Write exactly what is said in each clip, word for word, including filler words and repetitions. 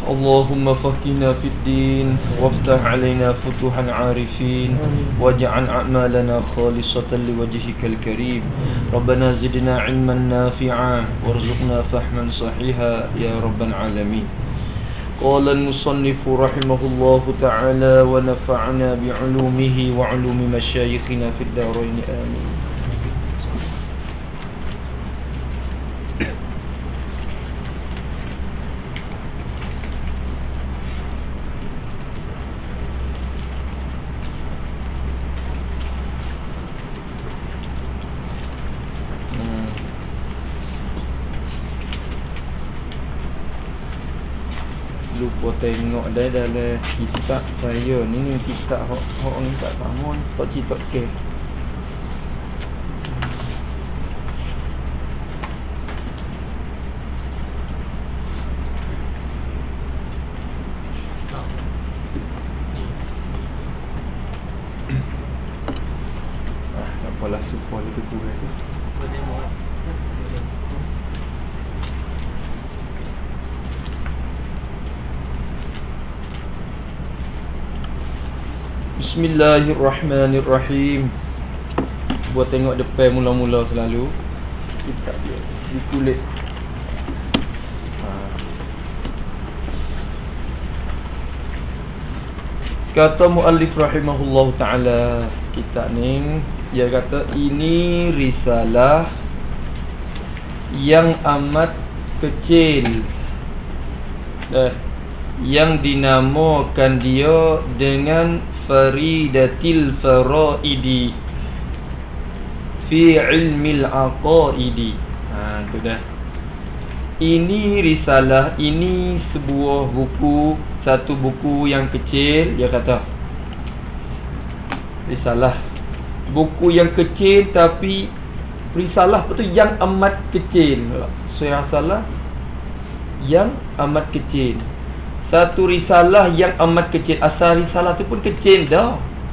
اللهم فقهنا في الدين وافتح علينا فتوح العارفين واجعل أعمالنا خالصة لوجهك الكريم. ربنا زدنا علما نافعا وارزقنا فهما صحيحا يا رب العالمين. قال المصنف رحمه الله تعالى ونفعنا بعلومه وعلوم مشايخنا في الدارين آمين. Lupa tengok dah dalam kitab saya ni, ni kitab hok hok ni tak sama ni, tak cerita ke. Ah, tak apalah supaya lebih kurang tu. Bismillahirrahmanirrahim. Buat tengok depan mula-mula selalu kitab dia di kulit. Ha. Kata muallif rahimahullah taala, kitab ni dia kata ini risalah yang amat kecil. Dah, yang dinamakan dia dengan Faridatil Faraidi fi ilmil aqaidi. Ha, tu dah. Ini risalah, ini sebuah buku, satu buku yang kecil, dia kata. Risalah. Buku yang kecil tapi risalah betul yang amat kecil. Saya risalah yang amat kecil. Satu risalah yang amat kecil. Asal risalah tu pun kecil dah.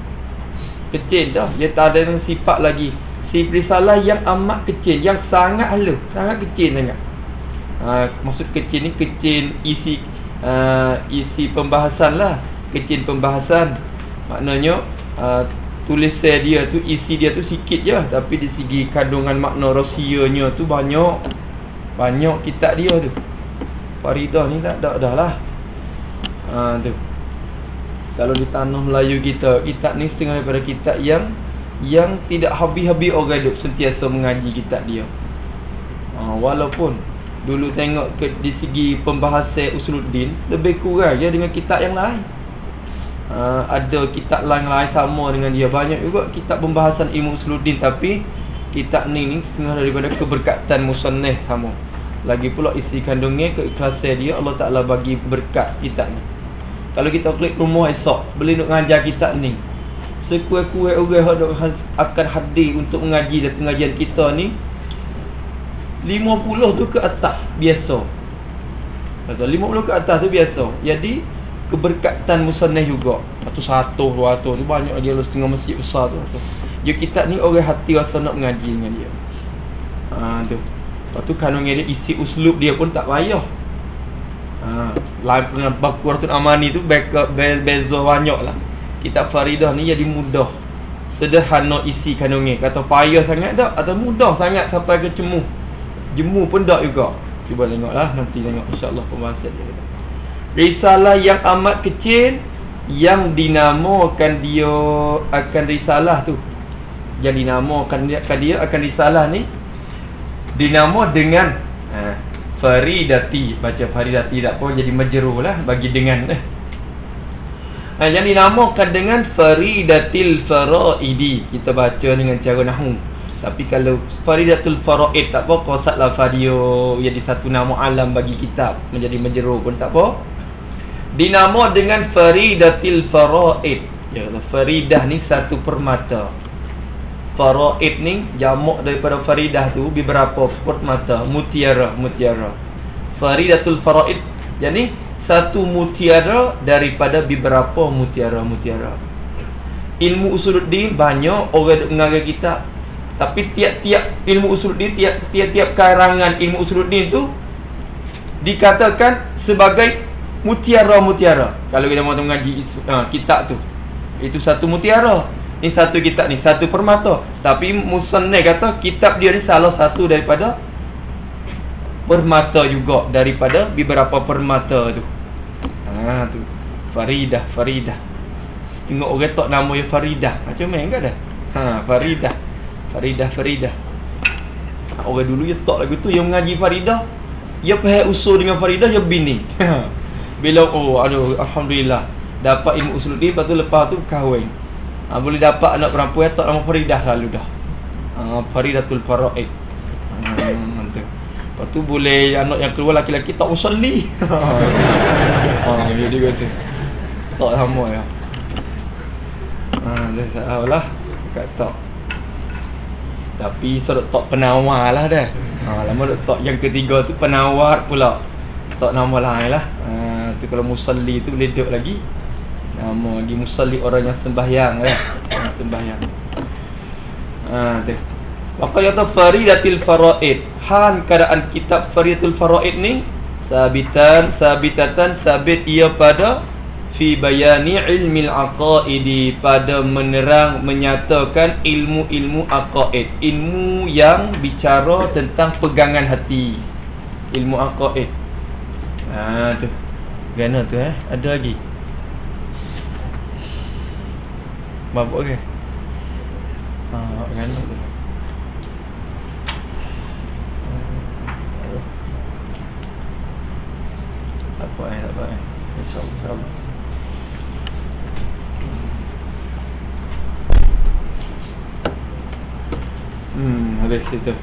Kecil dah. Dia tak ada sifat lagi. Si risalah yang amat kecil, yang sangat halus, sangat kecil sangat. Ha, maksud kecil ni kecil isi uh, isi pembahasan lah. Kecil pembahasan. Maknanya uh, tulisan dia tu, isi dia tu sikit je, tapi di segi kandungan makna rahsianya tu banyak. Banyak kitab dia tu. Faridah ni tak ada dah lah. Ha, tu. Kalau di tanah Melayu kita, kitab ni setengah daripada kitab yang yang tidak habis-habis orang duk sentiasa mengaji kitab dia. Ha, walaupun dulu tengok ke, di segi pembahasan Usuluddin lebih kurang je dengan kitab yang lain. Ha, ada kitab lain-lain sama dengan dia, banyak juga kitab pembahasan ilmu Usuluddin, tapi kitab ni ni setengah daripada keberkatan musannaf sama. Lagi pula isi kandungnya, keikhlasan dia, Allah Ta'ala bagi berkat kitab ni. Kalau kita klik rumah esok, boleh nak mengajar kitab ni, sekuat-kuat orang yang akan hadir untuk mengaji dan pengajian kita ni lima puluh tu ke atas biasa. Atau lima puluh ke atas tu biasa. Jadi keberkatan musannaf juga. Atau seratus, dua ratus tu banyak dia lah, setengah masjid besar tu. Dia kitab ni orang hati rasa nak mengaji dengan dia. Ha, tu. Lepas tu kandungan dia, isi uslub dia pun tak payah. Ha, lain dengan Baqaratul Amani tu beza, beza banyak lah. Kitab Faridah ni jadi mudah, sederhana isi kandungnya. Kata payah sangat tak, atau mudah sangat sampai ke cemu. Jemu pun tak juga. Cuba tengoklah, nanti tengok insya-Allah pembahasan dia. Risalah yang amat kecil, yang dinamakan dia akan risalah tu, yang dinamakan dia akan dia akan risalah ni dinama dengan ha, Faridati. Baca Faridati tak apa, jadi majrur lah bagi dengan eh. Ha, yang dinamakan dengan Faridatil Faraidi. Kita baca dengan cara nahwu. Tapi kalau Faridatul Faraid tak apa, qasad lafaz dia jadi satu nama alam bagi kitab, menjadi majrur pun tak apa. Dinama dengan Faridatil Faraid. Ya, Faridah ni satu permata. Faraid ni jamak daripada faridah tu beberapa permata, mutiara, mutiara. Faridatul Faraid, jadi satu mutiara daripada beberapa mutiara-mutiara. Ilmu Usuluddin banyak orang mengarang kitab, tapi tiap-tiap ilmu Usuluddin, tiap-tiap karangan ilmu Usuluddin tu dikatakan sebagai mutiara-mutiara. Kalau kita mahu mengaji uh, kitab tu, itu satu mutiara. Ni satu kitab ni, satu permata. Tapi musannif kata kitab dia ni salah satu daripada permata juga, daripada beberapa permata tu. Ha tu. Faridah, Faridah. Tengok orang tak nama dia Faridah. Macam mana ke dah? Ha, Faridah. Faridah, Faridah. Orang dulu dia tak lagu tu, yang mengaji Faridah, dia faham usul dengan Faridah, dia bini. Bila oh aduh alhamdulillah dapat ilmu usul ni, lepas tu lepas tu kahwin. Ha, boleh dapat anak perempuan tak nama Faridah selalu dah. Ha, Faridatul Faraid. Ha, tu. Lepas tu boleh anak yang keluar laki-laki tak usolli. Ha, dia dia kata. Tak sama ya. Ha, dah salah kata. Tapi so tak penawar lah dah. Ha, lama tak yang ketiga tu penawar pula. Tak nama lain lah. Ha, tu kalau musalli tu boleh duduk lagi. Nama lagi musalli orang yang sembahyang lah. Ha, sembahyang. Ha, tu. Maka kata Faridatul Faraid. Han keadaan kitab Faridatul Faraid ni sabitan, sabitatan, sabit ia pada fi bayani ilmil aqaidi, pada menerang menyatakan ilmu-ilmu aqaid, ilmu yang bicara tentang pegangan hati, ilmu aqaid. Ha tu. Gana tu eh, ada lagi. Mabuk ke? Ha, gana tu. Tak apa eh, tak apa eh. InsyaAllah, insyaAllah. Hmm, habis itu.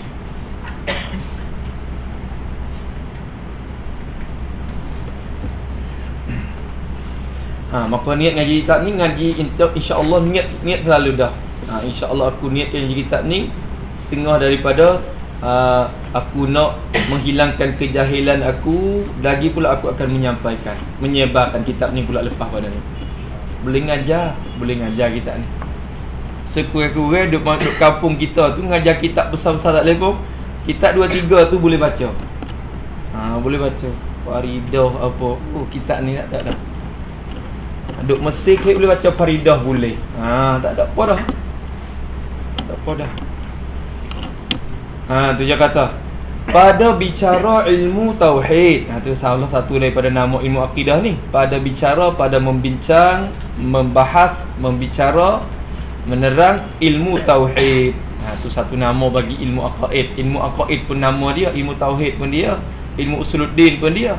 Ha, maka niat ngaji kitab ni, ngaji insya-Allah niat niat selalu dah. Ha, insya-Allah aku niat ngaji kitab ni setengah daripada uh, aku nak menghilangkan kejahilan aku, lagi pula aku akan menyampaikan, menyebarkan kitab ni pula lepas pada ni. Boleh ngajar, boleh ngajar kitab ni. Sekurang-kurang duk masuk kampung kita tu ngajar kitab besar-besar tak boleh pun. Kitab dua tiga tu boleh baca. Ha, boleh baca. Faridah apa. Oh, kitab ni tak ada dah. Duk Mesir ke boleh baca Faridah boleh. Ha, tak ada apa dah. Tak apa dah. Ha, tu dia kata pada bicara ilmu tauhid. Ha, tu salah satu daripada nama ilmu akidah ni. Pada bicara, pada membincang, membahas, membicara, menerang ilmu tauhid. Ha, tu satu nama bagi ilmu aqaid. Ilmu aqaid pun nama dia, ilmu tauhid pun dia, ilmu usuluddin pun dia.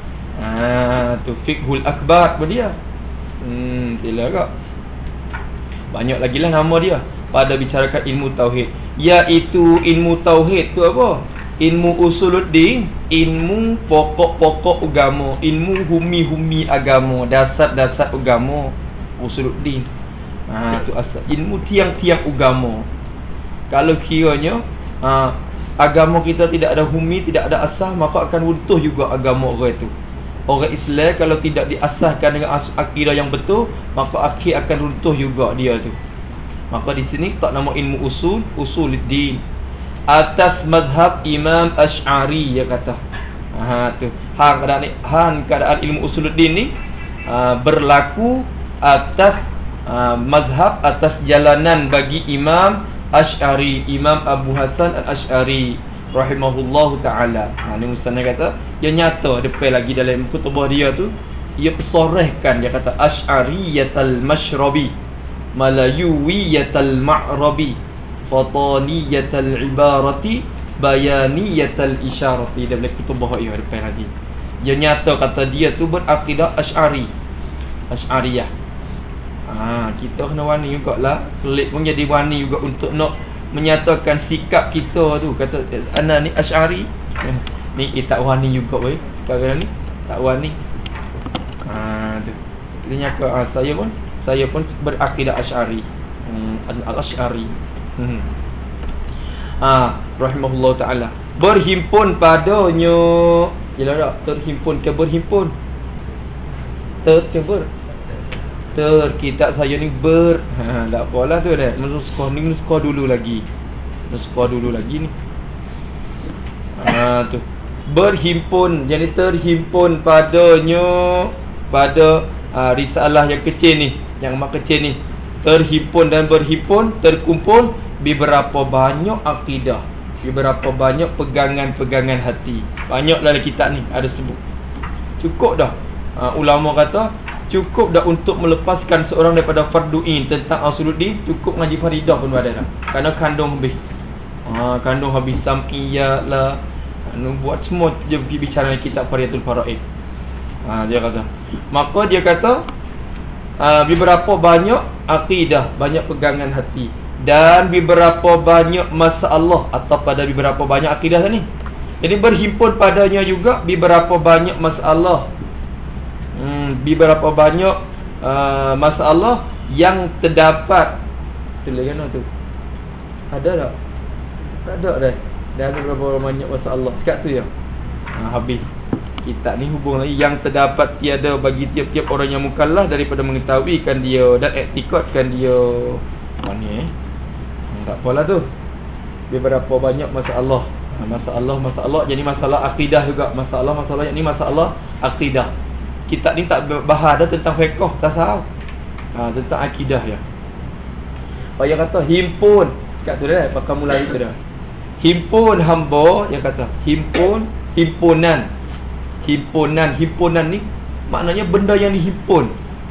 Ha, tu fiqhul akbar pun dia. Hmm, tidak kak. Banyak lagi lah nama dia pada bicarakan ilmu tauhid. Iaitu ilmu tauhid tu apa? Ilmu usuluddin, ilmu pokok-pokok agama, ilmu humi-humi agama, dasar-dasar agama, usuluddin. Ha, tu asal ilmu tiang-tiang agama. Kalau kiranya ha, agama kita tidak ada humi, tidak ada asas, maka akan runtuh juga agama orang itu. Orang Islam kalau tidak diasaskan dengan akidah yang betul, maka akhir akan runtuh juga dia tu. Maka di sini tak nama ilmu usul, usuluddin atas mazhab Imam Asy'ari, dia kata. Ha tu. Han keadaan ni, han keadaan ilmu usuluddin ni ha, berlaku atas ha, mazhab, atas jalanan bagi Imam Asy'ari, Imam Abu Hasan Al-Asy'ari rahimahullahu ta'ala. Ha, ni Musannif kata dia nyata depan lagi dalam khutbah dia tu, dia pesorehkan, dia kata Asy'ariyatal Mashrabi Malayuwiyatal Ma'rabi Fataniyatal Ibarati Bayaniyatal Isyarati. Dalam khutbah dia depan lagi dia nyata kata dia tu berakidah Asy'ari, Asy'ariyah. Ha, kita kena wani jugalah, pelik pun jadi wani juga untuk nak menyatakan sikap kita tu. Kata ana ni Asy'ari. Ni eh, tak wani juga weh. Sekarang ni tak wani. Ha tu. Dia nyaka ha, saya pun saya pun berakidah Asy'ari. Hmm, Al-Asy'ari. Hmm. Ha, rahimahullah taala. Berhimpun padanya. Jelah tak? Terhimpun ke berhimpun? Ter ke ber? Ter, kitab saya ni ber. Ha, tak apalah tu dah. Nuskah ni nuskah dulu lagi. Nuskah dulu lagi ni. Ha tu. berhimpun, jadi terhimpun padanya, pada uh, risalah yang kecil ni, yang amat kecil ni, terhimpun dan berhimpun, terkumpul beberapa banyak akidah, beberapa banyak pegangan-pegangan hati. Banyak dalam kitab ni ada sebut. Cukup dah. Uh, ulama kata cukup dah untuk melepaskan seorang daripada fardu'in tentang Usuluddin. Cukup ngaji faridah pun ada dah, kerana kandung habis. uh, Kandung habis sam'iyah lah, anu buat semua dia pergi bicara kitab Faridatul Faraid. Ha, dia kata, maka dia kata uh, beberapa banyak akidah, banyak pegangan hati, dan beberapa banyak masalah, atau pada beberapa banyak akidah ni. Jadi berhimpun padanya juga beberapa banyak masalah, hmm, beberapa banyak uh, masalah yang terdapat. Tulis kan tu? Ada tak? Tak ada dah. Dah ada berapa banyak masalah. Sekat tu ya. Ha, habis. Kitab ni hubung lagi yang terdapat tiada bagi tiap-tiap orang yang mukallaf daripada mengetahui kan dia dan iktikadkan dia. Mana eh? Tak apalah tu. Beberapa banyak masalah. Ha, masalah masalah jadi masalah akidah juga. Masalah-masalah yang ni masalah akidah. Kitab ni tak bahas dah tentang fiqh, tasawuf. Ha, tentang akidah ya. Apa yang kata himpun. Sekat tu dah pakai mulai tu dah. Himpun hamba, yang kata himpun, himpunan. Himpunan, himpunan ni maknanya benda yang dihimpun.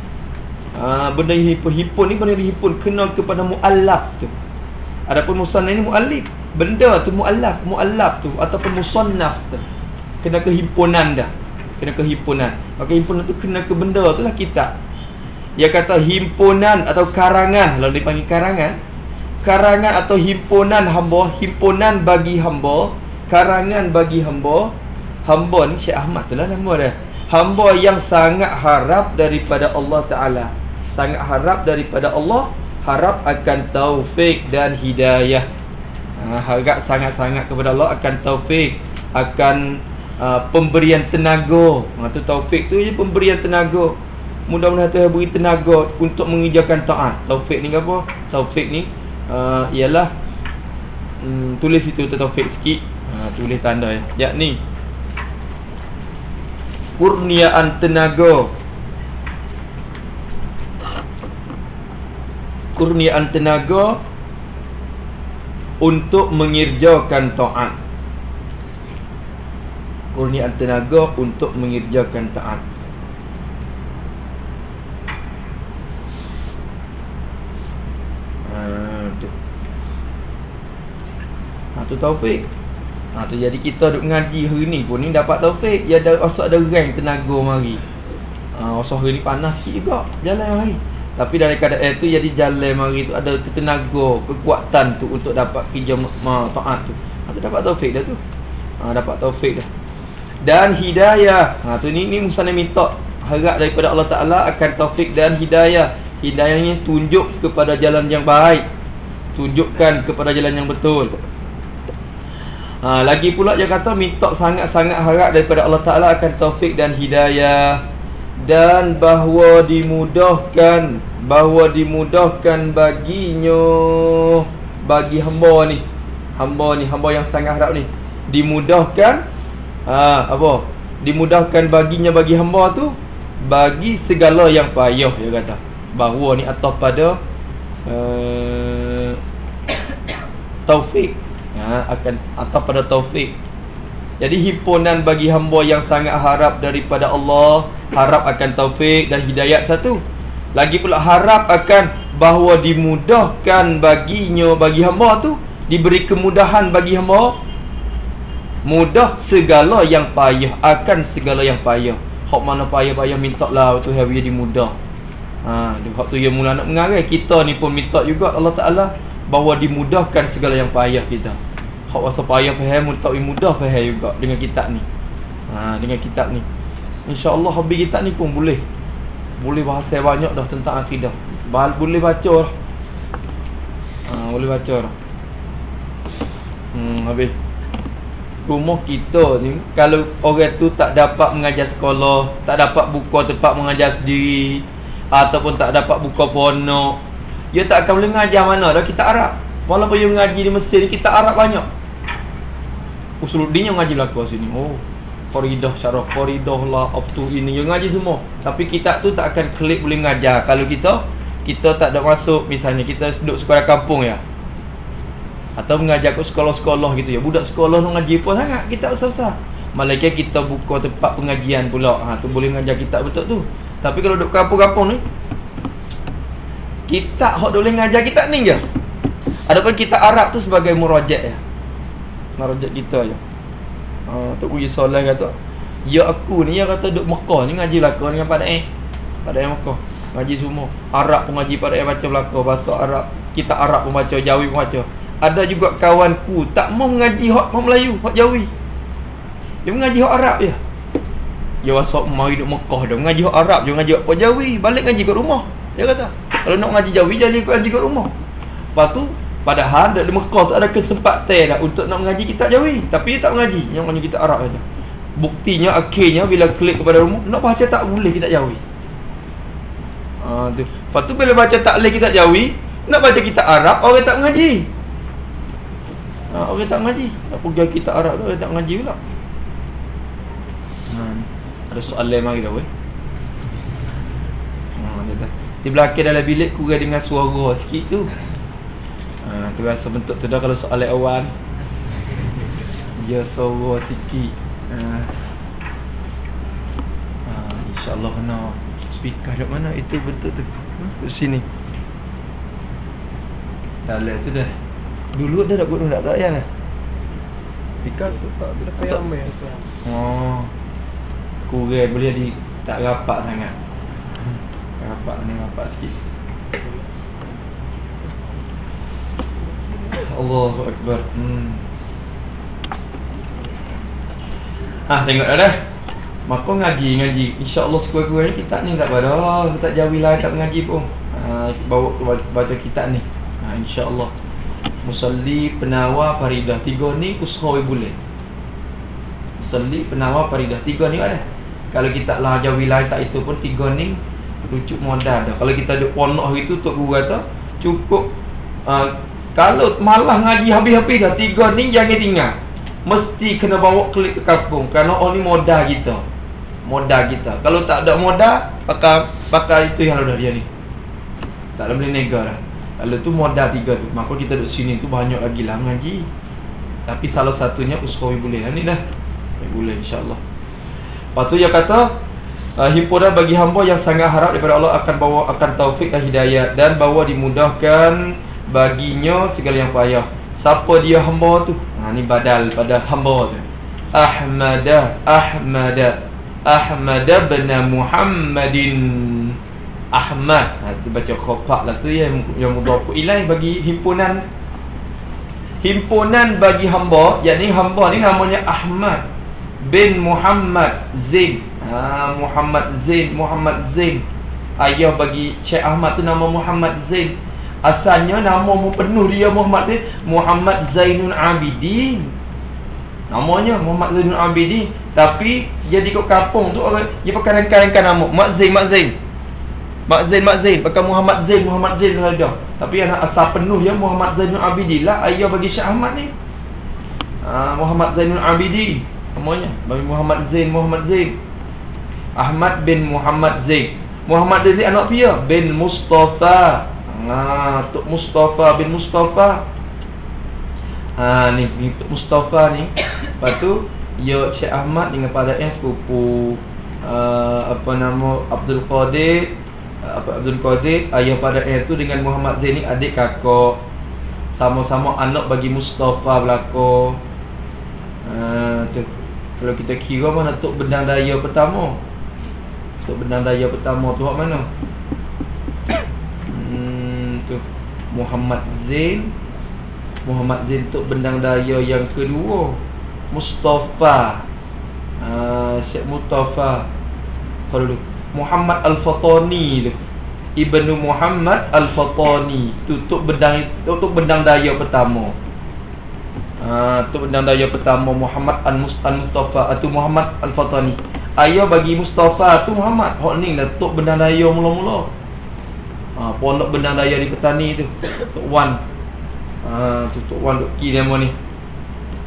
ha, Benda yang dihimpun, himpun ni benda yang dihimpun kena kepada mu'allaf tu. Adapun musannaf ni mu'allif. Benda tu mu'allaf, mu'allaf tu ataupun musannaf tu kena ke himpunan dah. Kena ke himpunan. Maka himpunan tu kena ke benda tu lah kitab. Dia kata himpunan atau karangan. Kalau dipanggil karangan, karangan atau himpunan hamba, himpunan bagi hamba, karangan bagi hamba. Hamba ni Syekh Ahmad tu lah nama dia. Hamba yang sangat harap daripada Allah Ta'ala, sangat harap daripada Allah, harap akan taufik dan hidayah. ha, Harap sangat-sangat kepada Allah akan taufik, akan uh, pemberian tenaga. ha, tu taufik tu je pemberian tenaga. Mudah-mudahan Tuhan beri tenaga untuk mengerjakan taat. Taufik ni apa? Taufik ni uh, ialah um, tulis itu taufik sikit. ha, Tulis tanda ya. Yakni kurniaan tenaga, kurniaan tenaga untuk mengerjakan taat. Kurniaan tenaga untuk mengerjakan taat. Ha, tu. Ha, tu taufik. Ha, tu jadi kita duk ngaji hari ni pun ni dapat taufik. Ya ada asal ada rank tenaga mari. Ha, asal hari ni panas sikit juga jalan mari. Tapi dari keadaan itu jadi jalan mari tu ada tenaga, kekuatan tu untuk dapat kerja ma, taat tu. Ha, tu dapat taufik dah tu. Ha, dapat taufik dah. Dan hidayah. Ha, tu ni ni musana minta harap daripada Allah Taala akan taufik dan hidayah. Hidayahnya tunjuk kepada jalan yang baik. Tunjukkan kepada jalan yang betul. Ha, lagi pula dia kata minta sangat-sangat harap daripada Allah Ta'ala akan taufik dan hidayah, dan bahawa dimudahkan, bahawa dimudahkan baginya, bagi hamba ni, hamba ni, hamba yang sangat harap ni, dimudahkan. ha, Apa? Dimudahkan baginya, bagi hamba tu, bagi segala yang payah. Dia kata bahawa ni atas pada uh, taufik. Ha, akan atau pada taufik. Jadi himpunan bagi hamba yang sangat harap daripada Allah, harap akan taufik dan hidayat satu. Lagi pula harap akan bahawa dimudahkan baginya, bagi hamba tu diberi kemudahan bagi hamba, mudah segala yang payah, akan segala yang payah. Hak mana payah-payah mintalah Tuhan dia dimudah. Ha, hak tu yang mula nak mengarai. Kita ni pun minta juga Allah Taala bahawa dimudahkan segala yang payah kita. Hak wasa payah faham, tak mudah faham juga dengan kitab ni. Ha, dengan kitab ni. Insya-Allah habis kitab ni pun boleh. Boleh bahasa banyak dah tentang akidah. Bah, boleh baca dah. Ha, boleh baca dah. Hmm, habis. Rumah kita ni kalau orang tu tak dapat mengajar sekolah, tak dapat buka tempat mengajar sendiri, ataupun tak dapat buka pondok, dia tak akan boleh mengajar mana dah kitab Arab. Walaupun dia mengaji di Mesir ni, kitab Arab banyak. Usuluddin yang ngaji belaka sini. Oh, Qoridah, Syarah Qoridah lah, up to ini yang ngaji semua. Tapi kitab tu tak akan klik boleh ngajar kalau kita kita tak ada masuk. Misalnya kita duduk sekolah kampung ya, atau mengajar ke sekolah-sekolah gitu ya. Budak sekolah nak ngaji pun sangat kitab besar-besar. Malaikat kita buka tempat pengajian pula. Ha tu boleh mengajar kitab betul tu. Tapi kalau duduk kampung-kampung ni, kitab hok boleh ngajar kitab ni je. Adapun kitab Arab tu sebagai murajat ya. Murajat kita je. Ha Tok Guru Soleh kata, "Ya aku ni yang kata duduk Mekah ni ngaji belaka dengan pada eh. Pada yang Mekah. Ngaji semua. Arab pun ngaji pada yang baca belaka, bahasa Arab. Kitab Arab pun baca, Jawi pun baca. Ada juga kawanku tak mau mengaji hak Melayu, hak Jawi. Dia mengaji hak Arab je. Dia wasap mari duduk Mekah dah mengaji hak Arab, je ngaji hak Jawi, balik ngaji kat rumah. Dia kata, kalau nak ngaji Jawi jadi ngaji kat rumah. Lepas tu padahal di Mekah tu ada kesempatan dah untuk nak mengaji kitab Jawi, tapi dia tak mengaji, yang mengaji kitab Arab saja. Buktinya akhirnya bila klik kepada rumah, nak baca tak boleh kitab Jawi. Ha tu. Lepas tu bila baca tak boleh kitab Jawi, nak baca kitab Arab, orang tak mengaji. Ha, orang tak mengaji. Nak pergi kitab Arab tu orang tak mengaji pula. Ha, ada soalan mari dah weh. Ha dia dah. Di belakang dalam bilik kurang dengan suara sikit tu. Ha, tu rasa bentuk tu dah kalau soalan awal. Dia suara sikit. Ha. Ha, insya-Allah kena speaker dekat mana itu bentuk tu. Kat sini. Dalam tu dah. Dulu dah tak guna tak ya lah. Speaker tu tak ada payah ambil. Oh. Kurang boleh di tak rapat sangat. Rapat ni rapat sikit. Allahu Akbar. Hmm. Ah tengok dah dah. Maka ngaji ngaji. Insya-Allah sekurang-kurangnya kitab ni tak pada. Tak Jawi lain tak mengaji pun. Ha, bawa baca kitab ni. Ha, insya-Allah. Musalli, penawar, faridah. Tiga ni usaha boleh. Musalli, penawar, faridah. Tiga ni ada. Kalau kitab lah Jawi lain tak itu pun tiga ni rujuk modal dah. Kalau kita duk ponok hari tu Tok Guru kata cukup uh, kalau malah ngaji habis-habis dah tiga ni jangan tinggal. Mesti kena bawa klik ke kampung kerana orang ni modal kita. Modal kita. Kalau tak ada modal, pakai pakai itu yang ada dia ni. Tak boleh nega dah. Kalau tu modal tiga tu, maka kita duduk sini tu banyak lagi lah mengaji. Tapi salah satunya usahawi boleh. Ni dah. Boleh insya-Allah. Lepas tu dia kata uh, himpunan bagi hamba yang sangat harap daripada Allah akan bawa akan taufik dan hidayah dan bawa dimudahkan baginya segala yang payah. Siapa dia hamba tu? Ha ni badal pada hamba tu. Ahmadah, Ahmadah, Ahmadah bin Muhammadin. Ahmad. Ha tu baca khafa lah tu yang yang mudhaf ilaih bagi himpunan. Himpunan bagi hamba, yakni hamba ni namanya Ahmad bin Muhammad Zain. Ha Muhammad Zain, Muhammad Zain. Ayah bagi Syekh Ahmad tu nama Muhammad Zain. Asalnya nama mu penuh dia Muhammad Zain, Muhammad Zainul Abidin. Namanya Muhammad Zainul Abidin, tapi jadi kat kampung tu orang dia pakai rangka-rangka nama Mak Zain, Mak Zain. Mak Zain, Mak Zain, pakai Muhammad Zain, Muhammad Zain saja. Tapi anak asal penuh dia Muhammad Zainul Abidin lah, ayah bagi Syekh Ahmad ni. Ha, Muhammad Zainul Abidin namanya. Bagi Muhammad Zain, Muhammad Zain. Ahmad bin Muhammad Zain. Muhammad Zain anak dia bin Mustafa. Ha, Tok Mustafa bin Mustafa. Ha ni, ni Tok Mustafa ni. Lepas tu ya Syekh Ahmad dengan pada yang sepupu uh, apa nama Abdul Qadir, apa Abdul Qadir ayah pada yang tu dengan Muhammad Zain ni adik kakak. Sama-sama anak bagi Mustafa belaka. Ha tu. Kalau kita kira mana Tok Bendang Daya pertama? Tok Bendang Daya pertama tu hak mana? Hmm tu Muhammad Zain. Muhammad Zain Tok Bendang Daya yang kedua Mustafa. uh, Syekh Mustafa. Kalau Muhammad Al-Fatani tu, Ibnu Muhammad Al-Fatani tu Tok Bendang Tok Bendang Daya pertama. Ah, uh, Tok Bendang Daya pertama Muhammad Al-Mustafa atau Muhammad Al-Fatani. Ayah bagi Mustafa tu Muhammad. Hak ni lah Tok Bendang Daya mula-mula. Ah, uh, pondok Bendang Daya di Petani tu. Tok Wan. Ah, uh, tu Tok Wan Tok Ki nama ni.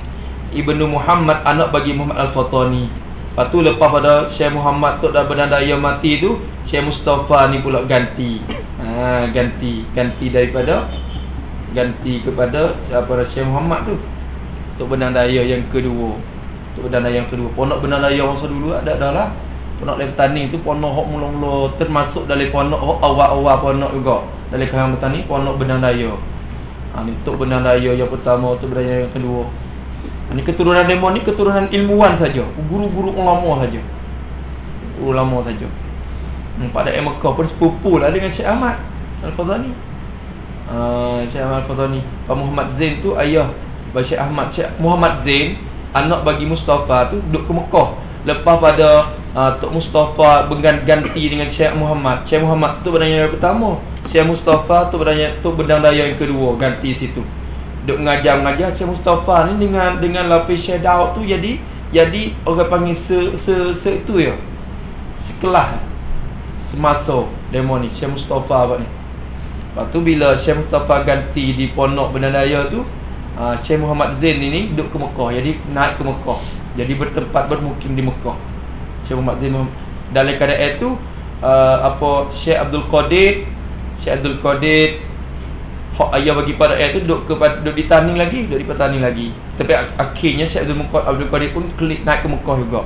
Ibnu Muhammad, anak bagi Muhammad Al-Fatani. Lepas tu lepas pada Syekh Muhammad tu dah berdaya mati tu, Syekh Mustafa ni pula ganti. Ha, ganti, ganti daripada ganti kepada siapa Syekh Muhammad tu. Untuk berdaya yang kedua. Untuk berdaya yang kedua. Ponok berdaya masa dulu ada dah lah. Ponok Lem Petani tu ponok hok mula-mula termasuk dalam ponok hok awal-awal ponok juga. Dalam kalangan petani ponok berdaya. Ha, ni untuk berdaya yang pertama, untuk berdaya yang kedua. Ini keturunan demo ni keturunan ilmuwan saja, guru-guru ulama saja. Guru ulama saja. Hmm, pada Mekah pun sepupu lah dengan Syekh Ahmad Al-Fatani. Ah, Syekh Ahmad Al-Fatani. Pak Muhammad Zain tu ayah bagi Syekh Ahmad. Syekh Muhammad Zain anak bagi Mustafa tu duduk ke Mekah. Lepas pada uh, Tok Mustafa berganti dengan Syekh Muhammad. Syekh Muhammad tu berdaya yang pertama. Syekh Mustafa tu berdaya tu berdaya yang kedua, ganti situ. Duk mengajar-mengajar Syekh Mustafa ni dengan dengan lapis Syekh Daud tu jadi jadi orang panggil se se, se tu ya. Sekelas semasa demo ni Syekh Mustafa apa ni. Lepas tu bila Syekh Mustafa ganti di Pondok Bendandaya tu, uh, Syekh Muhammad Zain ni duduk ke Mekah, jadi naik ke Mekah. Jadi bertempat bermukim di Mekah. Syekh Muhammad Zain dalam keadaan itu uh, apa Syekh Abdul Qadir, Syekh Abdul Qadir hak ayah bagi pada ayat tu duduk ke duduk di Taning lagi, duduk di Petani lagi. Tapi akhirnya Syekh Abdul Abdul Qadir pun klik naik ke Mekah juga.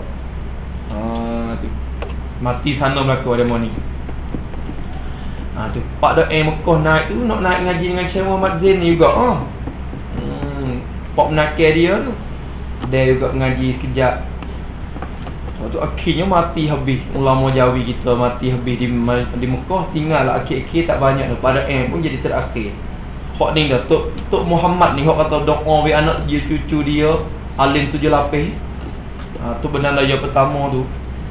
Ha tu. Mati sana berlaku ada ni. Ha tu. Pak dak eh Mekah naik tu nak naik ngaji dengan Syekh Muhammad Zain ni juga. Ha. Hmm, pak menakir dia tu. Dia juga ngaji sekejap. Lepas tu akhirnya mati habis. Ulama Jawi kita mati habis di di Mekah, tinggal lah akhir-akhir tak banyak tu. Pada M pun jadi terakhir. Hak ni dah Tok Tok Muhammad ni hak kata doa we anak dia cucu dia alim tujuh lapis. Ha tu bendandaya pertama tu.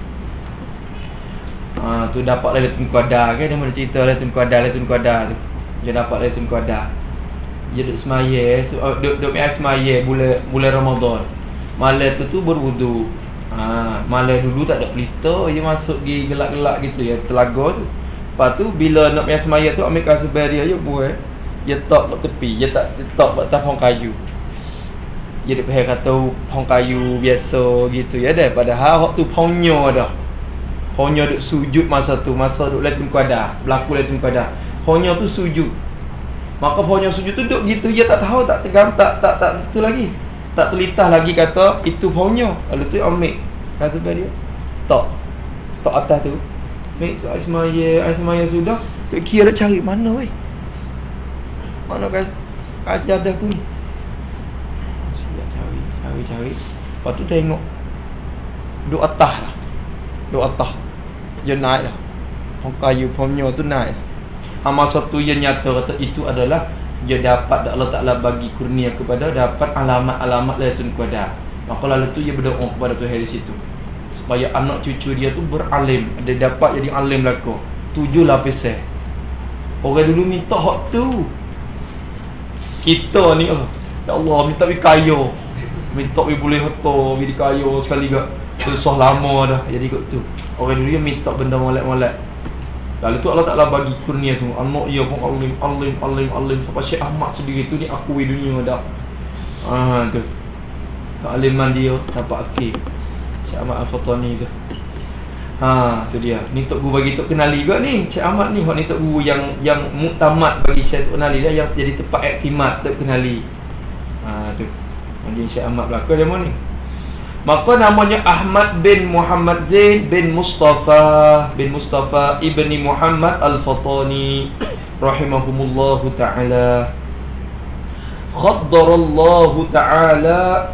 Ha tu dapat dari Tunku Ada kan, dia mana cerita dari Tunku Ada, dari Tunku Ada tu. Dia dapat dari Tunku Ada. Dia duduk semaya, so, duduk duduk mai semaya bulan bulan Ramadan. Malam tu tu berwudu. Ha malam dulu tak ada pelita, dia masuk pergi gelak-gelak gitu ya telaga tu. Lepas tu bila nak mai semaya tu ambil kasbah dia je buat. Dia tak kat tepi, dia tak dia tak kat atas pohon kayu. Dia duk pakai kata pohon kayu biasa gitu ya dah. Padahal waktu pohonnya dah. Pohonnya duk sujud masa tu, masa duk latin kuada, berlaku latin kuada. Pohonnya tu sujud. Maka pohonnya sujud tu duk gitu, dia tak tahu, tak tegam, tak tak tak itu lagi. Tak terlintas lagi kata itu pohonnya. Lalu tu ambil kata dia. Tak. Tak atas tu. Ambil so Ismail, Ismail sudah. Kira cari mana weh? Mana guys? Kajar dah aku ni. Siap cari, cari, cari. Lepas tu tengok duk atas lah. Duk atas. Dia naik lah. Pohon kayu, pohonnya tu naik. Ha, masa tu dia nyata kata itu adalah dia dapat Allah Ta'ala bagi kurnia kepada dapat alamat-alamat Lailatul Qadar. Maka lalu tu dia berdoa kepada Tuhan di situ supaya anak cucu dia tu beralim, dia dapat jadi alim belaka. Tujuh lapisan. Orang dulu minta hak tu. Kita ni oh, ya Allah minta we kaya. Minta we boleh harta, we kaya sekali gak. Susah lama dah jadi kot tu. Orang dulu dia minta benda molek-molek. Lalu tu Allah Ta'ala bagi kurnia semua. Anak ia pun alim, alim, alim, alim. Sampai Syekh Ahmad sendiri tu ni akui dunia dah. Ah tu. Kealiman dia nampak akhir. Syekh Ahmad Al-Fatani tu. Ha tu dia. Ni tok guru bagi tok kenali juga ni. Syekh Ahmad ni hak ni tok guru yang yang muktamad bagi Syekh tok kenali dah, yang jadi tempat iktimat tok kenali. Ha tu. Jadi Syekh Ahmad belaka dia ni. Maka namanya Ahmad bin Muhammad Zain bin Mustafa bin Mustafa ibni Muhammad Al-Fatani rahimahumullahu ta'ala. Khaddarallahu ta'ala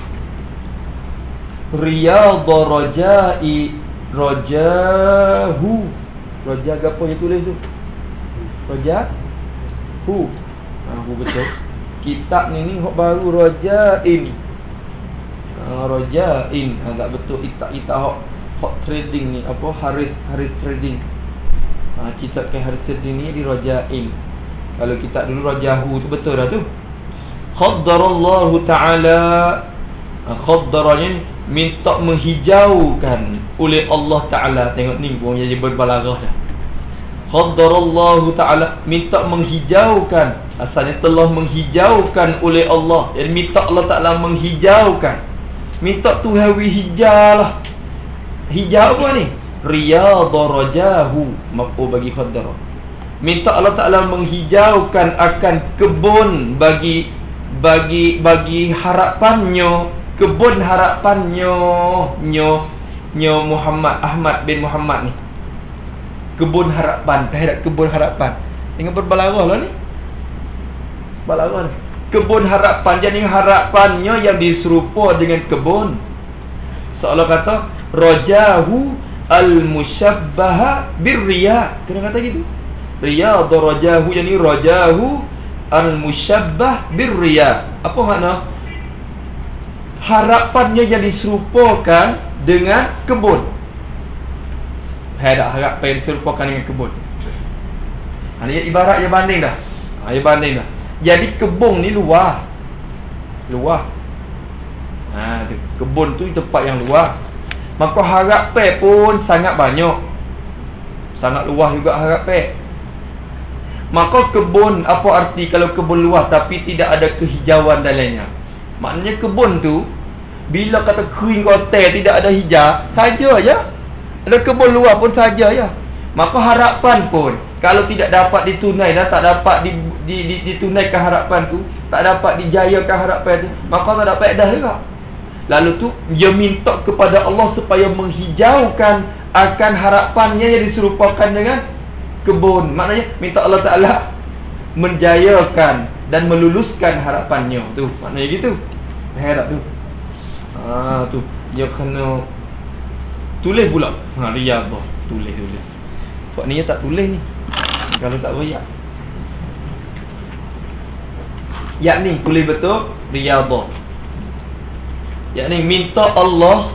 riyadha rajai rajahu. Raja apa yang tulis tu? Raja hu. Ha hu betul. Kitab ni ni hok baru rajain. Uh, Rojain ha, tak betul itak-itak hot, hot trading ni apa Haris Haris trading. Ha, cerita ke Haris trading ni di Rojain. Kalau kita dulu Rajahu tu betul dah tu. Khaddarallahu ta'ala. Ha, khaddaranya minta menghijaukan oleh Allah Ta'ala. Tengok ni pun jadi berbalarah dah. Khaddarallahu ta'ala, minta menghijaukan. Asalnya telah menghijaukan oleh Allah. Jadi minta Allah Ta'ala menghijaukan. Minta Tuhan wi hijau lah. Hijau apa ni? Riyadha rajahu. Mafu bagi khaddara. Minta Allah Ta'ala menghijaukan akan kebun bagi Bagi bagi harapannya. Kebun harapannya Nyo Nyo Muhammad Ahmad bin Muhammad ni. Kebun harapan. Terhadap kebun harapan. Tengok berbalarah lah ni. Balarah ni. Kebun harapan. Jadi harapannya yang diserupa dengan kebun. So Allah kata rajahu al-musyabbaha birriya. Kena kata gitu. Riyadha rajahu, yani rajahu al-musyabbah birriya. Apa makna? Harapannya yang diserupakan dengan kebun. Hai dah harap pengen serupakan dengan kebun. Ha, ni ibarat yang banding dah. Ha, yang banding dah. Jadi kebun ni luar. Luar. Ha, tu. Kebun tu tempat yang luar. Maka harapan pun sangat banyak. Sangat luas juga harapan. Maka kebun, apa arti kalau kebun luas tapi tidak ada kehijauan dalamnya? Maknanya kebun tu bila kata kering kotor, tidak ada hijau, saja aja. Ada kebun luar pun saja ya. Maka harapan pun kalau tidak dapat ditunai dan tak dapat di, di, di, ditunaikan harapan tu, tak dapat dijayakan harapan tu, maka tak dapat dah juga. Lalu tu dia minta kepada Allah supaya menghijaukan akan harapannya yang diserupakan dengan kebun. Maknanya minta Allah Ta'ala menjayakan dan meluluskan harapannya tu. Maknanya gitu. Harap tu. Ah tu dia kena tulis pula. Ha, riyadhah. Tulis tulis. Buat ni tak tulis ni. Kalau tak royak. Yakni tulis betul riyadhah. Yakni minta Allah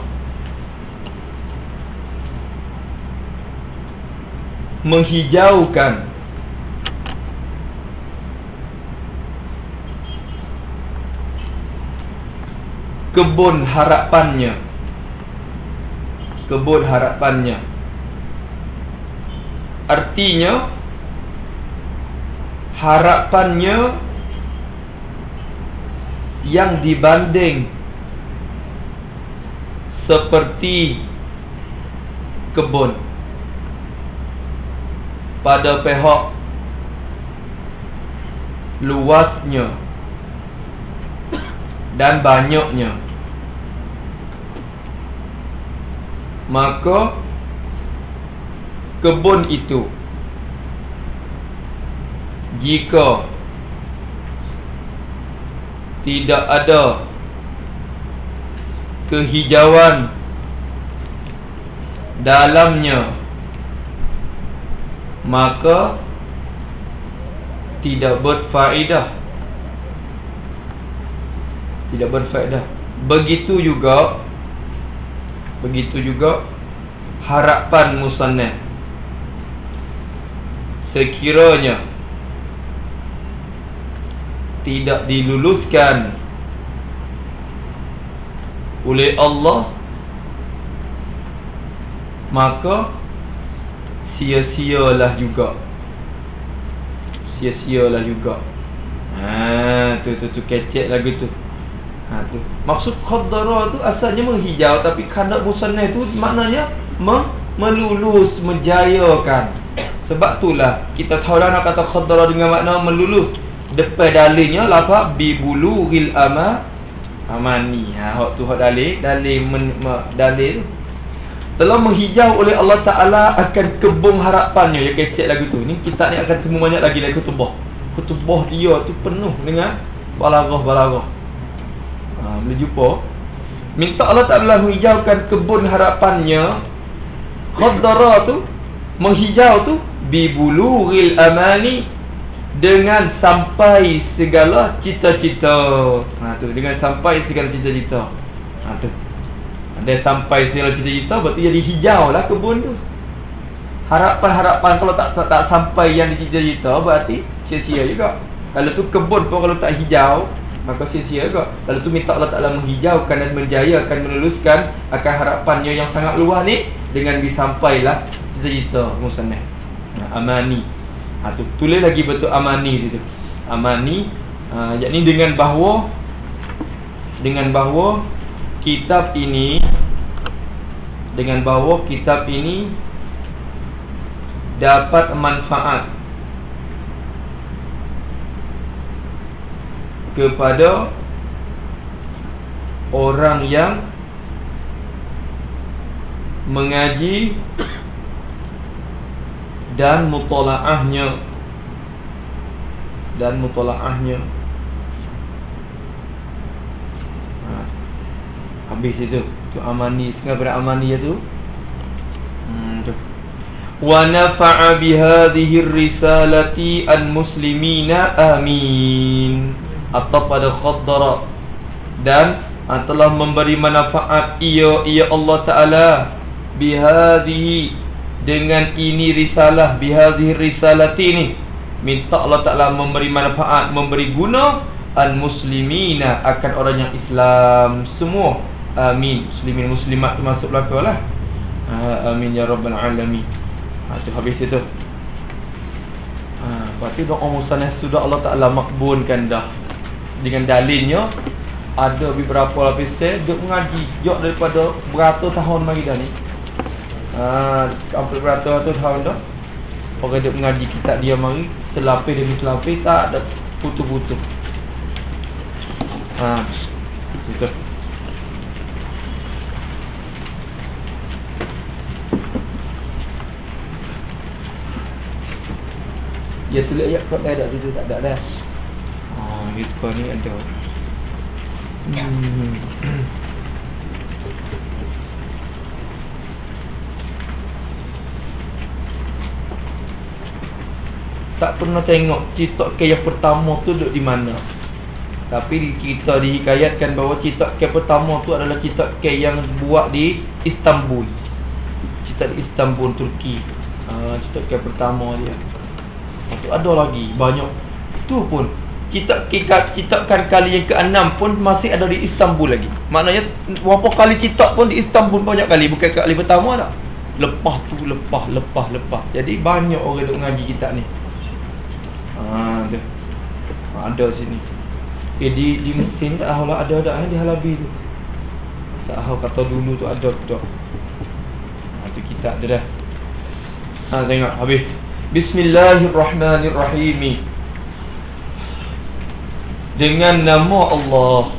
menghijaukan kebun harapannya. Kebun harapannya artinya harapannya yang dibanding seperti kebun pada pihak luasnya dan banyaknya, maka kebun itu jika tidak ada kehijauan dalamnya, maka tidak berfaedah. Tidak berfaedah. Begitu juga Begitu juga harapan musannaf. Sekiranya tidak diluluskan oleh Allah, maka sia-sialah juga. Sia-sialah juga. Ha, tu tu tu kecek lagu tu. Ha, tu. Maksud qaddara tu asalnya menghijau, tapi kandak musannaf tu maknanya me melulus, menjayakan. Sebab itulah kita tahu dah nak kata qaddara dengan makna melulus. Depan dalilnya lafaz bi bulughil ama amani. Ha, hak tu hak dalil, dalil men, me, dalil tu telah menghijau oleh Allah Ta'ala akan kebun harapannya. Ya kecek lagu tu. Ni kitab ni akan temu banyak lagi lagi kutubah. Kutubah dia tu penuh dengan balaghah-balaghah. Ha, boleh jumpa. Minta Allah Ta'ala menghijaukan kebun harapannya. Qaddara tu, menghijau tu bi bulughil amani, dengan sampai segala cita-cita. Ha tu, dengan sampai segala cita-cita. Ha tu. Ada sampai segala cita-cita, berarti jadi hijau lah kebun tu. Harapan-harapan kalau tak, tak tak sampai yang dicita-cita, berarti sia-sia juga. Kalau tu kebun pun kalau tak hijau, maka sia-sia juga. Kalau tu minta Allah Ta'ala menghijaukan dan menjayakan, meluluskan akan harapannya yang sangat luas ni, dengan disampailah cita-cita musannaf. ha, amani. Ha, tu, tulis lagi betul amani tu. Amani, ha, yakni dengan bahawa dengan bahawa kitab ini dengan bahawa kitab ini dapat manfaat kepada orang yang mengaji dan mutalaahnya dan mutalaahnya. Ha, habis itu tu amani, setengah pada amani tu. Hmm tu. Wa nafa'a bihadhihi risalati an muslimina amin. Atau pada khaddara, dan ha, telah memberi manfaat ia ia Allah Taala bihadhihi, dengan ini risalah, bihadhihi risalati ini, minta Allah Taala memberi manfaat, memberi guna al muslimina, akan orang yang Islam semua. Amin. Muslimin muslimat tu masuk belaka lah. Ha, amin ya rabbal alamin. Ha, tu habis itu. Ha, lepas tu doa musanah sudah Allah Taala makbulkan dah. Dengan dalilnya ada beberapa lapis saya duk mengaji jauh daripada beratus tahun mari dah ni. Ha, hampir beratus tahun dah. Orang duk mengaji kitab dia mari selapis demi selapis, tak ada putus-putus. Ha, betul. Dia tulis ayat kod dah, situ tak ada dah. Oh, ni skor ni ada. Hmm. Tak pernah tengok cetak ke yang pertama tu duduk di mana. Tapi cerita dihikayatkan bahawa cetak ke pertama tu adalah cetak ke yang buat di Istanbul. Cetak di Istanbul, Turki. Ha, cetak ke pertama dia. Itu ada lagi banyak. Tu pun cetak cetakan kali yang keenam pun masih ada di Istanbul lagi. Maknanya berapa kali cetak pun di Istanbul banyak kali, bukan kali pertama dah. Lepas tu lepas lepas lepas. Jadi banyak orang duk ngaji kitab ni. Ha, ada. Ha, ada sini. Eh di di Mesir tak tahu lah ada dak di Halabi tu. Tak tahu kata dulu tu ada tak. Ha, tu kitab dia dah. Ha, tengok habis. Bismillahirrahmanirrahim. Dengan nama Allah.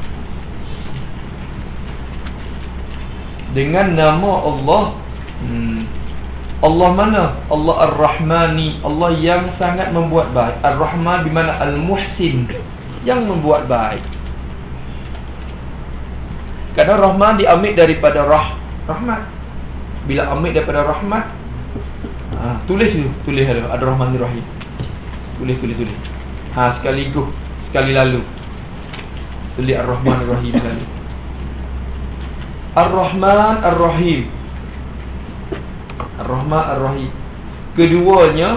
Dengan nama Allah. Hmm. Allah mana? Allah Ar-Rahmani, Allah yang sangat membuat baik. Ar-Rahman bermakna Al-Muhsin, yang membuat baik. Kadang Rahman diambil daripada Rah Rahmat. Bila ambil daripada Rahmat, ha, tulis dulu, tulis dulu Ar-Rahmanir-Rahim. Tulis, tulis, tulis. Ha, sekaligus, sekali lalu. Tulis Ar-Rahmanir-Rahim sekali. Ar-Rahman Ar-Rahim. Ar-Rahman Ar-Rahim. Keduanya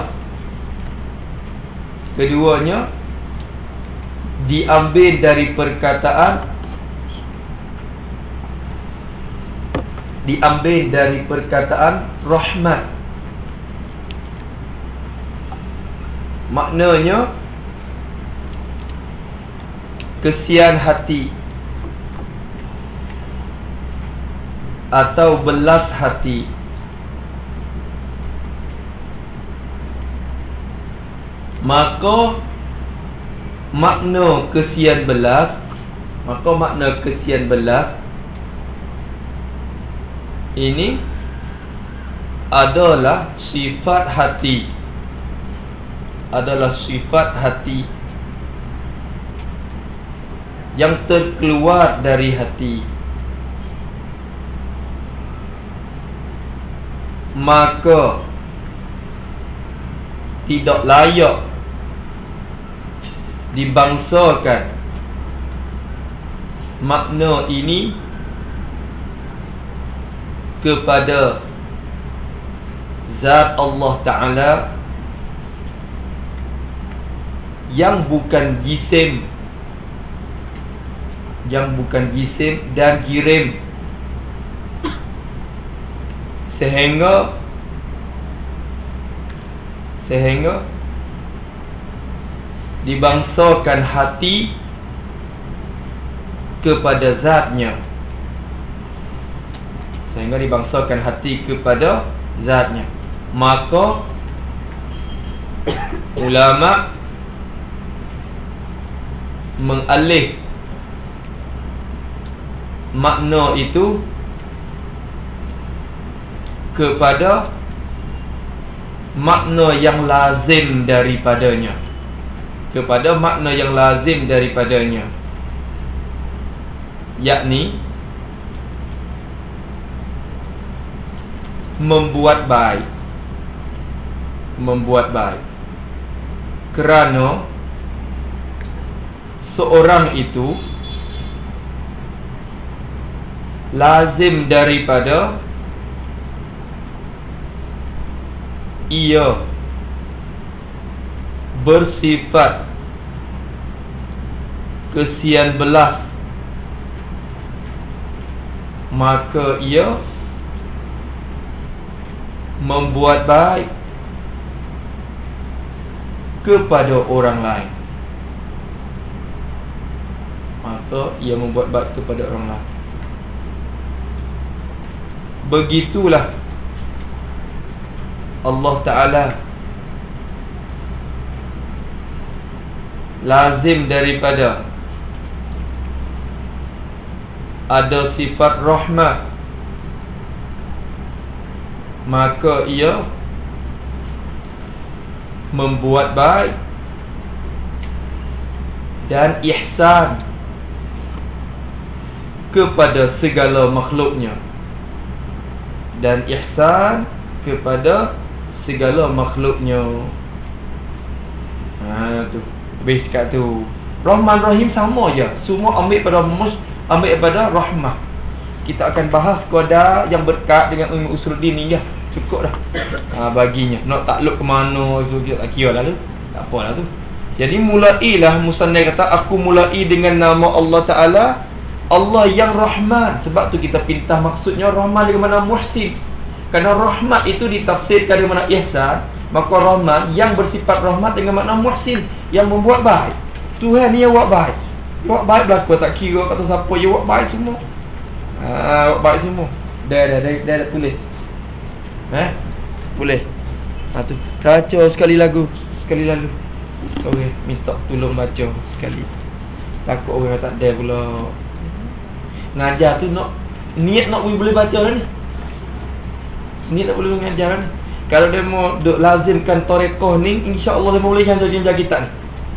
Keduanya diambil dari perkataan Diambil dari perkataan rahmat. Maknanya kesian hati atau belas hati. Maka makna kesian belas Maka makna kesian belas ini adalah sifat hati. Adalah sifat hati yang terkeluar dari hati. Maka tidak layak dibangsakan makna ini kepada zat Allah Ta'ala yang bukan jisim, yang bukan jisim dan jirim, sehingga Sehingga dibangsakan hati kepada zatnya. Sehingga dibangsakan hati kepada zatnya. Maka ulama mengalih makna itu kepada makna yang lazim daripadanya, kepada makna yang lazim daripadanya, yakni membuat baik. Membuat baik kerana seorang itu lazim daripada ia bersifat kesian belas, maka ia membuat baik kepada orang lain. Maka ia membuat baik kepada orang lain. Begitulah Allah Ta'ala lazim daripada ada sifat rahmat, maka ia membuat baik dan ihsan kepada segala makhluknya, dan ihsan kepada segala makhluknya. Ha tu. Habis kat tu. Rahman Rahim sama je. Semua ambil pada mus, ambil pada rahmah. Kita akan bahas qada yang berkat dengan ilmu usuluddin ni je. Cukup dah. Ha, baginya. Nak takluk ke mana tu kita tak kira lah tu. Tak apalah tu. Jadi mulailah musannif kata aku mulai dengan nama Allah Taala, Allah yang Rahman. Sebab tu kita pintah maksudnya Rahman dengan mana Muhsin. Kerana rahmat itu ditafsirkan dengan makna ihsan, maka rahmat yang bersifat rahmat dengan makna muhsin, yang membuat baik. Tuhan ni yang buat baik. Buat baik berlaku, tak kira kata siapa, dia buat baik semua. Ha, buat baik semua. Dah dah dah, dah, dah tulis. Eh? Boleh. Ha tu. Baca sekali lagu, sekali lalu. Okey, minta tolong baca sekali. Takut orang tak ada pula. Ngajar tu nak niat nak boleh baca ni. Ni tak boleh mengajar kan. Kalau dia mau duk lazimkan tarekat ni, insya-Allah dia boleh hantar dia jaga kitab ni.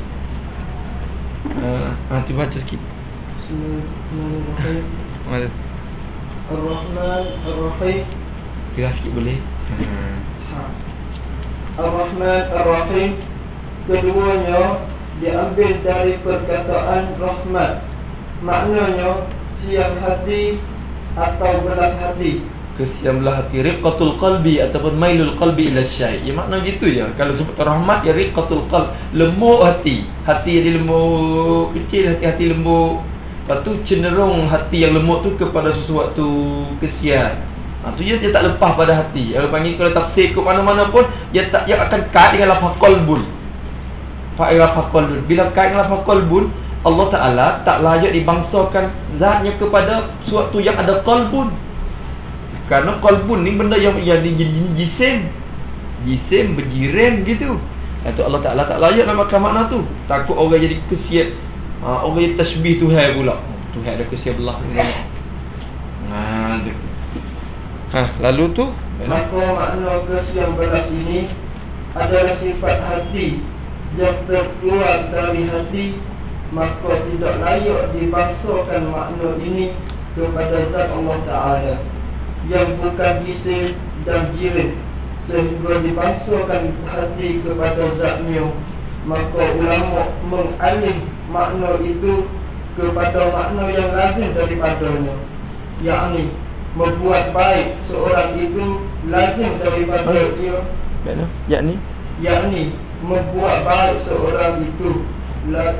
Ha, ha tu baca sikit. Bismillahirrahmanirrahim. Ar-Rahman Ar-Rahim. Keras sikit boleh. Ha. Ar-Rahman Ar-Rahim. Keduanya diambil dari perkataan rahmat. Maknanya siang hati atau belas hati. Kesian belah hati, riqatul qalbi ataupun mailul qalbi ila syai'. Ya makna gitu je. Kalau sebut rahmat ya riqatul qalb, lembut hati. Hati yang lembut, kecil hati-hati lembut. Lepas tu cenderung hati yang lembut tu kepada sesuatu kesian. Ha, tu dia, dia tak lepas pada hati. Orang panggil kalau tafsir ke mana-mana pun dia tak, dia akan kait dengan lafaz qalbun. Fa'i lafaz qalbun. Bila kait dengan lafaz qalbun, Allah Ta'ala tak layak dibangsakan zatnya kepada sesuatu yang ada qalbun. Kerana qalbun ni benda yang yang jadi jisim. Jisim berjirim gitu. Itu Allah Ta'ala tak layak nak makan makna tu. Takut orang jadi kesian. Ha, orang jadi tasbih Tuhan pula. Tuhan ada kesian belah. Ha tu. Ha, lalu tu maka makna kesian belas ini adalah sifat hati yang terkeluar dari hati, maka tidak layak dibangsakan makna ini kepada zat Allah Ta'ala yang bukan jisim dan jirim, sehingga dibangsakan hati kepada zatnya. Maka ulama mengalih makna itu kepada makna yang lazim daripadanya, yakni membuat baik seorang itu lazim daripada ia, yakni yakni membuat baik seorang itu la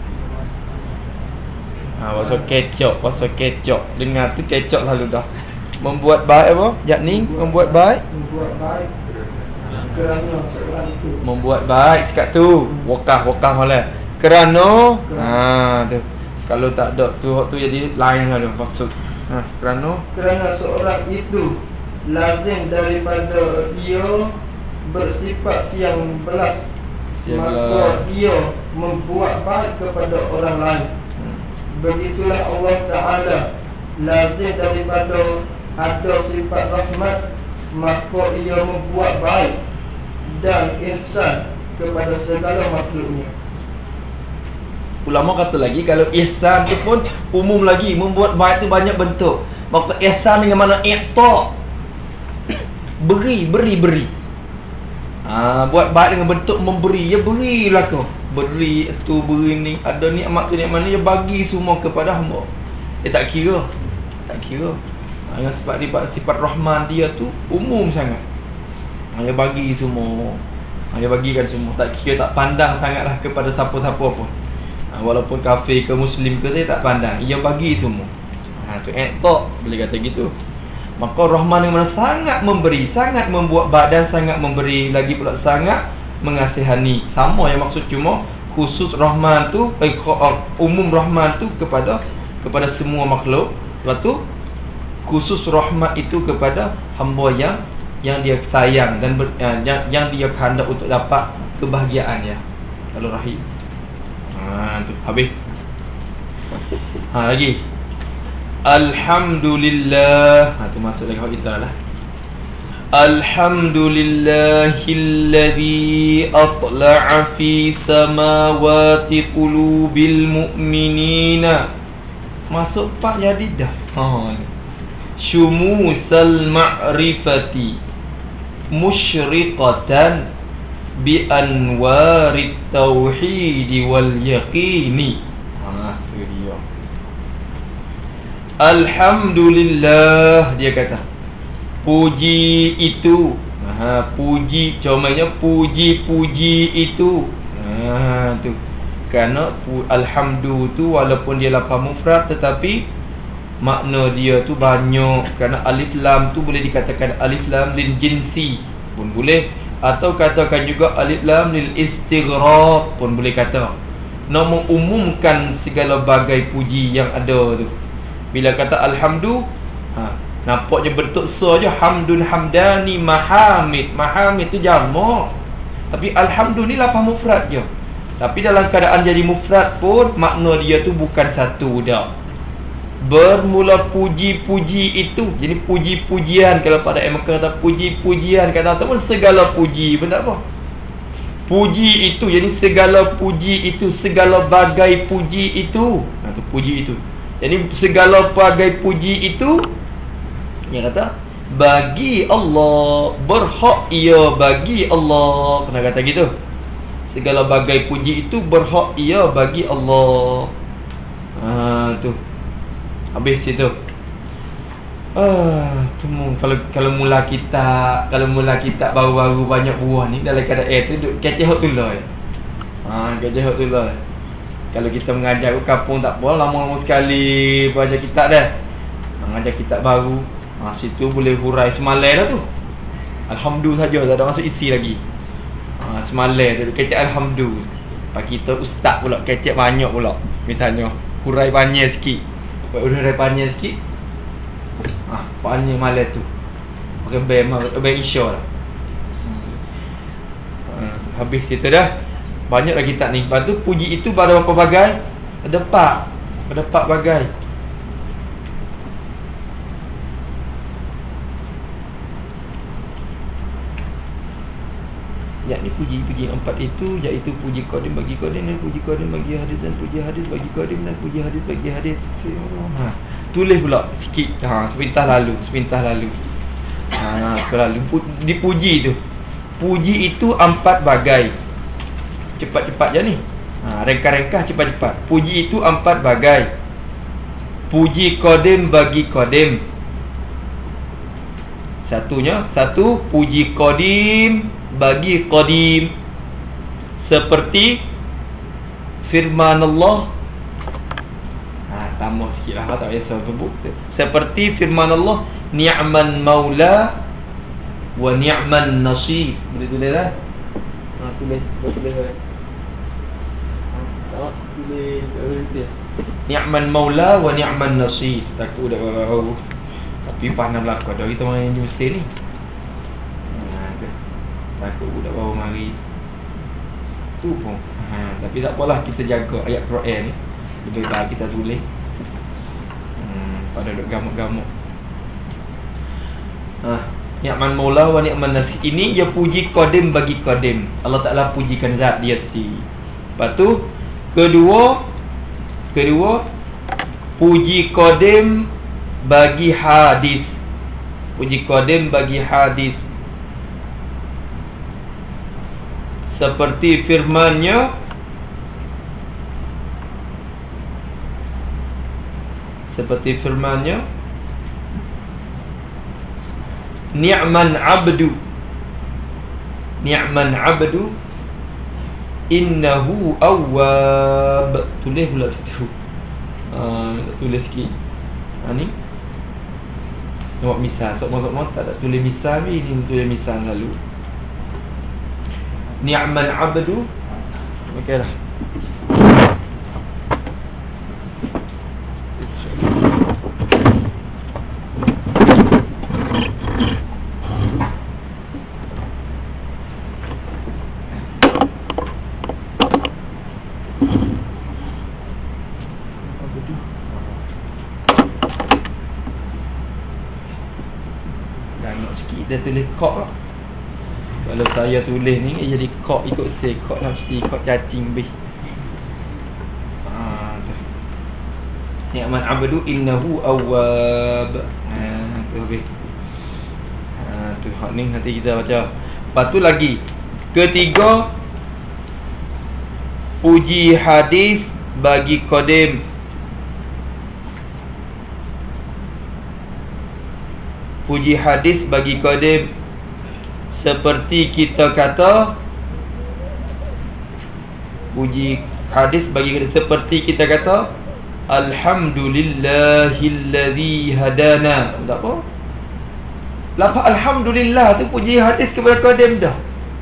ha, pasal kecok, pasal kecok. Dengar tu kecok lalu dah. Membuat baik apa? Yakni membuat, membuat baik. Membuat baik. Kerana seorang itu membuat baik sekat tu. Wakaf-wakaf malah. Kerana ha tu. Kalau tak ada tu waktu jadi lain lah tu maksud. Ha, kerana kerana seorang itu lazim daripada dia bersifat siang belas, Siang maka belas. dia membuat baik kepada orang lain. hmm. Begitulah Allah Ta'ala lazim daripada ada sifat rahmat, maka ia membuat baik dan ihsan kepada segala makhluknya. Ulama kata lagi, kalau ihsan tu pun umum lagi. Membuat baik tu banyak bentuk. Maka ihsan dengan mana i'ta, beri, beri, beri. Ha, buat baik dengan bentuk memberi. Ya berilah kau. Beri tu, beri ni. Ada nikmat tu, nikmat ni, ya bagi semua kepada hamba. Dia tak kira. Tak kira. Ha, yang sifat, sifat, sifat Rahman dia tu umum sangat. Ha, dia bagi semua. Ha, dia bagikan semua. Tak kira, tak pandang sangatlah kepada siapa-siapa pun. Ha, walaupun kafir ke Muslim ke, dia tak pandang. Ia bagi semua. Ha, tu i'ta, boleh kata gitu. Maka Rahman yang mana sangat memberi, sangat membuat baik dan sangat memberi, lagi pula sangat mengasihani. Sama yang maksud, cuma khusus Rahman tu eh, umum Rahman tu kepada kepada semua makhluk. Lepas tu khusus rahmat itu kepada hamba yang yang dia sayang dan ber, yang, yang dia kehendak untuk dapat kebahagiaan ya. Kalau rahim. Ha tu habis. Ha lagi. Alhamdulillah. Ha tu masuk lagi kita lah. Alhamdulillahilladzi atla'a fi samawati qulubil mu'minina. Masuk pak jadi dah. Ha ni. Syumusal ma'rifati musyriqatan bi anwarit tauhid wal yaqini. Ha tu dia. Alhamdulillah, dia kata puji itu, ha puji, comanya puji-puji itu. Ha tu. Kerana alhamdu tu walaupun dia lafaz mufrad tetapi makna dia tu banyak. Kerana alif lam tu boleh dikatakan alif lam lil jinsi pun boleh, atau katakan juga alif lam lil istighraq pun boleh kata. Nak mengumumkan segala bagai puji yang ada tu. Bila kata alhamdu, ha, nampaknya bentuk sa je, hamdun hamdani mahamid. Mahamid tu jamak, tapi alhamdu ni lafaz mufrad je. Tapi dalam keadaan jadi mufrad pun makna dia tu bukan satu dah. Bermula puji-puji itu. Jadi puji-pujian, kalau pada Imam kata puji-pujian, kata ataupun segala puji pun tak apa. Puji itu, jadi segala puji itu, segala bagai puji itu. Ha tu puji itu. Jadi segala bagai puji itu, dia kata bagi Allah, berhak ia bagi Allah. Kena kata gitu. Segala bagai puji itu berhak ia bagi Allah. Ha tu. Habis situ. Ah, temu kalau kalau mula kita, kalau mula kita baru-baru banyak buah ni dalam keadaan air tu duk keceh hot tulah. Ha, keceh hot tulah. Kalau kita mengajar ke kampung tak apa, lama-lama sekali belajar kitab dah. Mengajar kitab baru. Ha, situ boleh hurai semalai dah tu. Alhamdulillah saja, tak ada masuk isi lagi. Ha, semalai tu kecek alhamdulillah. Pak kita ustaz pula kecek banyak pula. Misalnya hurai panjang sikit. Buat hurai panjang sikit. Ha, panjang malam tu. Pakai bem, pakai bem isya lah. Ha, habis kita dah. Banyaklah kitab ni. Lepas tu puji itu pada berapa bagai? Ada empat. Ada empat bagai. Yakni puji-puji empat itu, iaitu puji qadim bagi qadim, dan puji qadim bagi hadis, dan puji hadis bagi qadim, dan puji hadis bagi hadis. Ha, tulis pula sikit. Ha, sepintah lalu, sepintah lalu. Ha, lalu dipuji tu. Puji itu empat bagai. Cepat-cepat je ni. Ha, rengkah-rengkah cepat-cepat. Puji itu empat bagai. Puji qadim bagi qadim. Satunya, satu puji qadim bagi qadim, seperti firman Allah. Ha, tambah sikit lah, tak biasa sebut. Seperti firman Allah, ni'man maula wa ni'man nasir. Boleh tulis lah. Ha, tulis, tulis. Ha, tulis, tulis. Ni'man maula wa ni'man nasir. Takut dah baru. Tapi faham belakang dah kita main di Mesir ni. Ha, tu. Takut budak baru mari. Tu pun. Ha, tapi tak apalah, kita jaga ayat Quran ni. Lebih baik kita tulis. Hmm, pada duk gamuk-gamuk. Ha, ni'man maula wa ni'man nasir. Ini ia puji qadim bagi qadim. Allah Taala pujikan zat dia sendiri. Lepas tu kedua kedua puji qadim bagi hadis. Puji qadim bagi hadis. Seperti firman-Nya, seperti firman-Nya, ni'man abdu, ni'man abdu innahu awwab. Tulis pula situ. Ah, uh, tulis sikit. Ha ni. Nampak misal. Sok-sok tak tak tulis misal ni, ni tulis misal lalu. Ni'man abdu. Okeylah. Dia tulis kok lah. Kalau saya tulis ni dia jadi kok ikut say. Kok lah mesti kok cacing bih. Haa tu. Ni'man abdu innahu awwab. Haa tu bih. Haa tu hak ni nanti kita baca. Lepas tu lagi ketiga, puji hadis bagi qadim. Puji hadis bagi qadim. Seperti kita kata, puji hadis bagi qadim seperti kita kata, alhamdulillahilladzi hadana. Tak apa? Lafaz alhamdulillah tu puji hadis kepada qadim dah.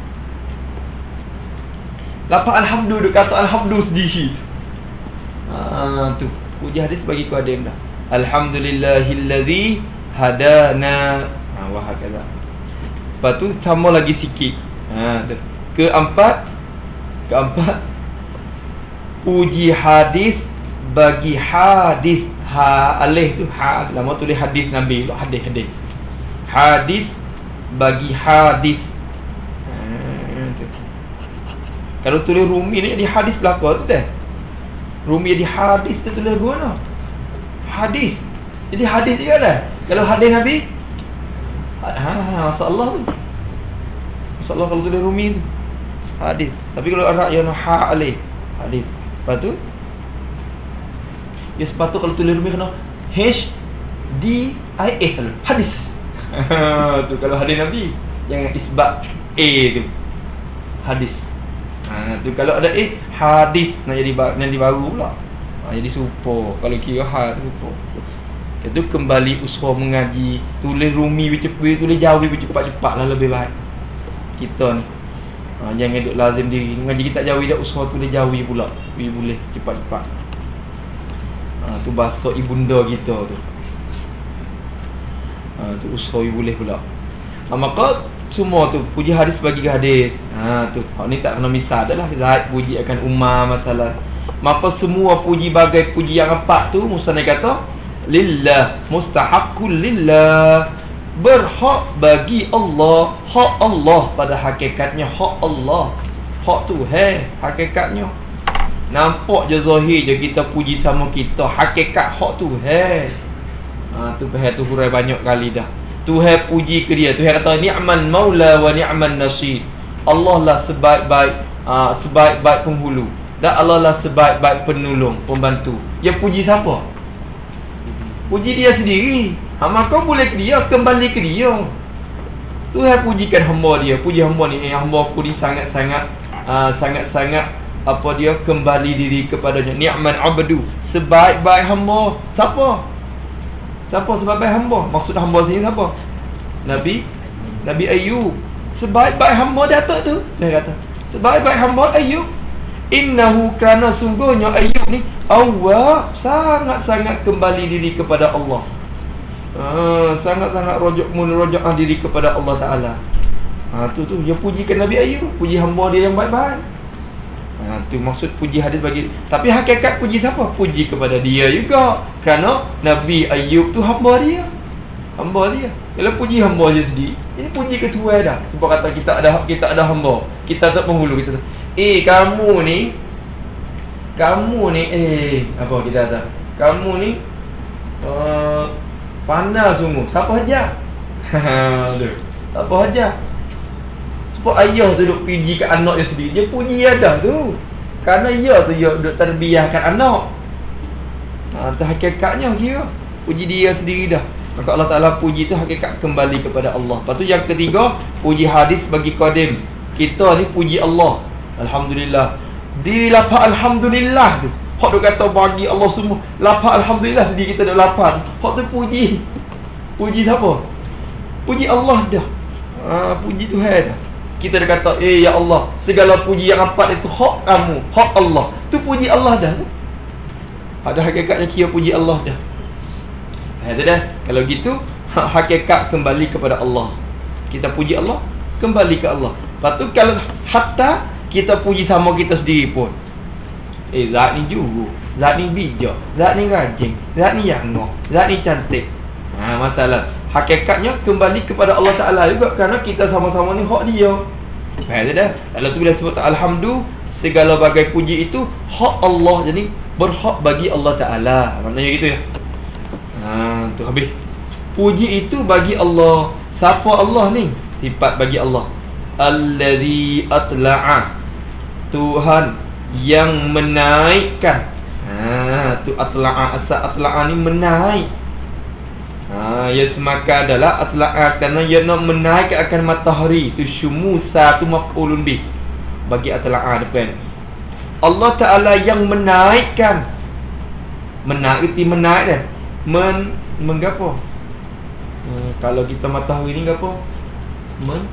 Lafaz alhamdulillah, kata alhamdulillah sendiri. Ha tu puji hadis bagi qadim dah. Alhamdulillahilladzi hadana. Ha wah kata. Lepas tu tambah lagi sikit. Ha tu. Keempat, keempat puji hadis bagi hadis. Ha alif tu ha, lama tulis hadis Nabi, hadis hadis. Hadis bagi hadis. Ha tu. Kalau tulis Rumi ni jadi hadis belaka tu dah. Rumi jadi hadis tu tulis guna. Hadis. Jadi hadis juga dah. Kalau hadis Nabi, ha, ha masalah tu. Masalah kalau tulis Rumi tu hadis. Tapi kalau Arab yang ha alif hadis. Lepas tu ya sepatut kalau tulis Rumi kena H D I S hadis. Tu kalau hadis Nabi jangan isbat A tu. Hadis. Ha tu kalau ada A hadis nak jadi nak jadi baru pula. Ha, jadi super. Kalau kira ha tu super. Itu kembali usaha mengaji. Tulis Rumi cepat, tulis Jawi cepat-cepat lah lebih baik. Kita ni ha, jangan duduk lazim diri. Mengaji kita Jawi dah, usaha tulis Jawi pula. Wi boleh cepat-cepat. Ha, tu bahasa ibunda kita tu. Ha, tu usaha boleh pula. Ha, maka semua tu puji hadis bagi hadis. Ha tu. Hak ni tak kena misal dah lah. Zahid puji akan ummah masalah. Maka semua puji bagai puji yang empat tu musannaf kata lillah, mustahaqqul lillah, berhak bagi Allah. Hak Allah pada hakikatnya hak Allah. Hak tu hai hakikatnya. Nampak je zahir je kita puji sama kita, hakikat hak tu hai. Ha tu faham tu hurai banyak kali dah. Tuhan puji ke dia. Tuhan kata ni'man maula wa ni'man nasir. Allah lah sebaik-baik uh, sebaik-baik penghulu dan Allah lah sebaik-baik penolong, pembantu. Yang puji siapa? Puji dia sendiri. Ha, maka boleh ke dia, kembali ke dia. Tuhan pujikan hamba dia. Puji hamba ni, eh, hamba aku ni sangat-sangat uh, sangat-sangat apa dia kembali diri kepadanya. Ni'man abdu, sebaik-baik hamba. Siapa? Siapa sebaik-baik hamba? Maksud hamba sini siapa? Nabi Nabi Ayub, sebaik-baik hamba datuk tu, dia kata, sebaik-baik hamba Ayub, innahu, kerana sungguhnya Ayub ni awwab, sangat-sangat kembali diri kepada Allah. Ha, sangat-sangat rojak munrojak diri kepada Allah Taala. Ha, tu tu dia pujikan Nabi Ayub, puji hamba dia yang baik-baik. Ha, tu maksud puji hadis bagi. Tapi hakikat puji siapa? Puji kepada dia juga. Kerana Nabi Ayub tu hamba dia. Hamba dia. Kalau puji hamba dia sendiri, ini puji ketua dah. Sebab kata kita ada kita ada hamba. Kita tak penghulu, kita. Eh kamu ni kamu ni eh apa kita kata? Kamu ni uh, panas sungguh. Siapa aja? Aduh. Siapa aja? Sebab ayah tu duk puji kat anak dia sendiri. Dia puji ada tu. Kerana ia tu dia duk terbiahkan anak. Ha, tu hakikatnya kira puji dia sendiri dah. Maka Allah Ta'ala puji tu hakikat kembali kepada Allah. Lepas tu yang ketiga, puji hadis bagi qadim. Kita ni puji Allah, alhamdulillah. Diri lapar alhamdulillah tu. Hak duk kata bagi Allah semua, lapar alhamdulillah, sendiri kita dah lapar. Hak tu puji. Puji siapa? Puji Allah dah. Ha, puji Tuhan dah. Kita dah kata, eh ya Allah, segala puji yang empat itu hak kamu, hak Allah. Tu puji Allah dah tu. Ada hakikatnya kira puji Allah dah. Ada dah. Kalau gitu, hakikat kembali kepada Allah. Kita puji Allah, kembali ke Allah. Lepas tu kalau hatta kita puji sama kita sendiri pun, eh zat ni juru, zat ni bijak, zat ni rajin, zat ni yangah, zat ni cantik. Ha, masalah hakikatnya kembali kepada Allah Ta'ala juga. Kerana kita sama-sama ni hak dia. Ada dah. Kalau tu bila sebut alhamdulillah, segala bagai puji itu hak Allah. Jadi berhak bagi Allah Ta'ala. Maknanya gitu ya. Ha, tu habis. Puji itu bagi Allah. Siapa Allah ni? Sifat bagi Allah. Allazi atla'a, Tuhan yang menaikkan. Ha, tu atla'a, asal atla'a ni menaik. Ha, ya semaka adalah atla'a, kerana ia nak menaikkan akan matahari. Tu syumusa, tu maf'ulun bih bagi atla'a depan. Allah Ta'ala yang menaikkan. Menaik itu menaik dah. Men menggapo? Hmm, kalau kita matahari ni gapo? Men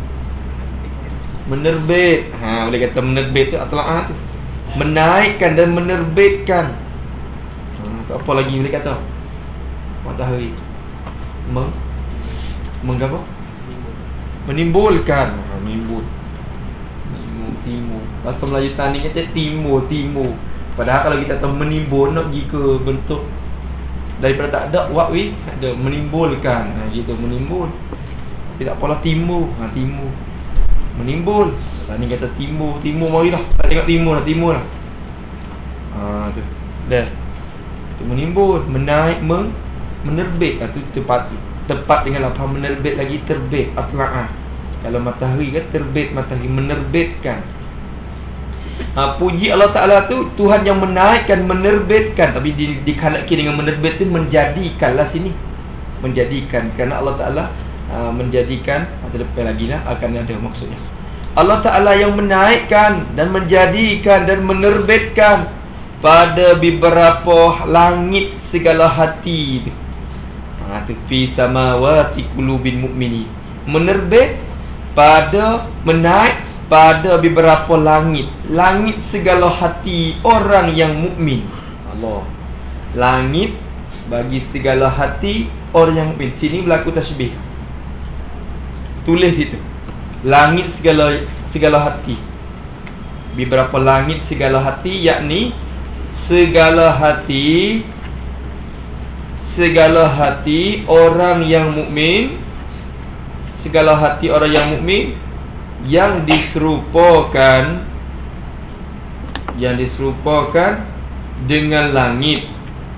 menerbit. Ha, boleh kata menerbit tu atla'a tu. Menaikkan dan menerbitkan. Ha, apa lagi boleh kata? Matahari. Meng menggapo? Menimbulkan. Ha, menimbul. Timur, timur. Bahasa Melayu tani kata timur, timur. Padahal kalau kita tahu menimbul, nak pergi ke bentuk daripada tak ada, what we ada menimbulkan. Ha, gitu, menimbul. Tapi tak apalah, timur. Ha, timur menimbul. Lah ni kata timur, timur marilah. Tak tengok timur lah, timur lah. Ha, tu. Dah. Tu menimbul, menaik, meng, menerbit. Ha, tu tepat tepat dengan lapar menerbit lagi, terbit, atla'a. Kalau matahari kan terbit matahari, menerbitkan. Ha, puji Allah Ta'ala tu Tuhan yang menaikkan, menerbitkan. Tapi di, dikhanaki dengan menerbit tu menjadikanlah sini. Menjadikan. Kerana Allah Ta'ala uh, menjadikan. Ada depan lagi lah, akan ada maksudnya. Allah Ta'ala yang menaikkan dan menjadikan dan menerbitkan pada beberapa langit segala hati. Ha, tu fi samawati qulubil mu'minin. Menerbit pada, menaik pada beberapa langit, langit segala hati orang yang mukmin. Allah. Langit bagi segala hati orang yang mukmin. Sini berlaku tasbih. Tulis itu. Langit segala segala hati. Beberapa langit segala hati, yakni segala hati segala hati orang yang mukmin. Segala hati orang yang mukmin yang diserupakan yang diserupakan dengan langit.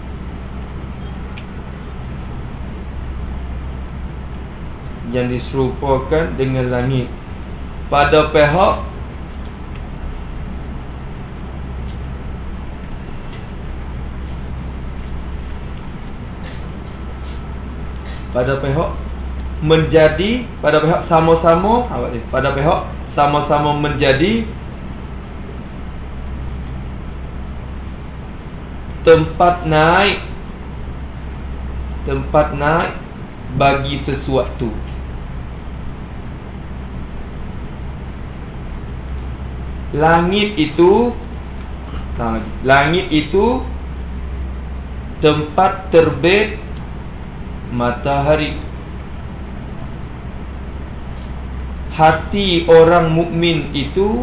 Yang diserupakan dengan langit pada pihak pada pihak menjadi, pada pihak sama-sama, pada pihak sama-sama menjadi tempat naik, tempat naik bagi sesuatu. Langit itu nah, langit itu tempat terbit matahari. Hati orang mukmin itu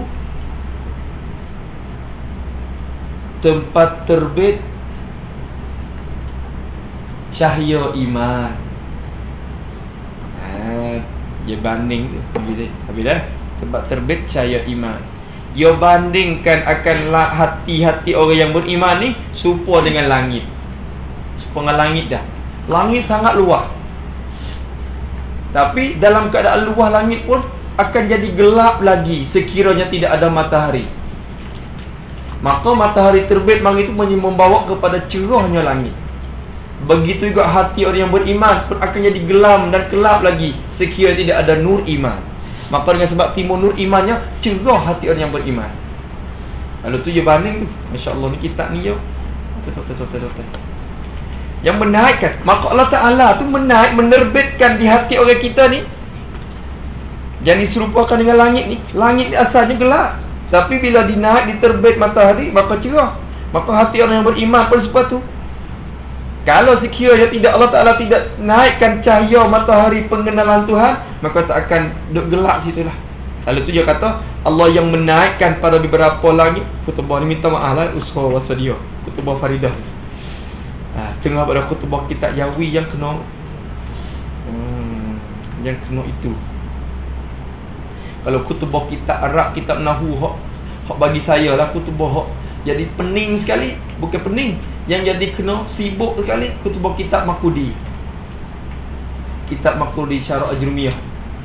tempat terbit cahaya iman. Ha, dia banding tu. Habis dah. Habis dah. Tempat terbit cahaya iman. Dia bandingkan akan hati-hati orang yang beriman ni serupa dengan langit. Serupa dengan langit dah. Langit sangat luas. Tapi dalam keadaan luas langit pun akan jadi gelap lagi sekiranya tidak ada matahari. Maka matahari terbit mari itu membawa kepada cerahnya langit. Begitu juga hati orang yang beriman pun akan jadi gelam dan gelap lagi sekiranya tidak ada nur iman. Maka dengan sebab timur nur imannya, cerah hati orang yang beriman. Lalu tu dia banding tu. Masya-Allah ni kitab ni yo. Betul-betul. Yang menaikkan, maka Allah Ta'ala tu menaik, menerbitkan di hati orang kita ni. Yang diserupakan dengan langit ni. Langit ni asalnya gelap, tapi bila dinaik, diterbit matahari, maka cerah. Maka hati orang yang beriman pun seperti tu. Kalau sekiranya tidak, Allah Ta'ala tidak naikkan cahaya matahari pengenalan Tuhan, maka tak akan duduk gelap situlah. Lalu tu dia kata, Allah yang menaikkan pada beberapa langit. Khutbah ni minta maaf lah, usaha wasadia, khutbah Faridah. Ha, setengah pada khutbah kitab Jawi yang kena hmm, yang kena itu. Kalau khutbah kitab Arab, kitab Nahu, hak, hak bagi saya lah khutbah hak jadi pening sekali. Bukan pening, yang jadi kena sibuk sekali khutbah kitab Makudi. Kitab Makudi Syarah Ajrumiyah.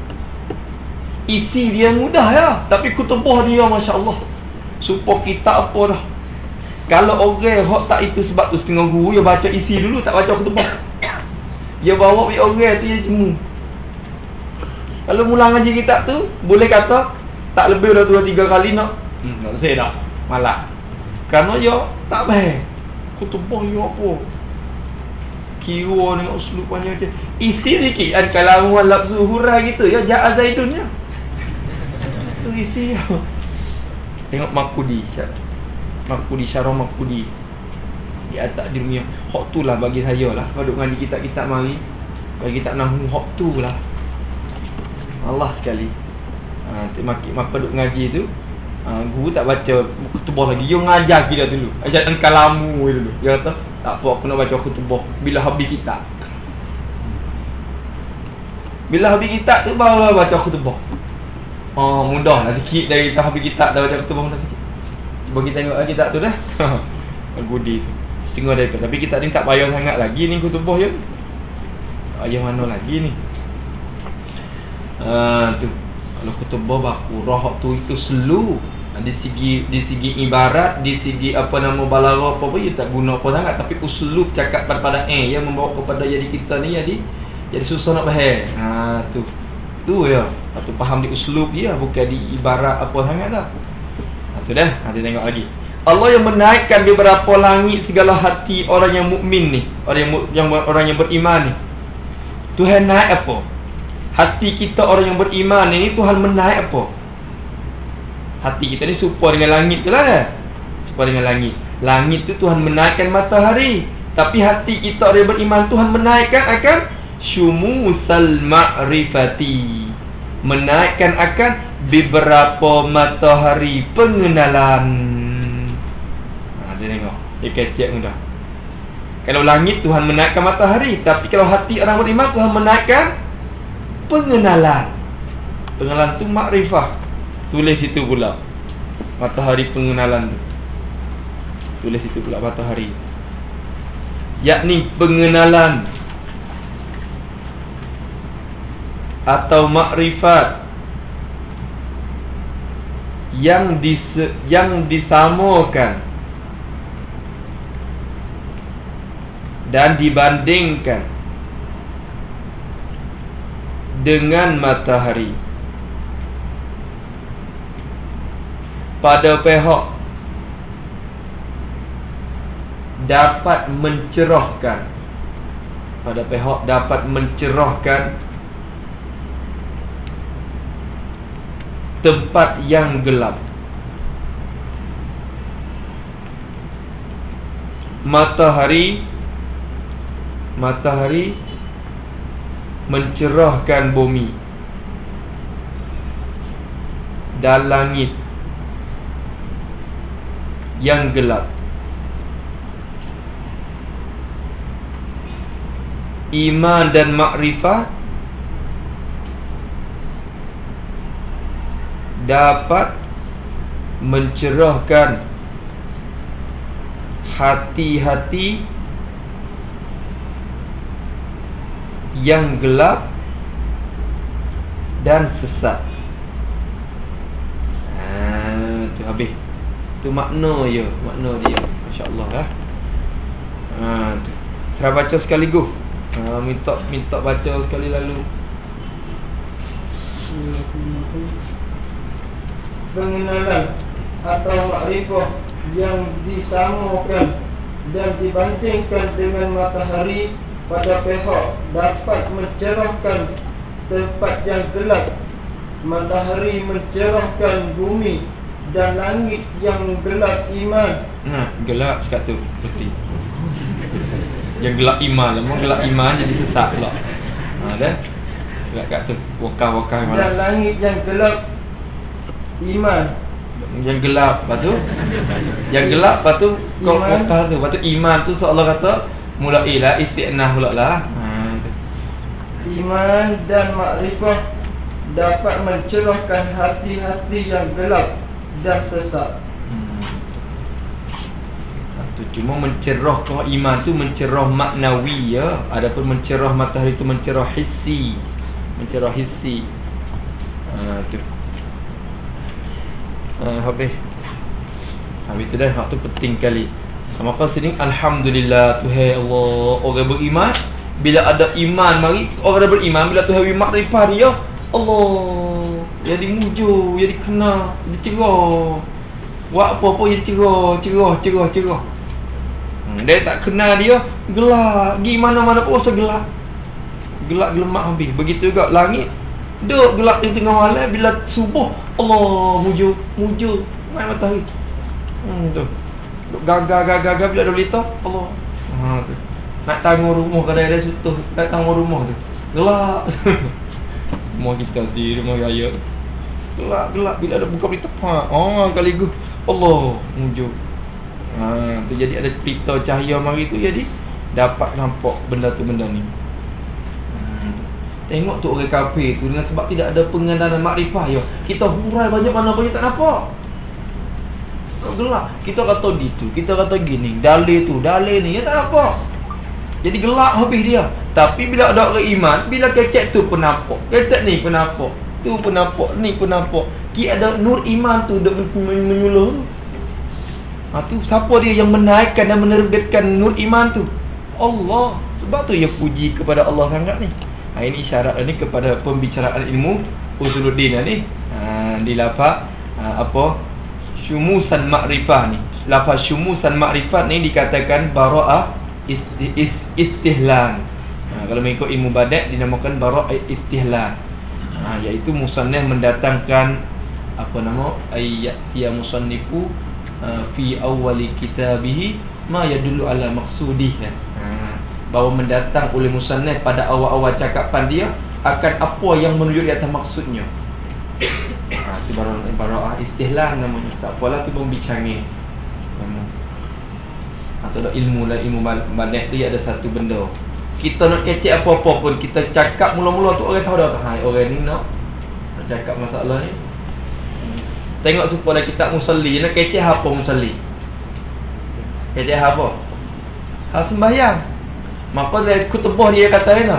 Isi dia mudah ya, tapi khutbah dia Masya Allah. Supaya kitab apa dah. Kalau orang hak tak itu, sebab tu setengah guru dia baca isi dulu, tak baca khutbah. Dia bawa pi orang tu dia cemu. Kalau mula ngaji kitab tu, boleh kata tak lebih dah dua tiga kali nak. Hmm, nak selesai dah. Malah. Kerana dia tak baik. Khutbah dia apa? Kira dengan uslub banyak macam. Isi sikit kan kalau orang lafzu hurai gitu ya, Ja'a Zaidunnya. Tu isi dia. Tengok Makudi, Makudi Syarah Makudi. Di atas dunia. Hak tu lah bagi saya lah. Kalau dengan kitab-kitab mari, bagi kitab Nahu, hak tu lah. Allah sekali. Ha, makin maka duk ngaji tu, ha, guru tak baca khutbah lagi. Dia ngajar kita dulu. Ajaran kalamu dulu. Dia kata, tak apa aku nak baca khutbah bila habis kitab. Bila habis kitab tu baru baca khutbah. Oh, mudah lah sikit dari habis kitab dah baca khutbah mudah sikit. Cuba kita tengok lagi kitab tu dah. Gudi tu. Setengah dah ikut. Tapi kitab ni tak payah sangat lagi ni khutbah je. Ayah mana lagi ni? Ah, tu. Kalau khutbah baku roh tu itu selu. Di segi di segi ibarat, di segi apa nama balaghah apa pun dia tak guna apa sangat, tapi uslub cakap pada eh yang membawa kepada jadi kita ni jadi jadi susah nak faham. Ha tu. Tu ya. Atau faham di uslub dia, bukan di ibarat apa sangat dah. Ha tu dah. Nanti tengok lagi. Allah yang menaikkan di beberapa langit segala hati orang yang mukmin ni, orang yang, yang orang yang beriman ni. Tuhan naik apa? Hati kita orang yang beriman ini Tuhan menaik apa? Hati kita ni serupa dengan langit tu lah kan? Serupa dengan langit. Langit tu Tuhan menaikkan matahari. Tapi hati kita orang yang beriman Tuhan menaikkan akan syumusal ma'rifati. Menaikkan akan beberapa matahari pengenalan. Ha, dia tengok. Dia kecek mudah. Kalau langit Tuhan menaikkan matahari, tapi kalau hati orang beriman Tuhan menaikkan pengenalan. Pengenalan tu makrifah. Tulis situ pula matahari pengenalan tu. Tulis situ pula matahari. Yakni pengenalan atau makrifat yang dis, yang disamakan dan dibandingkan dengan matahari pada pihak dapat mencerahkan, pada pihak dapat mencerahkan tempat yang gelap. Matahari Matahari mencerahkan bumi dan langit yang gelap. Iman dan makrifat dapat mencerahkan hati-hati yang gelap dan sesat. Ha, tu habis. Tu makna je, makna dia. Masya-Allah lah. Ha, tu. Try baca sekaligus. Ha, minta minta baca sekali lalu. Pengenalan atau makrifah yang disamakan dan dibandingkan dengan matahari pada pihak dapat mencerahkan tempat yang gelap. Matahari mencerahkan bumi dan langit yang gelap iman. Nah, gelap sekat tu berarti. Yang gelap iman, lama gelap iman jadi sesat pula. Ha dah. Gelap kat tu, wakah-wakah mana. Dan langit yang gelap iman. Yang gelap, lepas tu yang gelap, lepas tu kau wakah tu, lepas tu iman tu seolah kata mulailah isti'nah pula lah. Ha tu. Iman dan makrifah dapat mencerahkan hati-hati yang gelap dan sesat. Hmm. Tu cuma mencerah, kalau iman tu mencerah maknawi ya. Adapun mencerah matahari tu mencerah hissi. Mencerah hissi. Ha tu. Ha, habis Habis tu dah, hak tu penting kali. Maka sini alhamdulillah Tuhan Allah, orang beriman bila ada iman mari, orang dah beriman bila Tuhan beri makrifah dia, Allah jadi mujur, jadi kena, jadi cerah. Buat apa-apa jadi cerah, cerah, cerah, cerah. Hmm, dia tak kenal dia gelap, pergi mana-mana pun rasa gelap. Gelap gelemak habis. Begitu juga langit. Duk gelap di tengah malam, bila subuh Allah mujur, mujur main matahari. Hmm tu. Duk gagah-gagah bila dah berita Allah. Ha tu. Nak tanggung rumah kadang-kadang sutuh, nak tanggung rumah tu. Gelap. Rumah kita di rumah raya. Gelap-gelap bila ada buka berita. Ha, oh kali gu Allah mujur. Ha tu jadi ada pelita cahaya mari tu jadi dapat nampak benda tu benda ni. Tengok tu orang kafir tu dengan sebab tidak ada pengenalan makrifah ya. Kita hurai banyak mana banyak tak nampak. Kau gelap. Kita kata gitu, kita kata gini, dalil tu, dalil ni ya tak nampak. Jadi gelap habis dia. Tapi bila ada orang iman, bila kecek tu pun nampak. Kecek ni pun nampak. Tu pun nampak, ni pun nampak. Ki ada nur iman tu dak menyuluh. Ha tu siapa dia yang menaikkan dan menerbitkan nur iman tu? Allah. Sebab tu ya puji kepada Allah sangat ni. Ha, ini isyarat ni kepada pembicaraan ilmu usuluddin ni. Ha, di lafaz ha, apa? Syumusan makrifah ni. Lafaz syumusan makrifat ni dikatakan bara'ah isti, is, istihlan. Ha, kalau mengikut ilmu badat dinamakan bara'ah istihlan. Ha, iaitu musannif mendatangkan apa nama? Ayat ya musannifu uh, fi awwali kitabihi ma yadullu ala maqsudih. Ha, bahawa mendatang oleh musannif pada awal-awal cakapan dia akan apa yang menunjuk di atas maksudnya. Ha, itu bara'ah istihlah namanya. Tak apalah tu pembicaraan. Atau ada ilmu lah, ilmu badat tu ada satu benda. Kita nak kecek apa-apa pun, kita cakap mula-mula tu orang tahu dah. Ha, orang ni nak nak cakap masalah ni. Tengok supaya kita musalli, nak kecek apa musalli? Kecek apa? Hal sembahyang. Maka dari kutubah dia kata ni,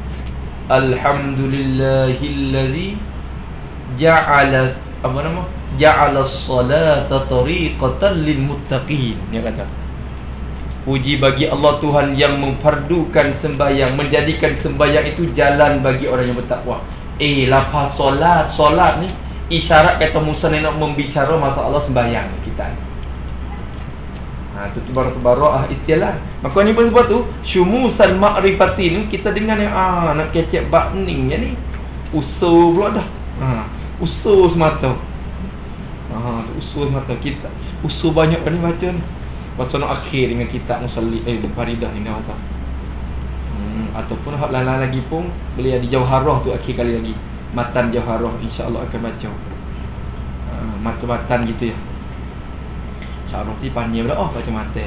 alhamdulillahillazi ja'ala apa nama? Ja'ala as-salata tariqatan lil muttaqin. Dia kata, puji bagi Allah Tuhan yang memfardukan sembahyang, menjadikan sembahyang itu jalan bagi orang yang bertakwa. Eh, lafaz solat, solat ni isyarat kata Musa ni nak membicara masalah sembahyang kita ni. Ha, tu bara'ah istilah. Maka ni pun sebab tu syumusan ma'rifati ni kita dengar ni ah nak kecek bakning je ni. Usul pula dah. Ha, usul semata. Ha, usul semata kita. Usul banyak kan ni baca ni. Pasal nak akhir dengan kitab Musalli eh Faridah ni dah pasal. Hmm, ataupun hak lain lagi pun boleh ada Jauharah tu akhir kali lagi. Matan Jauharah insya-Allah akan baca. Ha, matan-matan gitu ya. Insya-Allah ni pandai pula oh baca matan.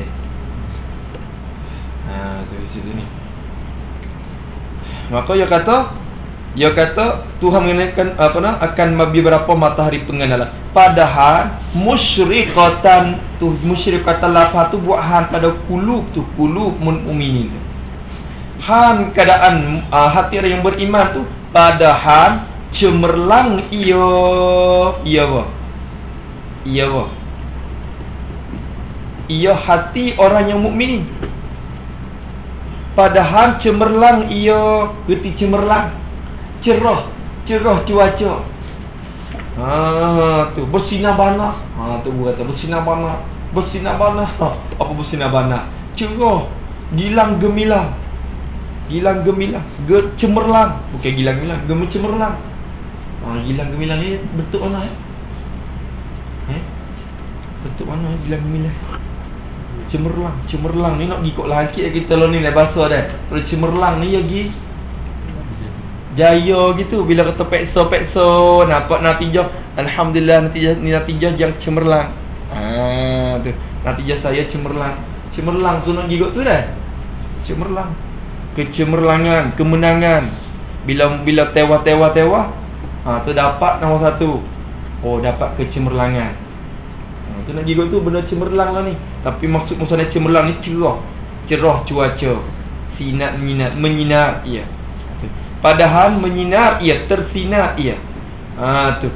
Ha, tu di situ ni. Maka dia kata dia kata Tuhan mengenaikan apa nak akan beberapa matahari pengenalan. Padahal musyriqatan tu musyriqatan lafaz tu buat han pada kulub tu kulub mukminin. Han keadaan uh, hati orang yang beriman tu padahal cemerlang ia ia apa? Ia apa? Ia hati orang yang mukminin. Padahal cemerlang ia reti cemerlang cerah cerah cuaca. Ha tu bersinar bana. Ha tu gua kata bersinar bana. Bersinar bana. Ha, apa bersinar bana? Cerah, gilang gemilang. Gilang gemilang, ge cemerlang. Bukan gilang gemilang, gem cemerlang. Ha gilang gemilang ni bentuk mana eh? Eh? Bentuk mana gilang gemilang? Cemerlang, cemerlang ni nak pergi kot lain sikit kita lo ni dah bahasa dah. Kalau cemerlang ni ya gi jaya gitu bila kata peksa-peksa nampak natijah alhamdulillah natijah ni natijah yang cemerlang. Ha tu natijah saya cemerlang. Cemerlang tu nak gigot tu dah. Cemerlang. Kecemerlangan, kemenangan. Bila bila tewah-tewah-tewah, ha tu dapat nombor satu. Oh dapat kecemerlangan. Ha tu nak gigot tu benda cemerlang lah ni. Tapi maksud maksudnya cemerlang ni cerah. Cerah cuaca. Sinar minat menyinar ia. Padahal menyinar ia, tersinar ia. Ha tu.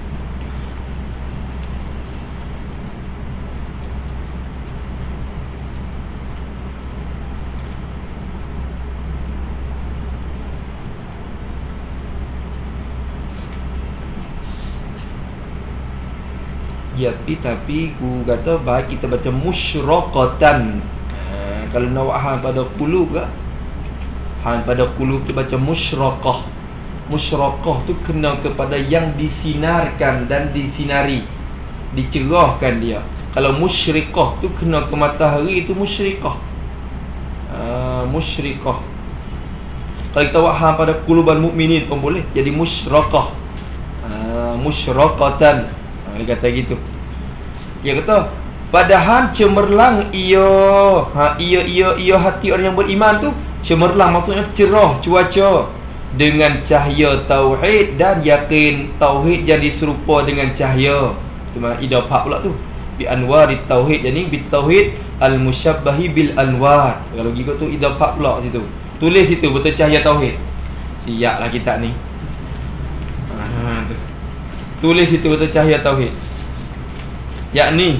Ya, tapi ku kata baik kita baca musyraqatan. Ha, kalau nak wahang pada qulub ke? Han pada qulub tu baca musyraqah. Musyraqah tu kena kepada yang disinarkan dan disinari, dicerahkan dia. Kalau musyriqah tu kena ke matahari tu musyriqah. Uh, musyriqah. Kalau kita waham pada qulubal mukminin pun boleh jadi musyraqah. Uh, musyraqatan. Uh, dia kata gitu. Dia kata padahal cemerlang ia ha ia ia ia hati orang yang beriman tu cemerlang maksudnya cerah cuaca dengan cahaya tauhid dan yakin. Tauhid yang diserupa dengan cahaya. Itu makna idafah pula tu. Bi anwarit tauhid, yani bi tauhid al musyabbahi bil anwar. Kalau gitu tu idafah pula situ. Tulis situ betul cahaya tauhid. Siaplah kitab ni. Ha tu. Tulis situ betul cahaya tauhid. Yakni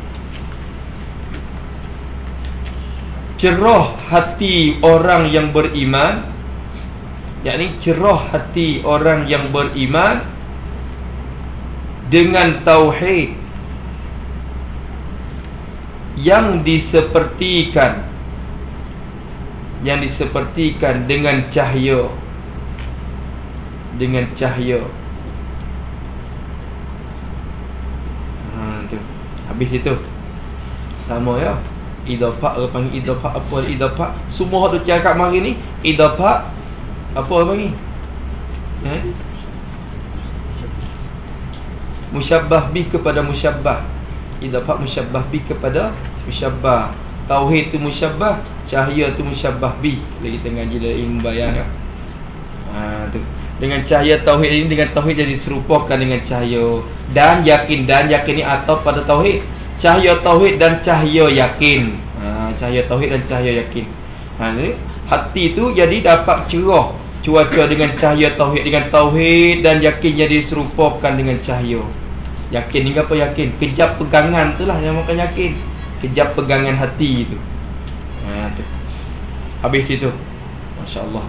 cerah hati orang yang beriman, yakni cerah hati orang yang beriman dengan tauhid yang disepertikan yang disepertikan dengan cahaya dengan cahaya. Ha tu. Habis itu. Sama ya. Idafah apa panggil idafah apa idafah semua hak tu cakap mari ni idafah apa panggil eh musyabbah bi kepada musyabbah. Idafah musyabbah bi kepada musyabbah. Tauhid tu musyabbah, cahaya tu musyabbah bi. Lagi kita ngaji dalam ilmu bayan ya. Ha tu. Dengan cahaya tauhid ini dengan tauhid jadi serupakan dengan cahaya dan yakin. Dan yakin ni atau pada tauhid. Cahaya tauhid dan cahaya yakin. Ha, cahaya tauhid dan cahaya yakin. Ha ni hati tu jadi dapat cerah cuaca dengan cahaya tauhid, dengan tauhid dan yakin jadi serupakan dengan cahaya. Yakin ni apa yakin? Kejap pegangan tu lah yang makan yakin. Kejap pegangan hati tu. Ha tu. Habis itu. Masya-Allah.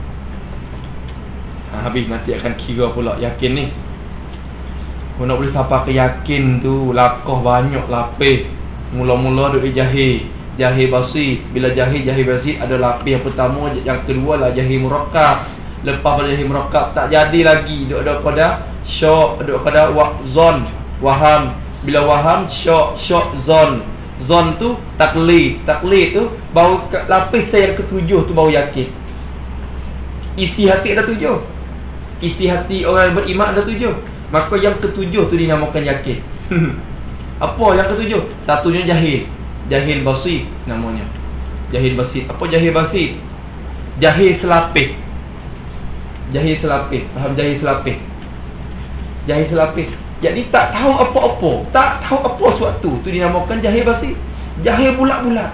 Ha, habis nanti akan kira pula yakin ni. Kau nak boleh siapa ke yakin tu lakoh banyak lapis. Mula-mula duk di jahil, jahil basit. Bila jahil jahil basit ada lapis yang pertama, yang kedua lah jahil murakkab. Lepas pada jahil murakkab tak jadi lagi, duk ada pada syok, duk pada wahzon, waham. Bila waham syok, syok zon. Zon tu taklid. Taklid tu baru ke, lapis yang ketujuh tu baru yakin. Isi hati ada tujuh. Isi hati orang yang beriman ada tujuh. Maka yang ketujuh tu dinamakan yakin. Apa yang ketujuh? Satunya jahil. Jahil basir namanya. Jahil basir. Apa jahil basir? Jahil selapis. Jahil selapis. Faham jahil selapis? Jahil selapis. Jadi tak tahu apa-apa, tak tahu apa suatu tu dinamakan jahil basir. Jahil bulat-bulat.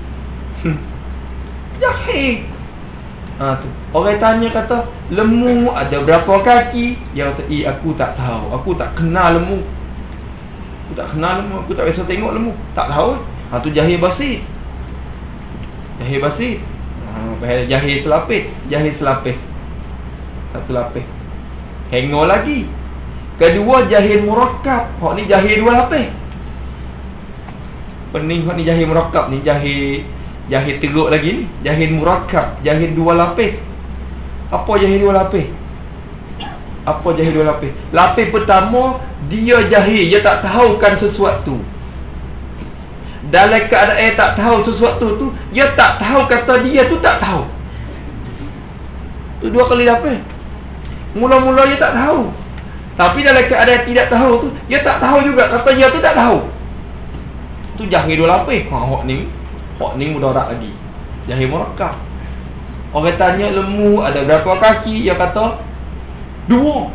Jahil. Ha tu. Orang tanya kata, lembu ada berapa kaki? Dia kata, "Eh, aku tak tahu. Aku tak kenal lembu. Aku tak kenal lembu, aku tak biasa tengok lembu. Tak tahu." Ha tu jahil basir. Jahil basir. Ha, jahil selapis, jahil selapis. Satu lapis. Hengor lagi. Kedua jahil murakkab. Hak ni jahil dua lapis. Pening hak ni jahil murakkab ni, jahil jahil teruk lagi ni, jahil murakkab, jahil dua lapis. Apa jahil dua lapis? Apa jahil dua lapis? Lapis pertama, dia jahil, dia tak tahukan sesuatu. Dalam keadaan tak tahu sesuatu tu, dia tak tahu kata dia tu tak tahu. Tu dua kali lapis. Mula-mula dia tak tahu. Tapi dalam keadaan tidak tahu tu, dia tak tahu juga kata dia tu tak tahu. Tu jahil dua lapis. Ha, hak ni, hak ni mudarat lagi. Jahil murakkab. Orang tanya lembu ada berapa kaki? Dia kata dua.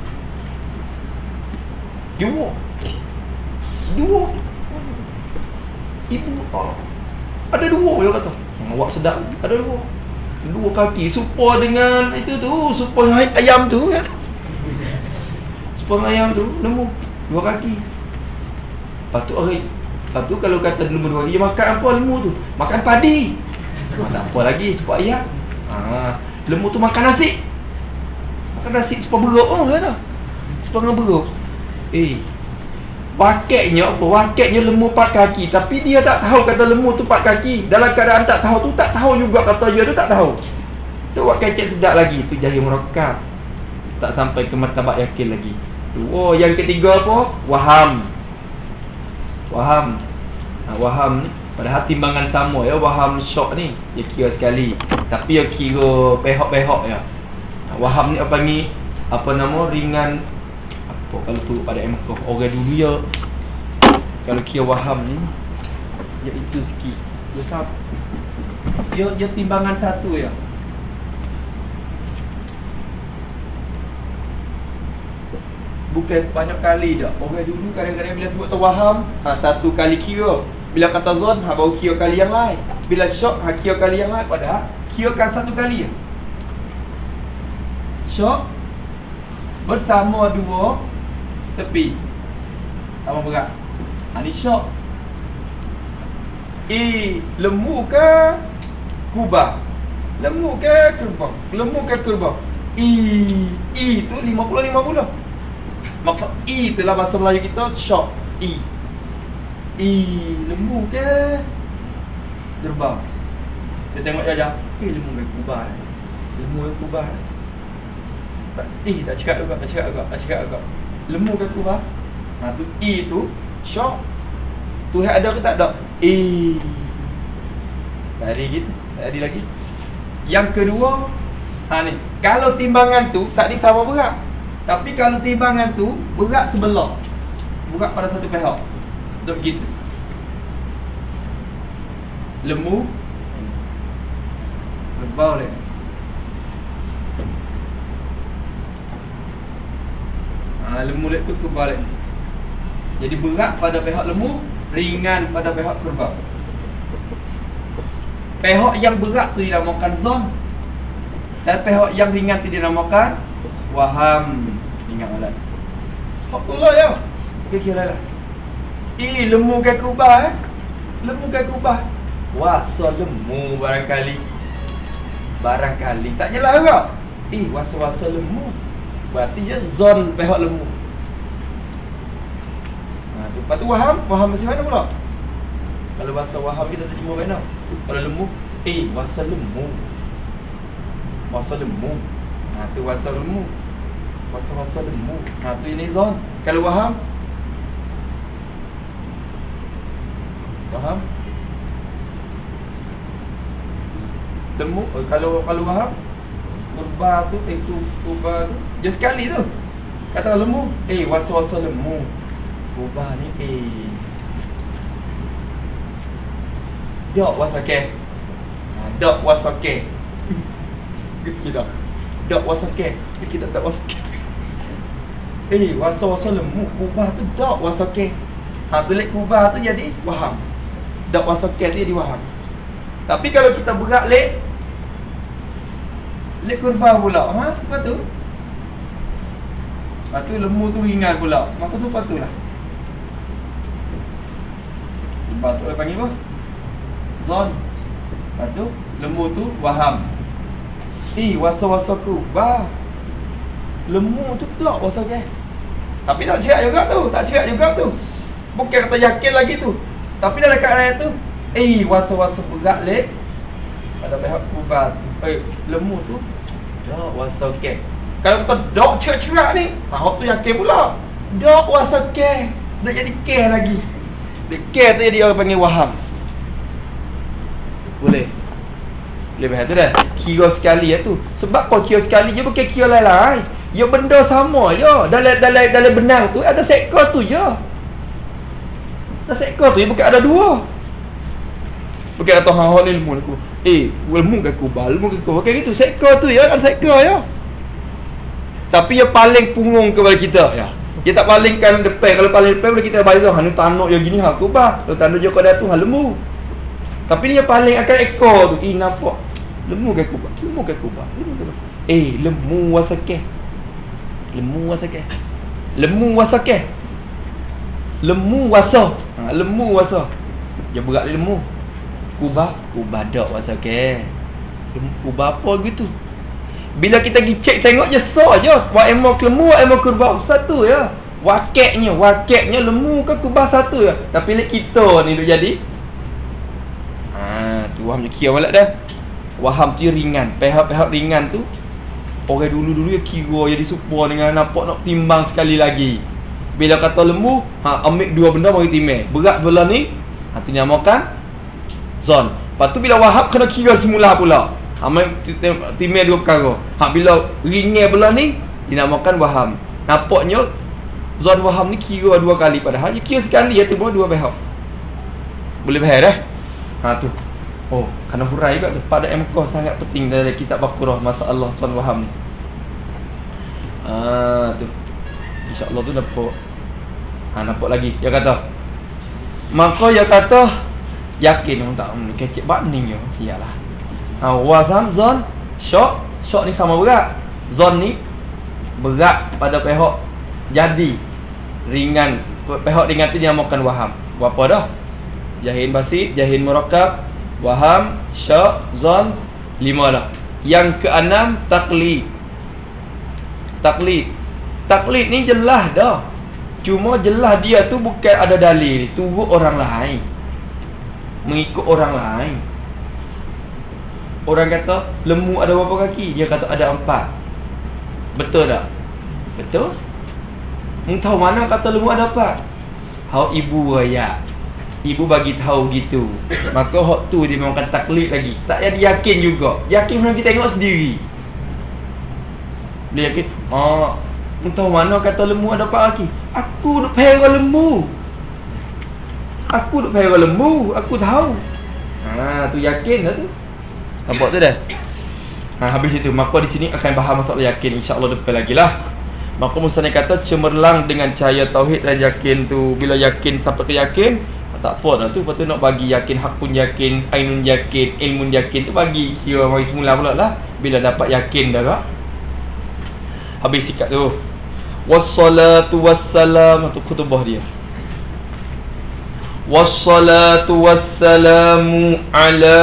Dua. Dua. Ibu oh, ada dua, dia kata. Awak sedap, ada dua. Dua kaki, serupa dengan itu tu, serupa dengan ayam tu kan. Serupa dengan ayam tu, lembu, dua kaki. Lepas tu orang, lepas tu kalau kata lembu dua kaki, dia makan apa lembu tu? Makan padi. Ha, tak apa lagi, serupa ayam. Ha, lembu tu makan nasi. Makan nasi serupa beruk oh kata. Serupa dengan beruk. Eh, wakilnya apa? Wakilnya lembu empat kaki. Tapi dia tak tahu kata lembu tu empat kaki. Dalam keadaan tak tahu tu, tak tahu juga kata dia tu tak tahu. Tu wakil cek sedap lagi. Tu jahil murakkab. Tak sampai ke martabat yakin lagi. Oh, yang ketiga apa? Waham. Waham. Ha, waham ni padahal timbangan sama ya. Waham syok ni dia kira sekali. Tapi dia kira pehok-pehok ya. Ha, waham ni apa ni? Apa nama? Ringan. Kalau tu pada Mekah orang dunia kalau kira waham ni dia itu sikit besar, dia, dia timbangan satu ya. Bukan banyak kali dah. Orang dulu kadang-kadang bila sebut tu waham, ha, satu kali kira. Bila kata zon, ha, baru kira kali yang lain. Bila syok, ha, kira kali yang lain. Padahal kirakan satu kali ya. Syok bersama dua tepi. Sama berat. Ha, ni syok. Eh, lembu ke kubah? Lembu ke kerbau? Lembu ke kerbau? I, I tu lima puluh lima puluh. Maka I itulah bahasa Melayu kita syok. I. I, lembu ke kerbau? Kita tengok saja. Eh, lembu ke kubah? Lembu ke kubah? Eh, tak cakap juga, tak cakap juga, tak cakap juga. Lembu ke kubah? Ha, tu I tu syok. Tu ada ke tak ada? Eh, tadi gitu, tadi lagi. Yang kedua, ha ni, kalau timbangan tu tak ni sama berat. Tapi kalau timbangan tu berat sebelah, berat pada satu pihak. Duk gitu. Lembu kerbau leh. Ha, lembu lek tu kerbau lek. Jadi berat pada pihak lembu, ringan pada pihak kerbau. Pihak yang berat tu dinamakan zon. Dan pihak yang ringan tu dinamakan waham. Ingat malam. Hak tu lah ya. Okey kira lah. Eh, lembu ke kubah eh? Lembu ke kubah. Wasa lembu barangkali. Barangkali tak jelas ke? Eh, wasa-wasa lembu. Berarti je zon pihak lembu. Ha, tu. Lepas tu waham, waham macam mana pula? Kalau bahasa waham kita terjemah mana? Kalau lembu, eh, wasa lembu. Wasa lembu. Ha, tu wasa lembu. Wasa-wasa lembu. Ha, tu ini zon. Kalau waham, Faham? Lemu, oh, kalau kalau faham kurba tu, eh tu kurba tu je sekali tu. Kata lemu, eh wasa-wasa lemu. Kurba ni eh dok wasake. Ha, dok wasake. Gitu dah. Dok wasake. Kita tak wasake. Eh wasa-wasa lemu, kurba tu dok wasake. Ha, tulis kurba tu jadi waham. Dok wasake tu jadi waham. Tapi kalau kita berat lek lek kurba pula, ha, lepas tu lepas tu lemu tu ringan pula. Maka tu patutlah. Lepas tu dia panggil apa? Zon. Lepas tu lemu tu waham. Eh wasa-wasa kurba. Lemu tu tak wasa je. Tapi tak cerak juga tu, tak cerak juga tu. Bukan kata yakin lagi tu. Tapi dalam keadaan tu, eh wasa-wasa berat lek pada pihak kurba tu. Eh lemu tu dok wasa ke. Kalau kata dok cerak-cerak ni, ha hok tu yakin pula. Dok wasa ke. Nak jadi ke lagi. Dia ke tu jadi orang panggil waham. Boleh. Boleh faham tu dah. Kira sekali ya tu. Sebab kau kira sekali je bukan kira lain-lain. Ya benda sama je. Dalam dalam dalam benang tu ada seekor tu je. Ada seekor tu je bukan ada dua. Bukan kata hang hok ni ilmu aku. Eh, ilmu ke aku, ilmu ke aku. Bukan gitu. Seekor tu ya, ada seekor ya. Tapi yang paling punggung kepada kita ya. Dia tak palingkan depan. Kalau paling depan boleh kita bayar hang tanuk yang gini hang kubah. Kalau tanuk je kau datu hang lembu. Tapi dia paling akan ekor tu. Eh nampak. Lemu ke kubah. Lemu ke kubah. Lemu ke kubah. Eh lemu wasake. Lemu wasake. Lemu wasake. Lemu wasa. Ha, lemu wasa. Dia berat lemu. Kubah, kubah dak wasake. Lemu kubah apa gitu. Bila kita pergi cek tengok je so je. Wa emo lemu, wa emo kubah satu ya. Wakeknya, wakeknya lemu ke kubah satu ya. Tapi lek kita ni duk jadi tu waham je kira walak dah. Waham tu ringan. Pihak-pihak ringan tu orang dulu-dulu ya kira jadi supaya dengan nampak nak timbang sekali lagi. Bila kata lembu, ha ambil dua benda bagi timbang. Berat bola ni, ha tu namakan zon. Lepas tu bila wahab kena kira semula pula. Ambil timbang dua perkara. Ha bila ringan bola ni dinamakan waham. Nampaknya zon waham ni kira dua kali padahal dia kira sekali ya tu dua pihak. Boleh faham dah? Ha tu. Oh, kena hurai juga tu. Pada M K sangat penting dalam kitab Baqarah masalah zon waham ni. Ah tu. Insya-Allah tu nampak. Ha nampak lagi. Dia kata. Maka dia kata yakin orang tak hmm, kecek bakning yo. Sialah. Ha wazan zon syok, syok ni sama berat. Zon ni berat pada pihak jadi ringan. Pihak ringan tu dia makan waham. Berapa dah? Jahin basit, jahin murakkab, waham, syak, zon, lima dah. Yang keenam taklid. Taklid. Taklid ni jelas dah. Cuma jelas dia tu bukan ada dalil, turut orang lain. Mengikut orang lain. Orang kata lembu ada berapa kaki? Dia kata ada empat. Betul tak? Betul? Mu tahu mana kata lembu ada empat? Hau ibu raya. Ibu bagi tahu gitu. Maka hak tu dia memang taklid lagi. Tak jadi yakin juga. Yakin mana kita tengok sendiri. Dia yakin, ah, entah mana kata lembu ada empat kaki. Aku duk perah lembu. Aku duk perah lembu, aku tahu. Ha, tu yakin dah tu. Nampak tu dah. Ha, habis itu maka di sini akan bahas masalah yakin insya-Allah depan lagi lah. Maka musannif kata cemerlang dengan cahaya tauhid dan yakin tu. Bila yakin sampai ke yakin, tak apa dah tu. Lepas tu nak bagi yakin, hakun yakin, ainun yakin, ilmun yakin tu bagi kira mari semula pula lah. Bila dapat yakin dah tak? Habis sikat tu. Wassalatu wassalam tu khutbah dia. Wassalatu wassalamu ala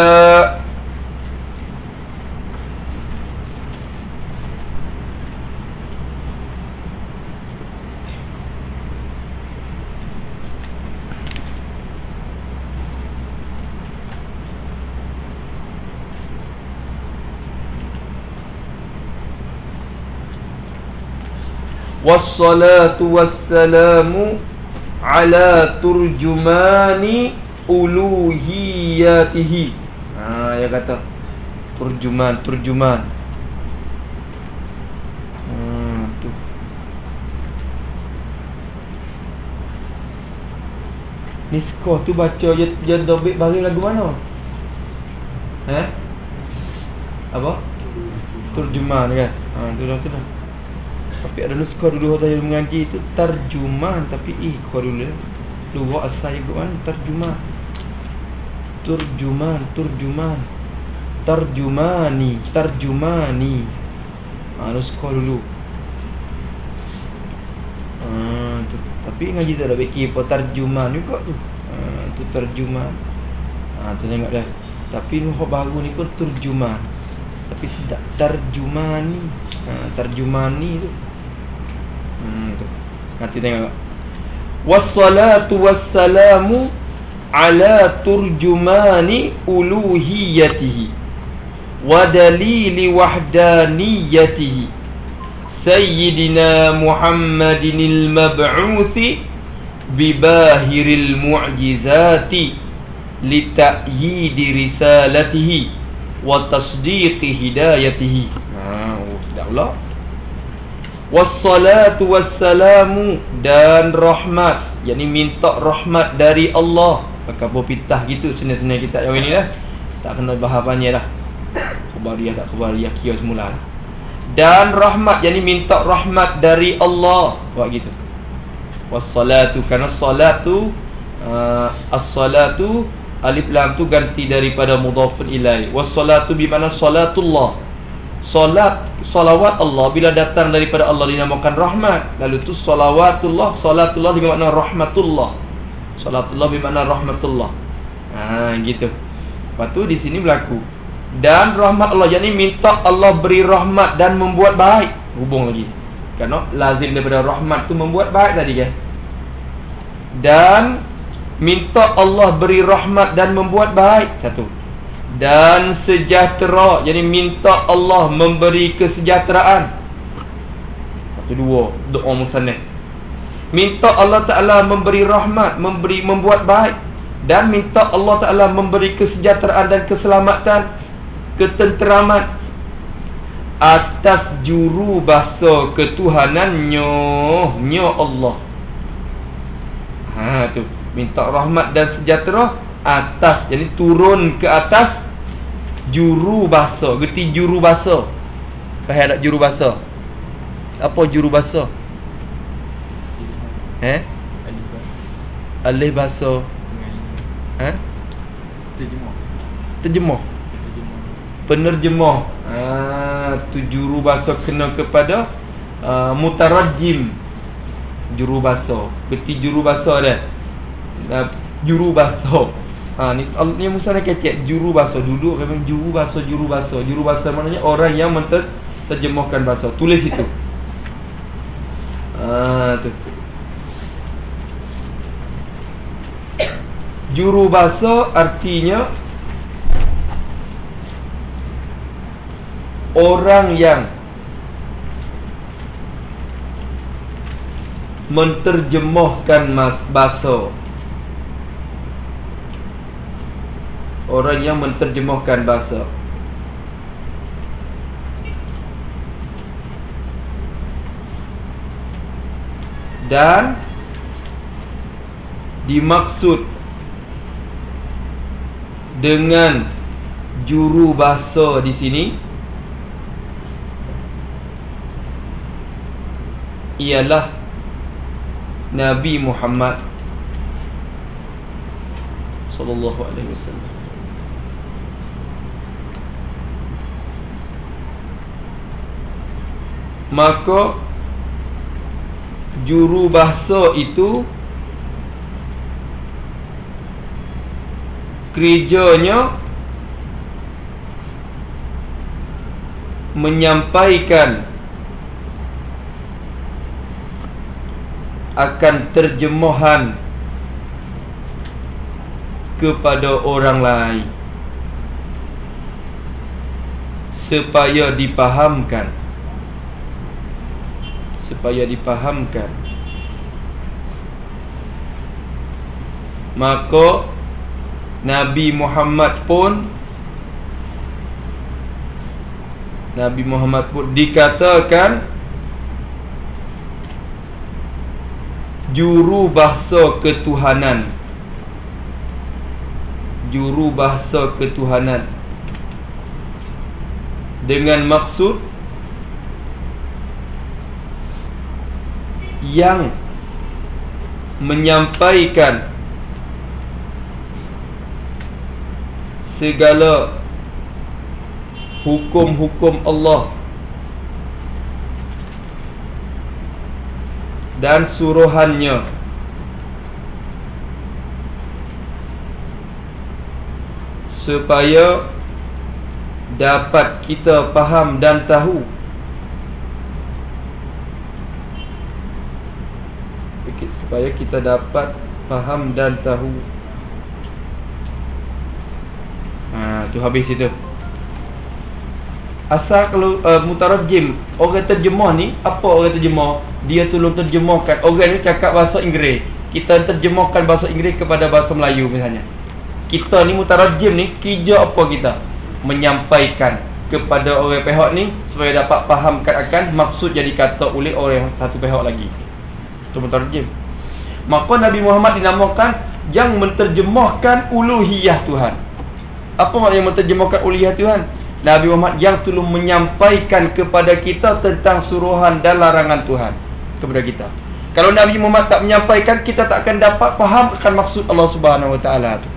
Wassalatu wassalamu ala turjumani uluhiyatihi. Ha, dia kata turjuman, turjuman. Hmm, tu. Ni skor tu baca je je dobik baring lagu mana? Eh? Apa? Turjuman kan? Ha, tu dah tu dah. Tapi ada dulu skor dulu tadi mengaji tu terjuman, tapi eh kau dulu dua asal ikut mana? Terjuman. Turjuman, turjuman. Terjumani, terjumani. Ha, lu skor dulu. Ha, tu. Tapi ngaji tak ada fikir apa terjuman juga tu. Ha, tu terjuman. Ha, tu tengok dah. Tapi nuh baru ni pun turjuman. Tapi sedap terjumani. Ha, terjumani tu. Hmm, tu. Nanti tengok. Wassalatu wassalamu ala turjumani uluhiyatihi wa dalili wahdaniyatihi Sayyidina Muhammadinil mab'uthi bibahiril mu'jizati lita'yidi risalatihi wa tasdiqi hidayatihi. Ha, oh, tidak pula. Wassalatu wassalamu, dan rahmat, yakni minta rahmat dari Allah. Pakai berpitah gitu senang-senang kita yang ini dah. Tak kena bahas banyak dah. Khabariyah tak khabariyah kira semula lah. Dan rahmat, yakni minta rahmat dari Allah. Buat gitu. Wassalatu, kerana salatu uh, as-salatu alif lam tu ganti daripada mudhafun ilaih. Wassalatu bermakna salatullah. Salat, salawat Allah bila datang daripada Allah dinamakan rahmat. Lalu tu salawatullah, salatullah bermakna rahmatullah. Salatullah bermakna rahmatullah. Ha, gitu. Lepas tu di sini berlaku dan rahmat Allah, yakni minta Allah beri rahmat dan membuat baik. Hubung lagi. Kerana lazim daripada rahmat tu membuat baik tadi kan. Dan minta Allah beri rahmat dan membuat baik. Satu. Dan sejahtera, jadi minta Allah memberi kesejahteraan. Satu dua, doa musannaf. Minta Allah Ta'ala memberi rahmat, memberi membuat baik, dan minta Allah Ta'ala memberi kesejahteraan dan keselamatan, ketenteraman atas juru bahasa ketuhanannya, nya Allah. Ha tu, minta rahmat dan sejahtera atas, jadi turun ke atas juru bahasa. Gerti juru bahasa? Faham tak juru bahasa? Apa juru bahasa? Eh? Alih bahasa. Eh? Terjemah. Terjemah. Penerjemah. Ah, tu juru bahasa kena kepada uh, mutarajim. Juru bahasa. Gerti juru bahasa dah. Uh, juru bahasa. Ha, ni ni Musa nak kecek juru bahasa. Dulu memang juru bahasa, juru bahasa. Juru bahasa maknanya orang yang menterjemahkan bahasa. Tulis itu. Ah, tu. Juru bahasa artinya orang yang menterjemahkan mas bahasa. Orang yang menterjemahkan bahasa. Dan dimaksud dengan juru bahasa di sini ialah Nabi Muhammad sallallahu alaihi wasallam. Maka juru bahasa itu kerjanya menyampaikan akan terjemahan kepada orang lain supaya dipahamkan, supaya dipahamkan. Maka Nabi Muhammad pun Nabi Muhammad pun dikatakan juru bahasa ketuhanan. Juru bahasa ketuhanan dengan maksud yang menyampaikan segala hukum-hukum Allah dan suruhannya supaya dapat kita faham dan tahu. Supaya kita dapat faham dan tahu. Ha, tu habis itu. Asal kalau uh, mutarajim, orang terjemah ni, apa orang terjemah? Dia tolong terjemahkan. Orang ni cakap bahasa Inggeris, kita terjemahkan bahasa Inggeris kepada bahasa Melayu misalnya. Kita ni mutarajim ni, kerja apa kita? Menyampaikan kepada orang pihak ni supaya dapat fahamkan akan maksud jadi kata oleh orang satu pihak lagi. Itu mutarajim. Maka Nabi Muhammad dinamakan yang menterjemahkan uluhiyah Tuhan. Apa maknanya menterjemahkan uluhiyah Tuhan? Nabi Muhammad yang tolong menyampaikan kepada kita tentang suruhan dan larangan Tuhan kepada kita. Kalau Nabi Muhammad tak menyampaikan, kita tak akan dapat faham akan maksud Allah Subhanahu Wa Taala tu.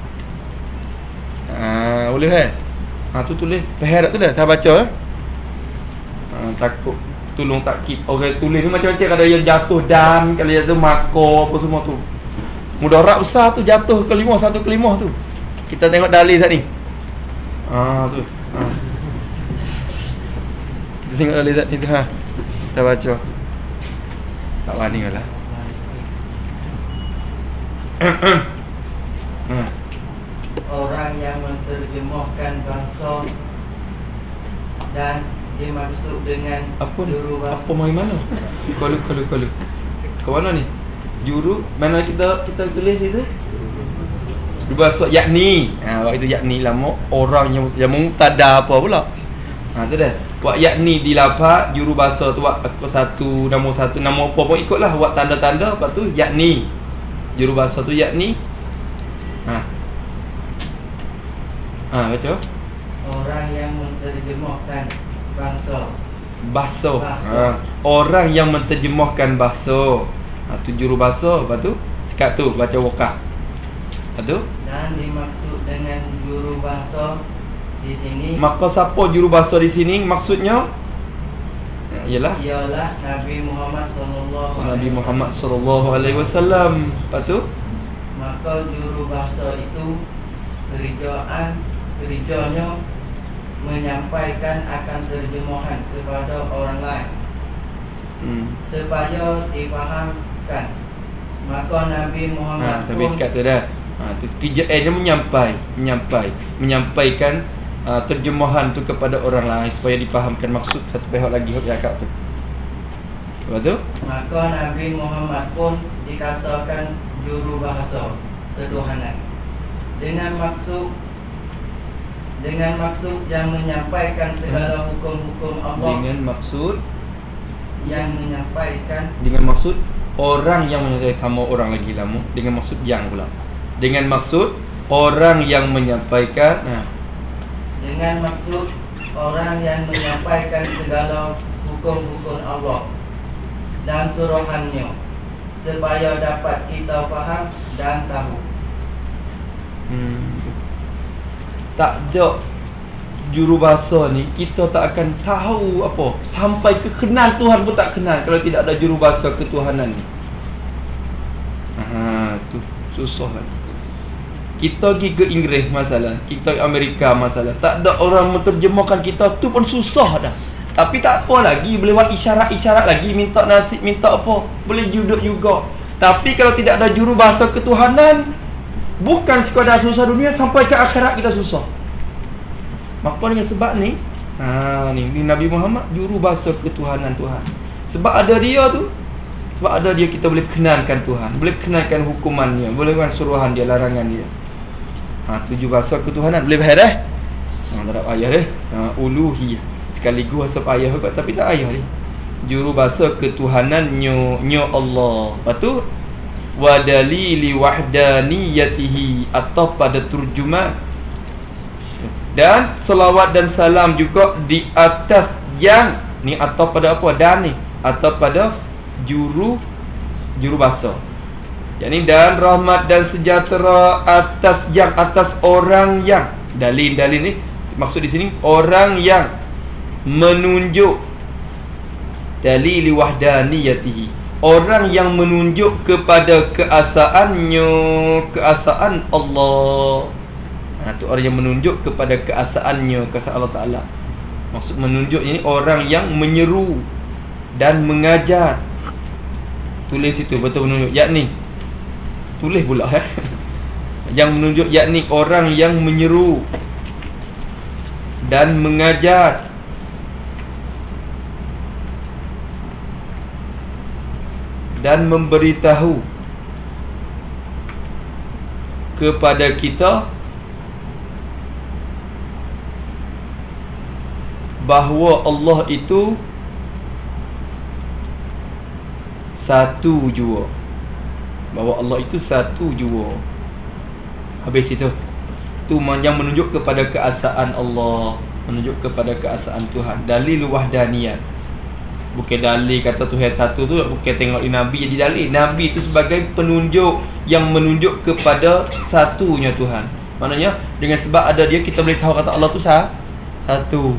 Ha, boleh kan? Ha, tu tulis peher tu dah, tak baca eh? Ha, takut tolong takkit. Orang tulis ni macam-macam, ada yang jatuh dan, kalau jatuh mako apa semua tu. Mudarat besar tu jatuh kelima, satu kelima tu. Kita tengok dalil saat ni. Ah tu. Ha. Kita tengok dalil saat ni tu ha. Kita baca. Tak wani lah. Orang yang menterjemahkan bangsa dan dimaksud dengan apa ni? juru bahasa. Apa mai mana? Kalau kalau kalau. Ke mana ni? Juru mana kita kita tulis itu? Juru bahasa yakni. Ha, waktu itu yakni lama orang yang yang mubtada apa pula. Ha tu dah. Buat yakni di lafaz juru bahasa tu buat satu nama satu nama apa pun ikutlah buat tanda-tanda, lepas tu yakni. Juru bahasa tu yakni. Ha. Ha baca. Orang yang menterjemahkan bangsa. Bahasa. Ha. Orang yang menterjemahkan bahasa. Ha tu juru bahasa, lepas tu sekat tu baca wakaf. Lepas tu Dan dimaksud dengan juru bahasa di sini. maka siapa juru bahasa di sini maksudnya? Ialah Ialah Nabi Muhammad sallallahu Nabi Muhammad sallallahu alaihi wasallam. Lepas tu maka juru bahasa itu kerjaan kerjanya menyampaikan akan terjemahan kepada orang lain hmm. supaya difahamkan. Maka Nabi Ha Muhammad tapi pun sekat tu dah. Ha tu kerjaannya menyampai, menyampai, menyampaikan uh, terjemahan tu kepada orang lain supaya difahamkan maksud satu pihak lagi hok cakap tu. Lepas tu maka Nabi Muhammad pun dikatakan juru bahasa ketuhanan dengan maksud dengan maksud yang menyampaikan segala hukum-hukum Allah, dengan maksud yang menyampaikan dengan maksud orang yang menyampaikan sama orang lagi lama dengan maksud yang pula. Dengan maksud orang yang menyampaikan nah. dengan maksud orang yang menyampaikan segala hukum-hukum Allah dan suruhannya supaya dapat kita faham dan tahu. Hmm. Tak ada juru bahasa ni kita tak akan tahu apa, sampai ke kenal Tuhan pun tak kenal kalau tidak ada juru bahasa ketuhanan ni. Ha tu susah kan. Kita pergi ke Inggeris masalah, kita ke Amerika masalah, tak ada orang menterjemahkan kita tu pun susah dah. Tapi tak apa lagi, boleh buat isyarat-isyarat lagi, minta nasib, minta apa, boleh duduk juga. Tapi kalau tidak ada juru bahasa ketuhanan, bukan sekadar susah dunia, sampai ke akhirat kita susah. Maka dengan sebab ni, ha ni, ni Nabi Muhammad juru bahasa ketuhanan Tuhan. Sebab ada dia tu, sebab ada dia kita boleh kenalkan Tuhan, boleh kenalkan hukumannya, boleh kenalkan suruhan dia, larangan dia. Ha, tujuh bahasa ketuhanan. Boleh faham dah? Ha, tak ada ayah dah. Ha, uluhiyah. Sekaligus asap ayah juga, tapi tak ayah dia. Juru bahasa ketuhanan nyo nyo Allah. Lepas tu wa dalili wahdaniyatihi, atau pada terjemah. Dan selawat dan salam juga di atas yang ni, atau pada apa? Dan ni, atau pada juru juru bahasa. Yani dan rahmat dan sejahtera atas yang, atas orang yang, dalil-dalil ni maksud di sini orang yang menunjuk dalili wahdaniyatihi, orang yang menunjuk kepada keesaannya, keesaan Allah. Ha, tu orang yang menunjuk kepada keesaannya, keesaan Allah Taala. Maksud menunjuk ini orang yang menyeru dan mengajar. Tulis situ betul menunjuk, yakni tulis pula eh. Yang menunjuk yakni orang yang menyeru dan mengajar. Dan memberitahu kepada kita bahawa Allah itu satu jua. Bahawa Allah itu satu jua. Habis itu. Itu yang menunjuk kepada keesaan Allah, menunjuk kepada keesaan Tuhan. Dalil wahdaniyat. Bukan dalil kata Tuhan satu tu, bukan tengok Nabi jadi dalil. Nabi itu sebagai penunjuk yang menunjuk kepada satunya Tuhan. Maknanya dengan sebab ada dia, kita boleh tahu kata Allah tu sah, satu.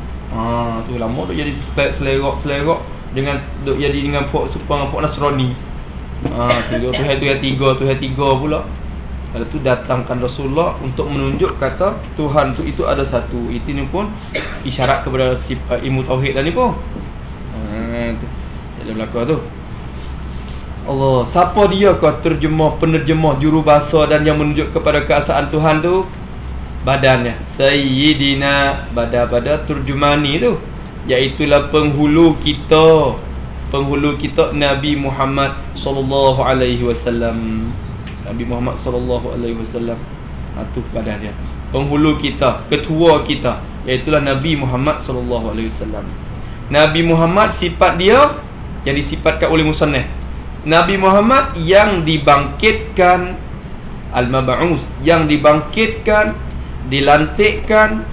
Ha, tu lama tu jadi selerok-selerok dengan duk jadi dengan pok supang pok Nasrani. Ha, tu Tuhan tu yang tiga, Tuhan tiga pula. Lepas tu datangkan Rasulullah untuk menunjuk kata Tuhan tu itu ada satu. Itu ni pun isyarat kepada sifat ilmu tauhid dah ni pun. Ha, tu. Ada belakang tu. Allah, siapa dia kau terjemah, penerjemah, juru bahasa dan yang menunjuk kepada keesaan Tuhan tu? Badannya Sayyidina, badan-badan terjemani tu, iaitulah penghulu kita, penghulu kita Nabi Muhammad sallallahu alaihi wasallam. Nabi Muhammad sallallahu alaihi wasallam. Ha, tu badan dia. Penghulu kita, ketua kita, iaitulah Nabi Muhammad sallallahu alaihi wasallam. Nabi Muhammad sifat dia yang disifatkan oleh musannaf. Nabi Muhammad yang dibangkitkan, al-mab'us, yang dibangkitkan, dilantikkan,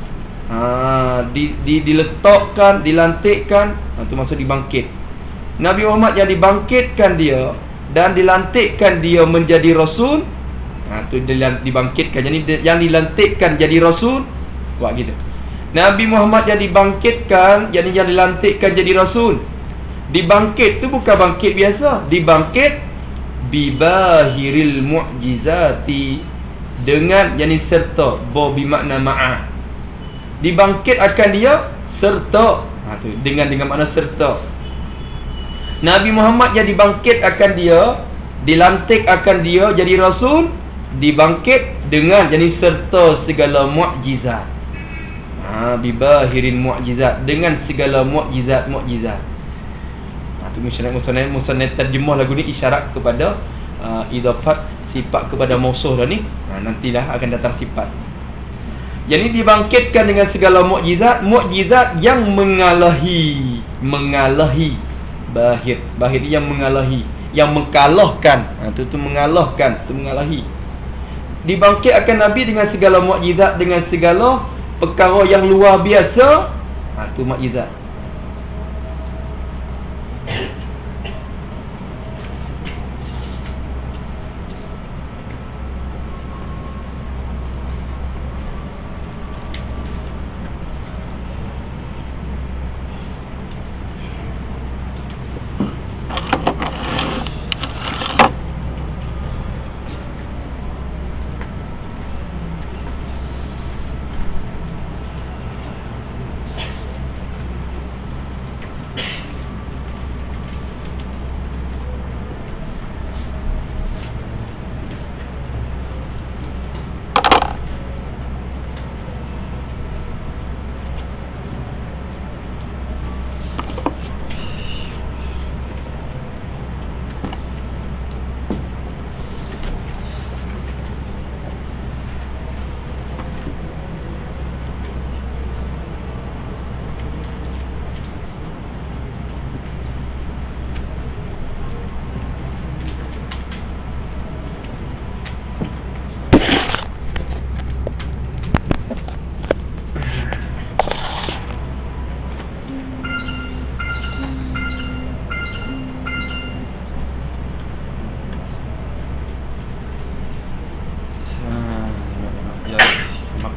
ha, di, di, diletakkan, dilantikkan. Ha, itu maksud dibangkit. Nabi Muhammad yang dibangkitkan dia dan dilantikkan dia menjadi Rasul. Ha, itu dibangkitkan, jadi yang dilantikkan jadi Rasul. Buat gitu. Nabi Muhammad yang dibangkitkan, jadi yang dilantikkan jadi Rasul. Dibangkit tu bukan bangkit biasa. Dibangkit bibahiril mu'jizati, dengan yani serta, bo bermakna ma'a. Dibangkit akan dia serta. Ha, tu dengan dengan makna serta. Nabi Muhammad yang dibangkit akan dia, dilantik akan dia jadi Rasul, dibangkit dengan yani serta segala mukjizat. Ha, bibahirin mukjizat, dengan segala mukjizat-mukjizat. Ha, tu musnad-musnad musnad terjemah lagu ni isyarat kepada uh, idafat sifat kepada mausuh dah ni. Ha, nantilah akan datang sifat. Yang ini dibangkitkan dengan segala mukjizat, mukjizat yang mengalahi, mengalahi bahir, bahir yang mengalahi, yang mengkalahkan. Ha, tu tu mengalahkan, tu mengalahi. Dibangkit akan Nabi dengan segala mukjizat, dengan segala perkara yang luar biasa. Ha, tu mukjizat.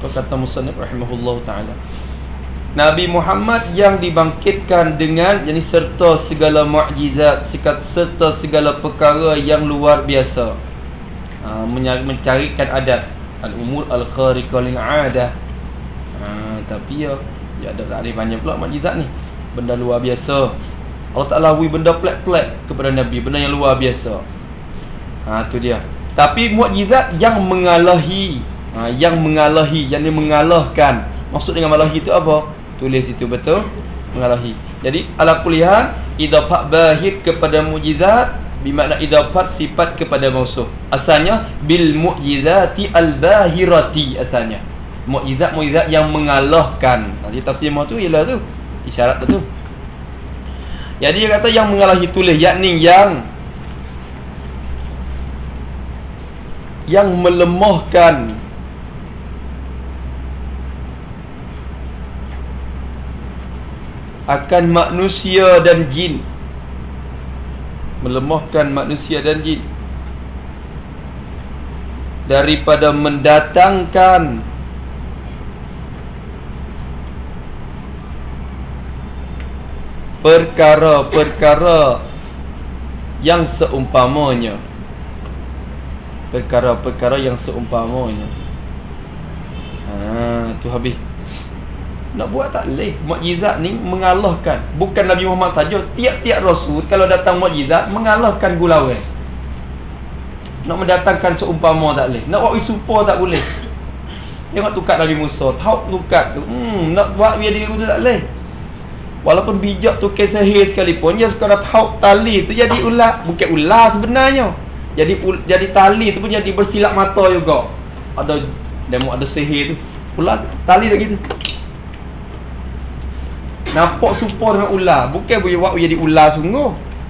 Apa kata musannif rahimahullah ta'ala? Nabi Muhammad yang dibangkitkan dengan yani serta segala mukjizat, serta segala perkara yang luar biasa. Ha, mencarikan adat al-umur al-khariqah lil 'adah. Ha, tapi ya ya ada tak ada banyak pula mukjizat ni. Benda luar biasa. Allah Taala wi benda pelik-pelik kepada Nabi, benda yang luar biasa. Ha, tu dia. Tapi mukjizat yang mengalahi, ha, yang mengalahi, yang mengalahkan. Maksud dengan mengalahi itu apa? Tulis itu betul, mengalahi. Jadi ala kuliah idafah bahir kepada mukjizat bermakna idafah sifat kepada mausuf. Asalnya bil mukjizati al bahirati, asalnya mukjizat-mukjizat yang mengalahkan. Nanti tafsir mau tu ialah tu isyarat tu. Jadi dia kata yang mengalahi, tulis yakni yang yang melemahkan akan manusia dan jin, melemahkan manusia dan jin daripada mendatangkan perkara-perkara yang seumpamanya, perkara-perkara yang seumpamanya. Ha, tu habis. Nak buat tak boleh. Mukjizat ni mengalahkan. Bukan Nabi Muhammad saja, tiap-tiap rasul kalau datang mukjizat mengalahkan gulauan. Nak mendatangkan seumpama tak boleh. Nak buat isupa tak boleh. Tengok tukat Nabi Musa, tahu tukat tu. Hmm, nak buat biar diri tu tak boleh. Walaupun bijak tu kes sihir sekalipun, dia sekadar tahu tali tu jadi ular, bukan ular sebenarnya. Jadi jadi tali tu pun jadi bersilap mata juga. Ada demo ada sihir tu. Ular tali tak gitu. Nampak serupa dengan ular, bukan boleh buat jadi ular sungguh.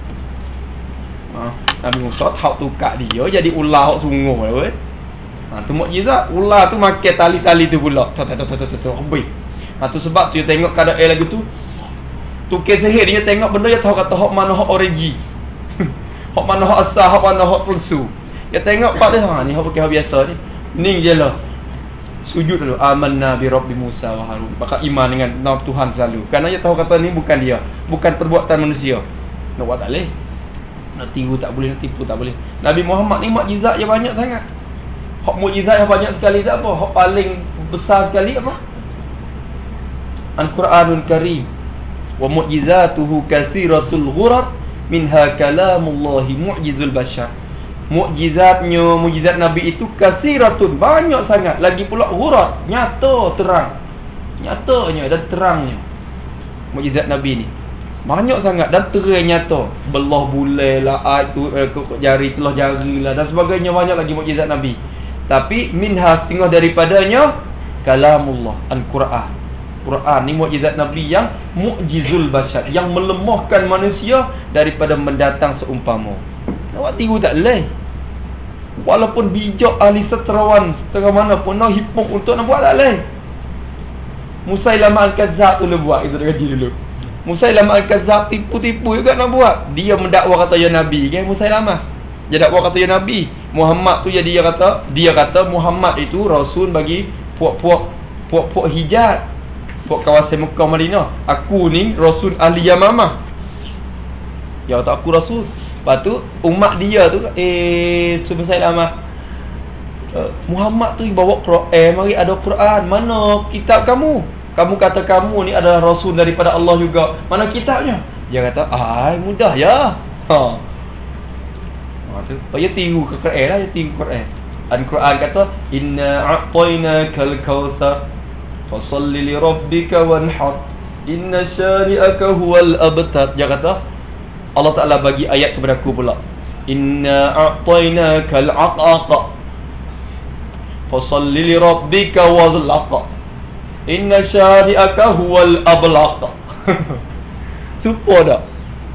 Ha, Nabi Musa tahu tukat dia jadi ular hak sungguh lah. Ha, tu mukjizat. Ular tu makan tali-tali tu pula. Tok tok tok tok tok habis. Ha, tu sebab tu dia tengok keadaan lagu tu. Tu kes sihir dia tengok benda dia tahu kata hak mana hak origi. Hak mana hak asal, hak mana hak palsu. Dia tengok pak dia, ha ni hak pakai hak biasa ni. Ning je lah. Sujud dulu, amanna bi rabbi Musa wa Harun. Maka iman dengan nama Tuhan selalu. Kerana dia tahu kata ni bukan dia, bukan perbuatan manusia. Nak buat tak boleh. Nak tiru tak boleh, nak tipu tak boleh. Nabi Muhammad ni mukjizat yang banyak sangat. Hak mukjizat yang banyak sekali tak apa. Hak paling besar sekali apa? Al-Quranul Karim. Wa mu'jizatuhu katsiratul ghurar minha kalamullahi mu'jizul bashar. Mukjizatnya, mukjizat Nabi itu kasiratun, banyak sangat. Lagi pula ghurar, nyata, terang. Nyatanya dan terangnya mukjizat Nabi ni banyak sangat dan terang nyata. Belah bulai lah, ait tu, eh, jari telah jari lah dan sebagainya. Banyak lagi mukjizat Nabi. Tapi minha, setengah daripadanya kalamullah, Al-Quran. Quran ni mukjizat Nabi yang mu'jizul bashar, yang melemahkan manusia daripada mendatang seumpama. Awak tiru tak boleh. Walaupun bijak ahli seterawan setengah mana pun nak hipung untuk nak buat tak boleh. Musailamah Al-Kazzab tu buat, itu dah kaji dulu. Musailamah Al-Kazzab tipu-tipu juga nak buat. Dia mendakwa kata ya Nabi kan, Musailamah. Dia dakwa kata ya Nabi. Muhammad tu jadi dia kata, dia kata Muhammad itu rasul bagi puak-puak puak-puak Hijaz, puak kawasan Mekah Madinah. Aku ni rasul ahli Yamamah. Ya kata aku rasul. Lepas tu umat dia tu eh sebab saya lama uh, Muhammad tu bawa Quran, eh mari ada Quran, mana kitab kamu? Kamu kata kamu ni adalah rasul daripada Allah juga. Mana kitabnya? Dia kata, "Ai, mudah ya." Ha. Ha tu, payah tiru ke Quran lah, dia tiru Quran. Al-Quran kata, "Inna a'tainakal kautsar fasalli li rabbika wanhar. Inna syari'aka huwal abtar." Dia kata Allah Ta'ala bagi ayat kepada aku pula, "Inna a'tainakal aqaqa fasalli li rabbika wadhlaq. Inna syari'aka huwal ablaq." Supo dah.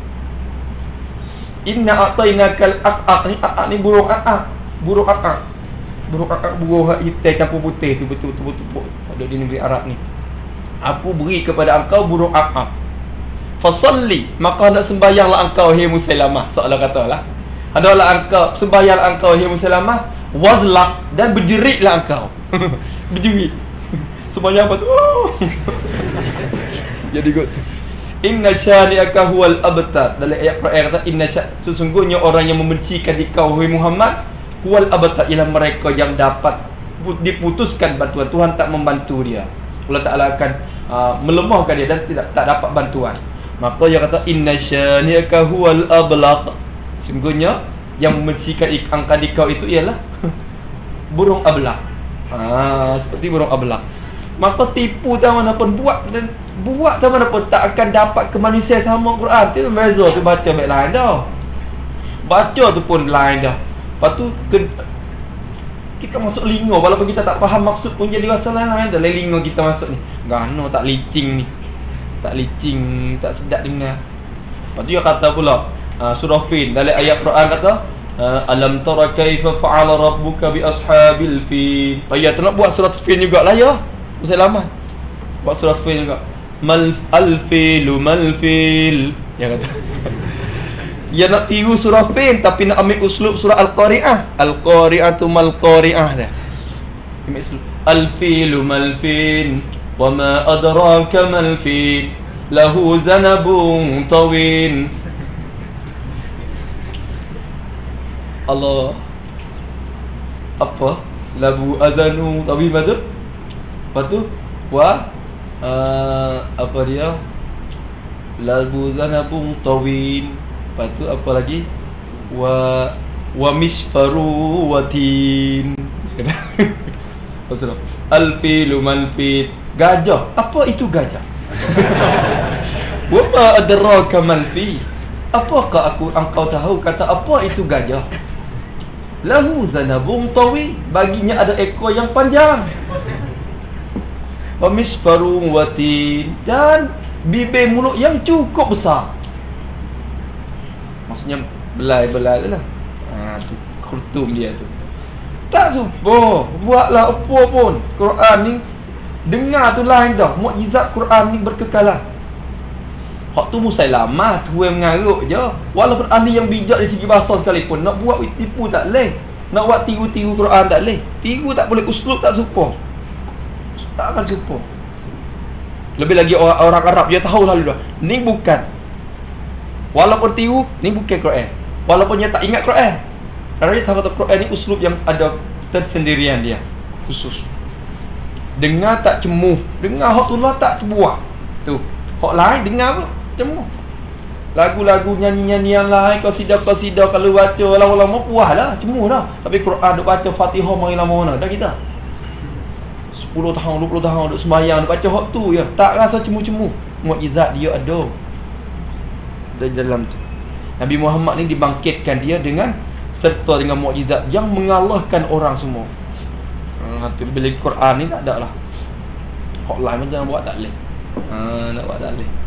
Inna a'tainakal aqaq ni, aqaq ni burung aqaq, burung aqaq. Burung aqaq, burung hitam campur putih tu, betul-betul ada di negeri Arab ni. Aku beri kepada engkau burung aqaq. Fasalli, maka nak sembahyanglah engkau hai Musailamah. Seolah katalah, adalah engkau sembahyanglah engkau hai Musailamah, wazlaq, dan berjeritlah engkau. Berjerit. Semuanya apa tu? Oh. Jadi kot tu. Inna syani'aka huwal abtar. Dalam ayat Quran kata inna sya, sesungguhnya orang yang membencikan dikau wahai Muhammad huwal abtar, ialah mereka yang dapat diputuskan bantuan. Tuhan tak membantu dia. Allah Taala akan uh, melemahkan dia dan tidak tak dapat bantuan. Maka dia kata inna syani'aka huwal ablaq. Sesungguhnya yang membencikan angka dikau itu ialah burung ablaq. Ha, seperti burung ablaq. Maka tipu tak mana pun buat dan buat tak mana pun tak akan dapat kemanusiaan sama Quran. Itu beza tu baca baik lain dah. Baca tu pun lain dah. Lepas tu ke, kita masuk lingo walaupun kita tak faham maksud pun jadi rasa lain-lain dah. Lingo kita masuk ni. Gano tak licing ni. Tak licing, tak sedap dengar. Lepas tu dia kata pula uh, surah Fil dalam ayat Quran kata uh, alam tara kaifa fa'ala rabbuka bi ashabil fil. Ayat tu nak buat surah Fil jugalah ya. Usai lama buat surah Fil juga. Mal al-filu mal-fil. Ya kata. Ya nak tiru surah Fil tapi nak ambil uslub surah Al-Qari'ah. Al-Qari'atu mal-Qari'ah dah. Ambil uslub al-filu mal-fil wa ma adraka mal-fil lahu zanabun tawil. Allah. Apa? Lahu azanu tawil betul? Lepas tu wa uh, apa dia? Lahu zanabun tawil. Lepas tu apa lagi? Wa wa misfaru watin. Al-filu mal-fil. Gajah. Apa itu gajah? Wa ma adraka mal-fil. Apakah aku engkau tahu kata apa itu gajah? Lahu zanabun tawil. Baginya ada ekor yang panjang. Wa misfaru watin. Dan bibir mulut yang cukup besar. Maksudnya belai-belai lah. Ha, tu khurtum dia tu. Tak supo, buatlah apa pun. Quran ni dengar tu lain dah. Mukjizat Quran ni berkekalan. Hak tu Musailamah tu yang mengarut je. Walaupun ahli yang bijak dari segi bahasa sekalipun, nak buat tipu tak leh. Nak buat tiru-tiru Quran tak leh. Tiru tak boleh, uslub tak supo. Tak akan supo. Lebih lagi orang, orang Arab dia tahu lalu dah. Ni bukan. Walaupun tiru, ni bukan Quran. Walaupun dia tak ingat Quran. Kerana dia tahu kata Quran ni uslub yang ada tersendirian dia. Khusus. Dengar tak cemuh. Dengar hak tu lah tak terbuat. Tu. Hak lain dengar pun cemuh. Lagu-lagu nyanyi-nyanyi yang lain, qasidah-qasidah kalau baca lama-lama puas lah, cemuh dah. Tapi Quran duk baca Fatihah mari lama mana dah kita. sepuluh tahun, dua puluh tahun duk sembahyang duk baca hak tu ya. Tak rasa cemuh-cemuh. Mukjizat dia ada. Dari dalam tu. Nabi Muhammad ni dibangkitkan dia dengan serta dengan mukjizat yang mengalahkan orang semua. Ha, tu bila Quran ni tak ada lah. Hak lain jangan buat tak leh. Ha, nak buat tak leh.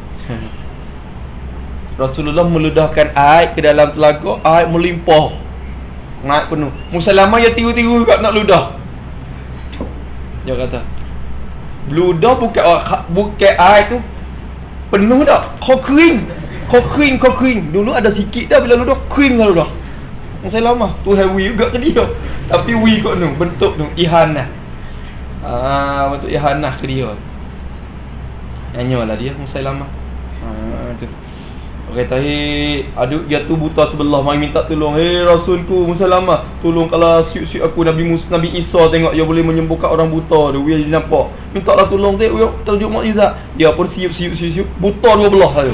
Rasulullah meludahkan air ke dalam telaga, air melimpah. Naik penuh. Musailamah dia tiru-tiru juga nak ludah. Dia kata, ludah bukan bukan air tu penuh dah. Kau kering. Kau kering, kau kering. Dulu ada sikit dah bila ludah kering lah ludah. Musailamah tu heavy juga ke dia. Tapi wi kot tu, bentuk tu ihanah. Ah, bentuk ihanah ke dia. Nanyalah dia Musailamah. Ha tu. Orang kata, "Hei, aduh dia tu buta sebelah, mai minta tolong. Hei Rasulku Musailamah, tolong kalau siut-siut aku Nabi Musa, Nabi Isa tengok dia boleh menyembuhkan orang buta tu. Dia nampak. Mintalah tolong dia, dia tunjuk mukjizat." Dia pun siup-siup siup buta dua belah tu.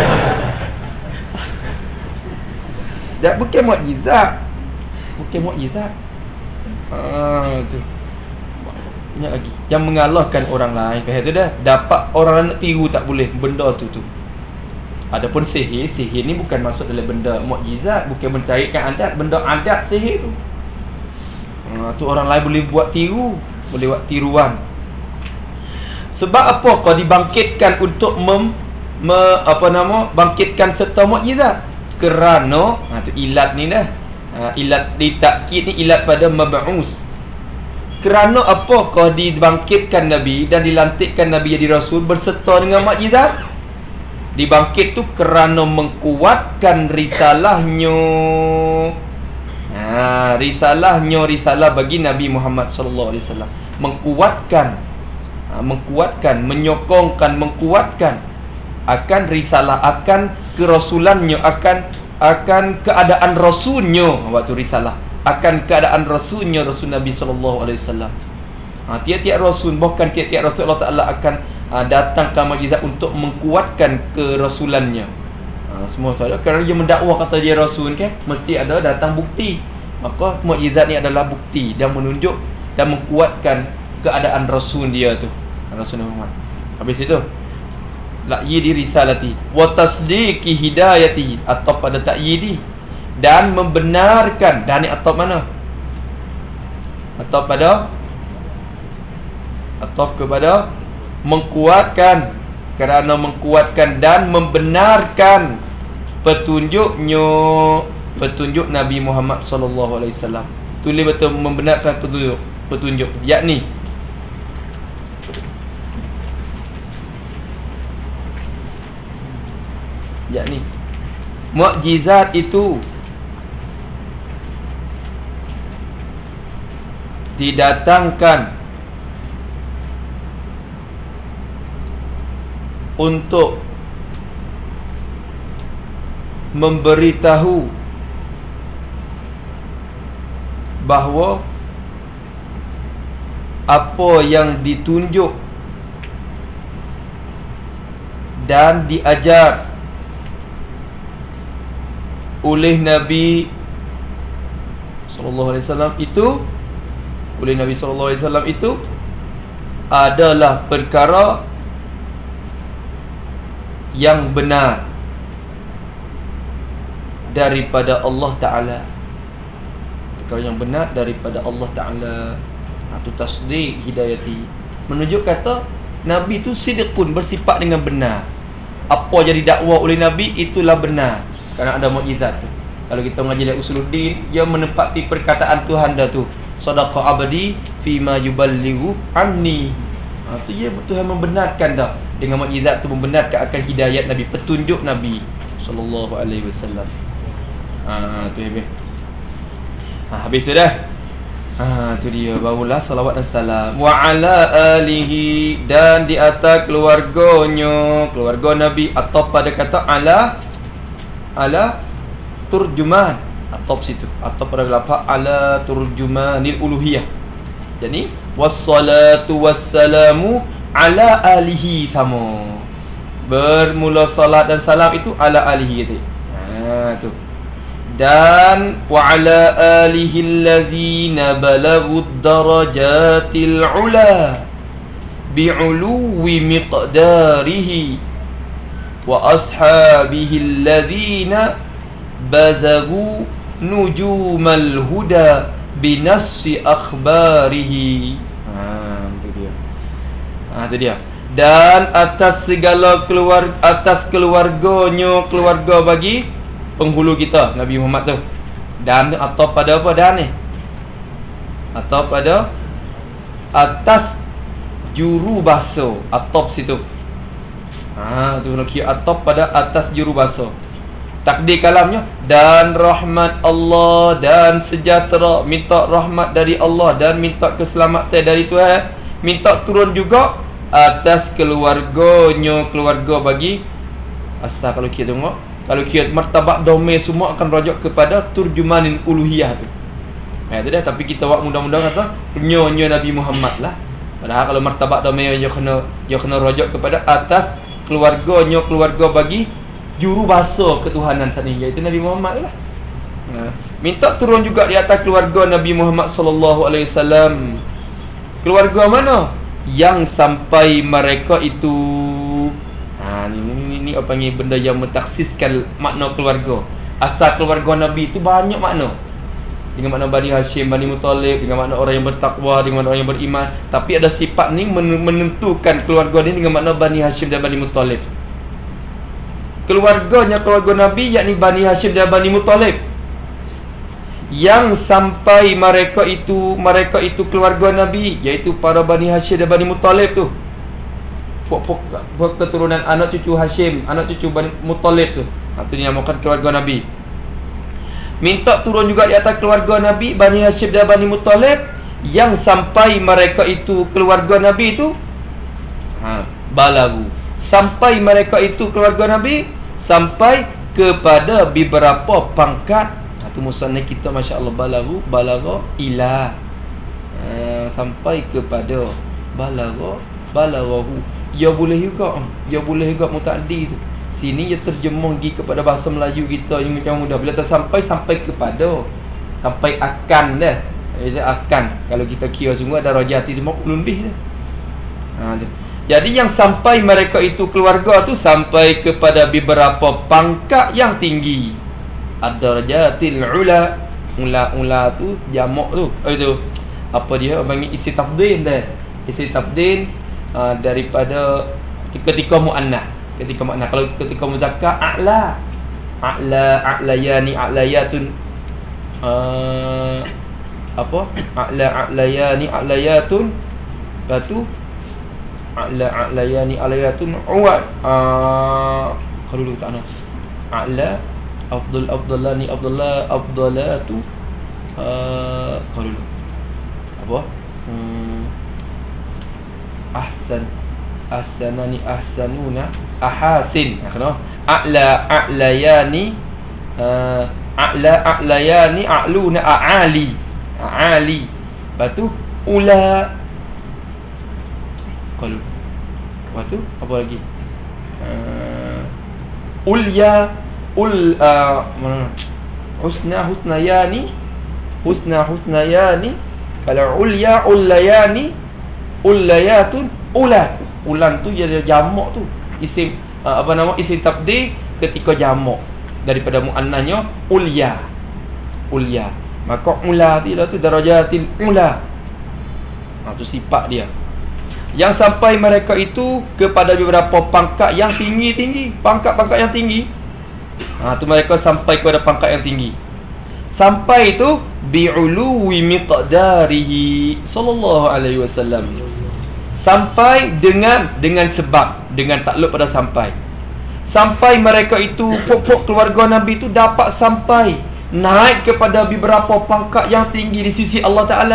Dia bukan mukjizat. Bukan mukjizat. Ah tu. Banyak lagi yang mengalahkan orang lain. Kata tu dah dapat orang lain nak tiru tak boleh benda tu tu. Adapun sihir, sihir ni bukan masuk dalam benda mukjizat, bukan mencairkan adat, benda adat sihir tu. Ha, tu orang lain boleh buat tiru, boleh buat tiruan. Sebab apa kau dibangkitkan untuk mem, me, apa nama bangkitkan serta mukjizat? Kerana ha, tu ilat ni dah. Ha, ilat di takkid ni ilat pada mab'us. Kerana apa kau dibangkitkan Nabi dan dilantikkan Nabi jadi Rasul berserta dengan mukjizat? Dibangkit tu kerana mengkuatkan risalahnya. Ha, risalahnya risalah bagi Nabi Muhammad sallallahu alaihi wasallam. Mengkuatkan ha, mengkuatkan, menyokongkan, mengkuatkan akan risalah, akan kerasulannya, akan akan keadaan rasulnya waktu risalah, akan keadaan rasulnya, Rasul Nabi sallallahu alaihi wasallam. Ha, tiap-tiap rasul, bahkan tiap-tiap rasul Allah Taala akan ha, datangkan mukjizat untuk mengkuatkan kerasulannya. Ha, semua tahu kerana dia mendakwa kata dia rasul kan, mesti ada datang bukti. Maka mukjizat ni adalah bukti dan menunjuk dan mengkuatkan keadaan rasul dia tu, Rasul Muhammad. Habis itu la'yidi risalati wa tasdiqi hidayati, atau pada ta'yidi dan membenarkan. Dan ni atau mana? Atau pada atau kepada mengkuatkan, kerana mengkuatkan dan membenarkan petunjuknya, petunjuk Nabi Muhammad sallallahu alaihi wasallam. Tulis betul, membenarkan petunjuk, petunjuk yakni yakni mukjizat itu didatangkan untuk memberitahu bahawa apa yang ditunjuk dan diajar oleh Nabi sallallahu alaihi wasallam itu oleh Nabi sallallahu alaihi wasallam itu adalah perkara yang benar daripada Allah Ta'ala, perkara yang benar daripada Allah Ta'ala. Itu tasdiq hidayati, menunjuk kata Nabi itu sidqun, bersifat dengan benar. Apa jadi dakwa oleh Nabi itulah benar, kerana ada mukjizat tu. Kalau kita mengaji dari Usuluddin, dia menepati perkataan Tuhan dah tu, sadaqa abdi fima yuballighu anni. Ha, tu dia Tuhan membenarkan dah dengan mukjizat tu, membenarkan akan hidayat Nabi, petunjuk Nabi sallallahu alaihi wasallam. Ha tu habis. Ha habis tu dah. Ha tu dia, barulah salawat dan salam wa ala alihi, dan di atas keluarganya, keluarga Nabi, atau pada kata ala ala turjuman, atau situ, atau pada lafaz ala turjumanil uluhiyah. Jadi wassalatu wassalamu ala alihi, sama. Bermula salat dan salam itu ala alihi kata. Ha tu. Dan wa ala alihi allazina balaghud darajatil ula bi'uluwi miqdarihi wa ashabihi allazina bazaghu nujumal huda binassi akhbarihi. Ha itu dia. Ha itu dia. Dan atas segala keluar atas keluarganya, keluarga bagi penghulu kita Nabi Muhammad tu. Dan atau pada apa dan ni? Atau pada atas juru bahasa, atau situ. Ha tu nak kira atau pada atas juru bahasa. Takdir kalamnya, dan rahmat Allah dan sejahtera, minta rahmat dari Allah dan minta keselamatan dari Tuhan, minta turun juga atas keluarganya, keluarga bagi asal. Kalau kita tengok, kalau kita martabat domain semua akan rujuk kepada turjumanin uluhiyah tu. Ha tu dah, tapi kita buat mudah-mudah kata nyonya Nabi Muhammad lah. Padahal kalau martabat domain dia kena dia kena rujuk kepada atas keluarganya, keluarga bagi juru bahasa ketuhanan tadi, iaitu Nabi Muhammad lah. Ha. Minta turun juga di atas keluarga Nabi Muhammad sallallahu alaihi wasallam. Keluarga mana? Yang sampai mereka itu, ha ni ni, ni apa panggil benda yang mentaksiskan makna keluarga. Asal keluarga Nabi itu banyak makna. Dengan makna Bani Hashim, Bani Muttalib, dengan makna orang yang bertakwa, dengan makna orang yang beriman. Tapi ada sifat ni menentukan keluarga ni dengan makna Bani Hashim dan Bani Muttalib. Keluarganya keluarga Nabi, yakni Bani Hashim dan Bani Muttalib, yang sampai mereka itu mereka itu keluarga Nabi, iaitu para Bani Hashim dan Bani Muttalib tu, pokok keturunan anak cucu Hashim, anak cucu Bani Muttalib tu. Ha, tu dinamakan keluarga Nabi. Minta turun juga di atas keluarga Nabi, Bani Hashim dan Bani Muttalib, yang sampai mereka itu keluarga Nabi itu Ha, balagu. Sampai mereka itu keluarga Nabi sampai kepada beberapa pangkat. Ha, tu musannaf kita masya-Allah balagu, balagha ila. Ha, sampai kepada balagha, balaghahu. Ya boleh juga. Ya boleh juga mutaaddi tu. Sini dia terjemah pergi kepada bahasa Melayu kita yang macam mudah. Bila tak sampai sampai kepada, sampai akan dah. Dia akan. Kalau kita kira semua ada rajati lima puluh lebih dah. Ha, jadi yang sampai mereka itu keluarga tu sampai kepada beberapa pangkat yang tinggi. Ada rajatil ula. Ula-ula tu jamak tu. Oh itu apa dia panggil isi tafdil dah. Isi tafdil uh, daripada ketika muannas. Ketika muannas, kalau ketika muzakkar a'la. A'la, a'layani, a'layatun. Uh, apa? A'la, a'layani, a'layatun. Lepas tu a'la, a'layani, a'layatun uwad. uh, Kalau dulu tak nak a'la, afdal, afdalani, afdallah, afdalatu. uh, Kalau dulu apa? Hmm, ahsan, ahsanani, ahsanuna, ahasin. Kena a'la, a'layani, uh, a'la, a'layani, a'luna, a'ali, a'ali. Lepas tu ula. Kalau lepas tu apa lagi? Uh, ulya, ul uh, mana? Husna, husnayani, husna, husnayani. Kalau ulya, ulayani, ulayatun, ulat. Ulan tu jadi jamak tu. Isim uh, apa nama? Isim tabdil ketika jamak daripada muannasnya ulya. Ulya. Maka ula dia tu darajatil ula. Ha, tu sifat dia. Yang sampai mereka itu kepada beberapa pangkat yang tinggi-tinggi, pangkat-pangkat yang tinggi. Ha, tu mereka sampai kepada pangkat yang tinggi. Sampai itu bi'uluwi miqdarihi sallallahu alaihi wasallam. Sampai dengan dengan sebab, dengan takluk pada sampai. Sampai mereka itu pokok keluarga Nabi itu dapat sampai naik kepada beberapa pangkat yang tinggi di sisi Allah Taala.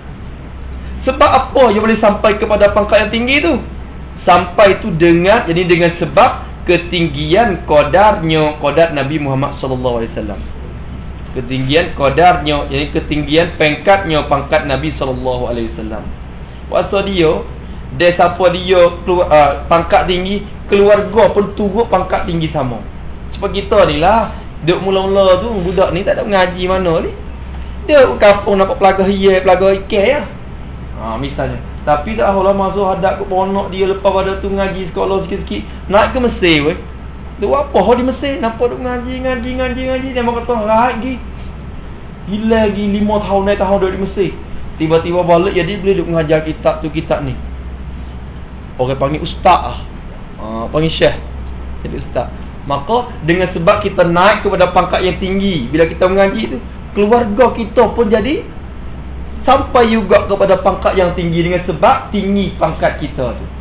Sebab apa yang boleh sampai kepada pangkat yang tinggi tu? Sampai tu dengan, jadi dengan sebab ketinggian qadarnya, qadar Nabi Muhammad sallallahu alaihi wasallam. Ketinggian qadarnya, jadi ketinggian pangkatnya pangkat Nabi sallallahu alaihi wasallam. Puasa dia, dia siapa dia keluar, uh, pangkat tinggi, keluarga pun turut pangkat tinggi sama. Sebab kita ni lah, duk mula-mula tu budak ni tak ada mengaji mana ni. Dia kampung nampak pelaga hiya, pelaga ikan ya. Ha, misalnya. Tapi dah Allah masuk hadap ke ponok dia lepas pada tu ngaji sekolah sikit-sikit. Naik ke Mesir weh. Tu apa hal di Mesir? Nampak duk ngaji, ngaji, ngaji, ngaji. Dia mau kata rahat lagi. Gila lagi lima tahun naik tahun duduk di Mesir. Tiba-tiba balik jadi boleh duk mengajar kitab tu kitab ni. Orang panggil ustaz ah. Ha, panggil syekh. Jadi ustaz. Maka dengan sebab kita naik kepada pangkat yang tinggi, bila kita mengaji tu, keluarga kita pun jadi sampai juga kepada pangkat yang tinggi dengan sebab tinggi pangkat kita tu.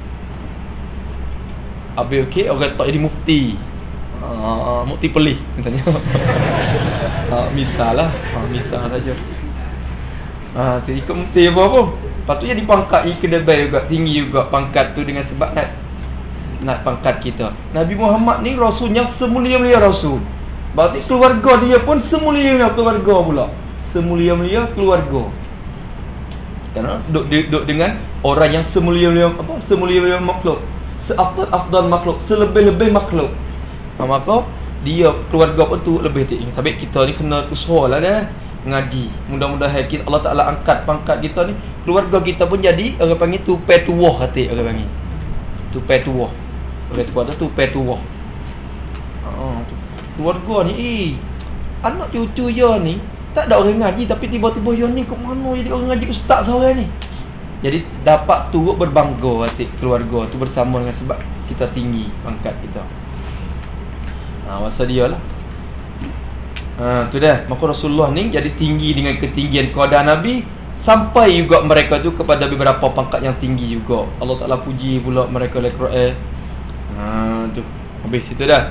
Habis okey, orang tak jadi mufti. Uh, mufti pelih misalnya. uh, misal lah, uh, misal saja. Ah, uh, ikut mufti apa-apa. Lepas tu jadi pangkat kedebay juga, tinggi juga pangkat tu dengan sebab nak nak pangkat kita. Nabi Muhammad ni rasul yang semulia-mulia rasul. Berarti keluarga dia pun semulia-mulia keluarga pula. Semulia-mulia keluarga. Kerana duduk, duduk dengan orang yang semulia-mulia apa? Semulia-mulia makhluk, seafdal makhluk, selebih-lebih makhluk. Ha, maka dia keluarga pun tu lebih tinggi. Tapi kita ni kena usaha lah dah ngaji. Mudah-mudahan kita Allah Taala angkat pangkat kita ni. Keluarga kita pun jadi orang panggil tupai tuah hati orang panggil. Tupai tuah. Orang tu ada tupai tuah. Ha, tu. Keluarga ni eh anak cucu dia ni tak ada orang ngaji tapi tiba-tiba yang ni kat mana jadi orang ngaji ustaz seorang ni. Jadi dapat turut berbangga hati keluarga tu bersama dengan sebab kita tinggi pangkat kita. Ha, masa dia lah. Ha, tu dah. Maka Rasulullah ni jadi tinggi dengan ketinggian qadar Nabi. Sampai juga mereka tu kepada beberapa pangkat yang tinggi juga. Allah Ta'ala puji pula mereka oleh Quran. Ha, tu. Habis itu dah.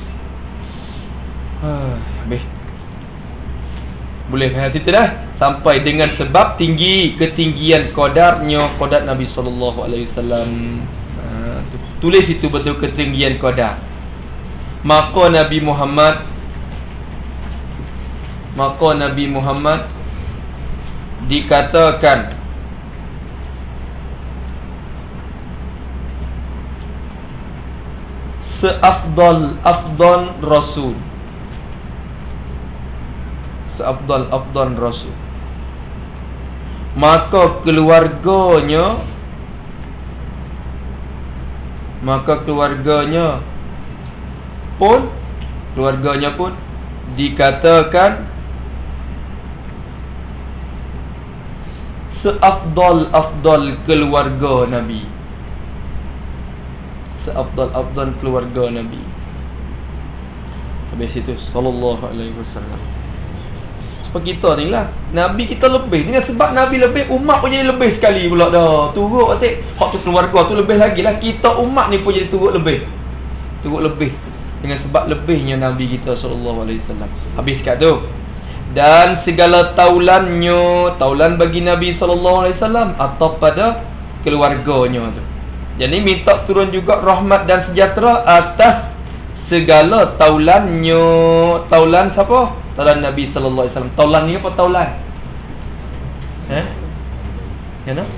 Ha, habis. Boleh kan itu dah. Sampai dengan sebab tinggi ketinggian qadarnya qadar Nabi sallallahu alaihi wasallam. Ha, tulis itu betul ketinggian qadar. Maka Nabi Muhammad Maka Nabi Muhammad dikatakan seafdal afdal rasul, seafdal afdal rasul. Maka keluarganya Maka keluarganya pun Keluarganya pun dikatakan seafdal-afdal keluarga Nabi, seafdal-afdal keluarga Nabi. Habis itu sallallahu alaihi wasallam. Sebab kita ni lah, Nabi kita lebih. Dengan sebab Nabi lebih, umat pun jadi lebih sekali pula dah. Turut atik, hak tu keluarga tu lebih lagi lah. Kita umat ni pun jadi turut lebih. Turut lebih. Dengan sebab lebihnya Nabi kita sallallahu alaihi wasallam. Habis kat tu. Dan segala taulannya, taulan bagi Nabi sallallahu alaihi wasallam atau pada keluarganya tu. Jadi minta turun juga rahmat dan sejahtera atas segala taulannya. Taulan siapa? Taulan Nabi sallallahu alaihi wasallam. Taulan ni apa taulan? Eh? Ya no?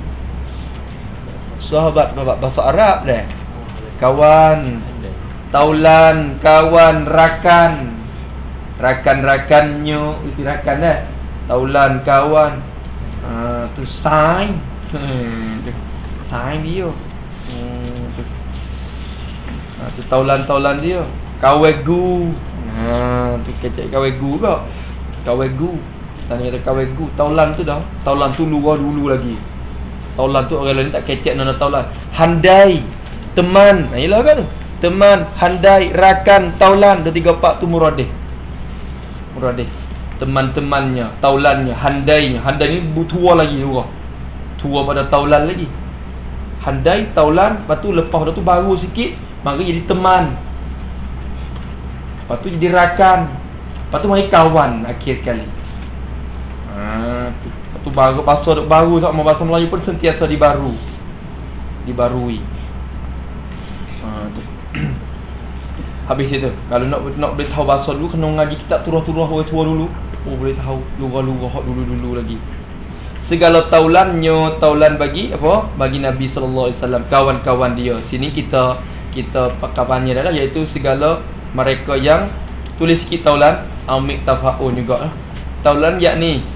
Sahabat bapak bahasa Arab dah. Kawan, taulan, kawan, rakan. Rakan-rakannya, itu rakan dah. Taulan, kawan. Ha, tu sign. Hmm, tu. Sign dia. Hmm, tu. Ha, tu taulan-taulan dia. Kawegu. Ha, tu kecek kawegu ke? Kawegu. Tanya kata kawegu. Taulan tu dah. Taulan tu luar dulu lagi. Taulan tu orang lain tak kecek nama taulan. Handai, teman. Ha, yelah kan tu. Teman, handai, rakan, taulan. Dua tiga empat tu muradih. Muradih. Teman-temannya, taulannya, handainya. Handai ni tua lagi orang. Tua pada taulan lagi. Handai, taulan, lepas tu lepas tu baru sikit, maka jadi teman. Lepas tu jadi rakan. Lepas tu mari kawan akhir sekali. Ha, tu. Lepas tu baru bahasa baru sama bahasa Melayu pun sentiasa dibaru. Dibarui. Ha, tu. Habis itu, kalau nak nak boleh tahu bahasa dulu, kena ngaji kitab turah-turah orang tua dulu. Oh, boleh tahu lugah-lugah hak dulu-dulu lagi. Segala taulannya, taulan bagi apa? Bagi Nabi sallallahu alaihi wasallam, kawan-kawan dia. Sini kita kita pakapannya adalah iaitu segala mereka yang tulis sikit taulan, amik tafaun juga. Taulan yakni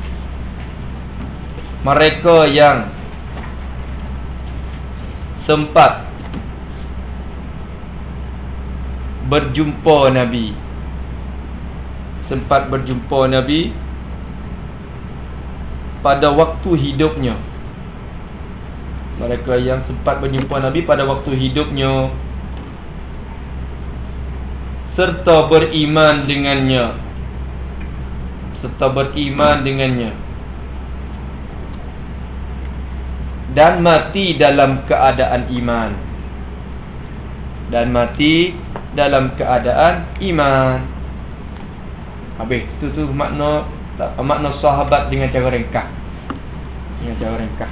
mereka yang sempat berjumpa Nabi, sempat berjumpa Nabi pada waktu hidupnya. Mereka yang sempat berjumpa Nabi pada waktu hidupnya serta beriman dengannya, serta beriman dengannya dan mati dalam keadaan iman, dan mati dalam keadaan iman. Habis tu tu makna makna sahabat dengan cara ringkas. Dengan cara ringkas.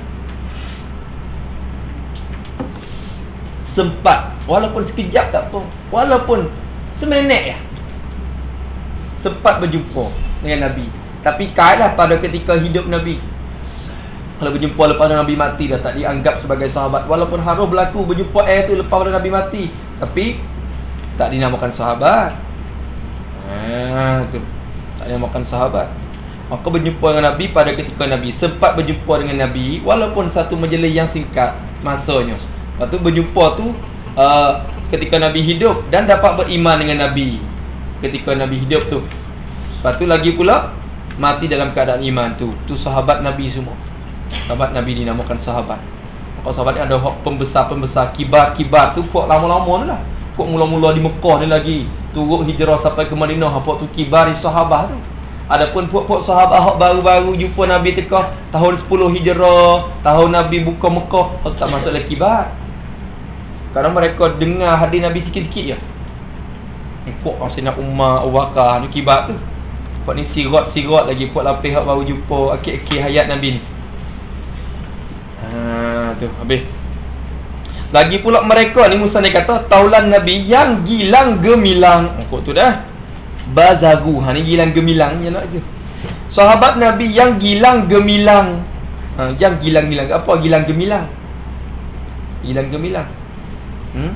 Sempat, walaupun sekejap tak apa, walaupun seminit ya, sempat berjumpa dengan Nabi. Tapi kalah pada ketika hidup Nabi. Kalau berjumpa lepas Nabi mati dah tak dianggap sebagai sahabat. Walaupun harus berlaku berjumpa air tu lepas Nabi mati, tapi tak dinamakan sahabat. Ha, tu. Tak dinamakan sahabat. Maka berjumpa dengan Nabi pada ketika Nabi sempat berjumpa dengan Nabi, walaupun satu majlis yang singkat masanya. Lepas tu berjumpa tu uh, ketika Nabi hidup dan dapat beriman dengan Nabi ketika Nabi hidup tu. Lepas tu lagi pula mati dalam keadaan iman tu. Tu sahabat Nabi semua. Sahabat Nabi dinamakan sahabat. Maka sahabat ni ada pembesar-pembesar, kibar-kibar tu puak lama-lama tu lah. Puak mula-mula di Mekah ni lagi, turut hijrah sampai ke Madinah. Puak tu kibar sahabat tu. Adapun puak-puak sahabat hak baru-baru jumpa Nabi tekah tahun sepuluh hijrah, tahun Nabi buka Mekah, hak tak masuk lagi kibar. Kerana mereka dengar hadis Nabi sikit-sikit je. Puak Sayyidina Umar, Abu Bakar ni kibar tu. Puak ni sirat-sirat lagi, puak lapis hak baru jumpa akhir-akhir hayat Nabi ni. Ha, tu habis. Lagi pula mereka ni musannif kata taulan Nabi yang gilang gemilang. Kok tu dah. Bazagu. Ha ni gilang gemilang je nak tu. Sahabat Nabi yang gilang gemilang. Ha, yang gilang gemilang. Apa gilang gemilang? Gilang gemilang. Hmm?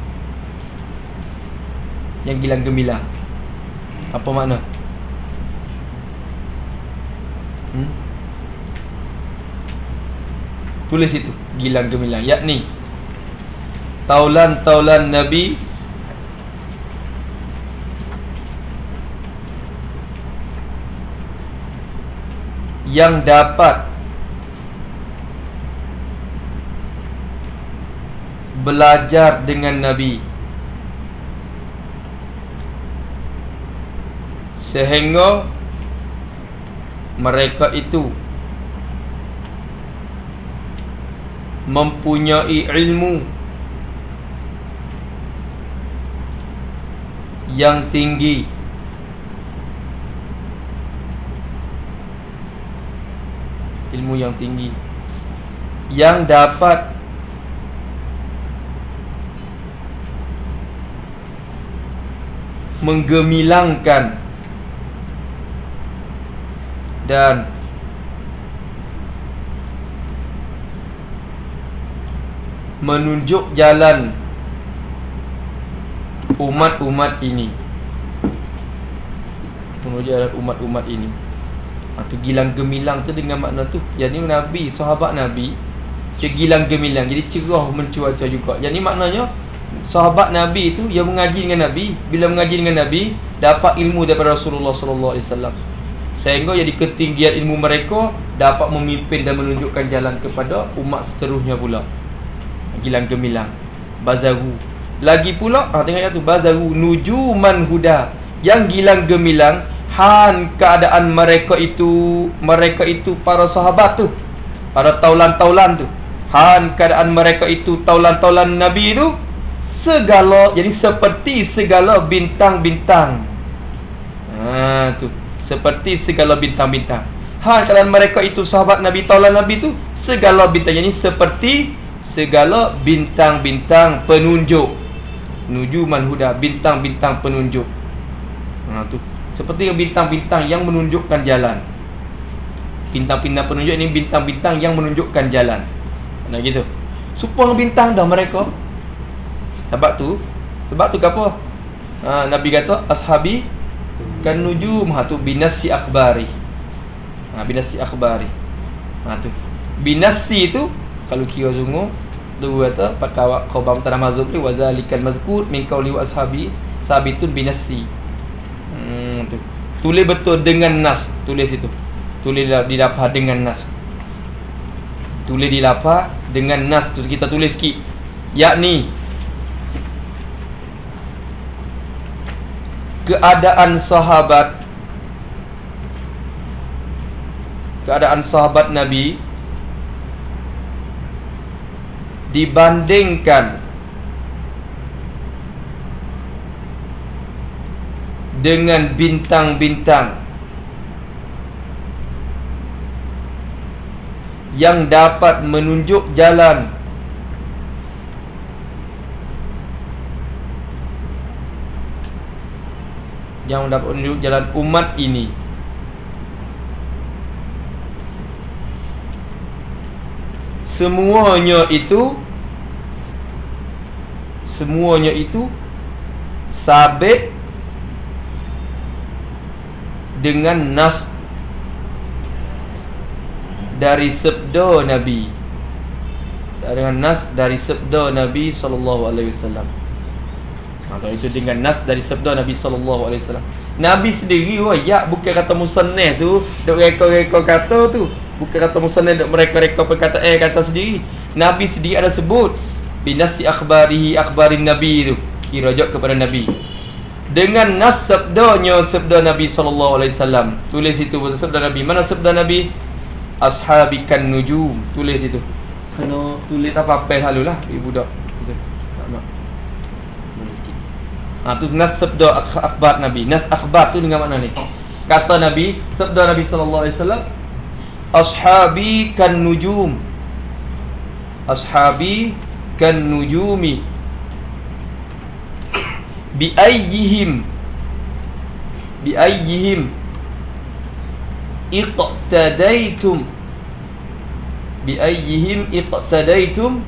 Yang gilang gemilang. Apa makna? Hmm? Tulis itu, gilang gemilang, yakni taulan-taulan Nabi yang dapat belajar dengan Nabi sehingga mereka itu mempunyai ilmu yang tinggi, ilmu yang tinggi yang dapat menggemilangkan dan menunjuk jalan umat-umat ini. Menunjuk jalan umat-umat ini. Atau gilang gemilang tu dengan makna tu. Jadi Nabi, sahabat Nabi, dia gilang gemilang, jadi cerah mencuaca juga. Jadi maknanya sahabat Nabi tu yang mengaji dengan Nabi, bila mengaji dengan Nabi dapat ilmu daripada Rasulullah sallallahu alaihi wasallam. Sehingga jadi ketinggian ilmu mereka dapat memimpin dan menunjukkan jalan kepada umat seterusnya pula. Gilang gemilang, bazaru. Lagi pula, ah tengok tu, bazaru nujuman huda, yang gilang gemilang han keadaan mereka itu, mereka itu para sahabat tu, para taulan-taulan tu, han keadaan mereka itu taulan-taulan Nabi itu segala, jadi seperti segala bintang-bintang. Ha tu, seperti segala bintang-bintang. Han keadaan mereka itu sahabat Nabi, taulan Nabi tu segala bintang, jadi seperti segala bintang-bintang penunjuk. Nujuman huda, bintang-bintang penunjuk. Ha tu, seperti bintang-bintang yang menunjukkan jalan. Bintang-bintang penunjuk ini bintang-bintang yang menunjukkan jalan. Nah gitu. Supaya bintang dah mereka. Sebab tu, sebab tu apa? Ha, Nabi kata ashabi kan nujum, ha tu binasi akhbari. Ha binasi akhbari. Ha tu. Binasi tu kalau kira sungguh tu kata pakawak khabam tanah mazhub tu wazalikal mazkur min qauli wa ashabi sabitun binasi. Hmm tu. Tulis betul dengan nas, tulis itu. Tulis di lafaz dengan nas. Tulis di lafaz dengan nas tu kita tulis sikit. Yakni keadaan sahabat keadaan sahabat Nabi dibandingkan dengan bintang-bintang yang dapat menunjuk jalan yang dapat menunjuk jalan umat ini. Semuanya itu Semuanya itu sabit dengan nas dari sabda Nabi, dengan nas dari sabda Nabi sallallahu alaihi wasallam. Atau itu dengan nas dari sabda Nabi sallallahu alaihi wasallam. Nabi sendiri wayak, bukan kata musannif tu, dok reka-reka kata tu. Bukan kata musannif dok mereka-reka perkataan eh kata sendiri. Nabi sendiri ada sebut binasi akhbarihi akhbarin Nabi tu, kira rujuk kepada Nabi dengan nas sabdanya sabda Nabi sallallahu alaihi wasallam. Tulis itu betul sabda Nabi. Mana sabda Nabi? Ashabikan nujum. Tulis itu. Kena tulis apa-apa selalulah ibu budak. Betul. Tak nak. Tulis sikit. Ha tu nas sabda akhbar Nabi. Nas akhbar tu dengan makna ni. Kata Nabi, sabda Nabi sallallahu alaihi wasallam, ashabi kan nujum. Ashabi kan nujumi bi ayyihim bi ayyihim iqtadaitum bi ayyihim iqtadaitum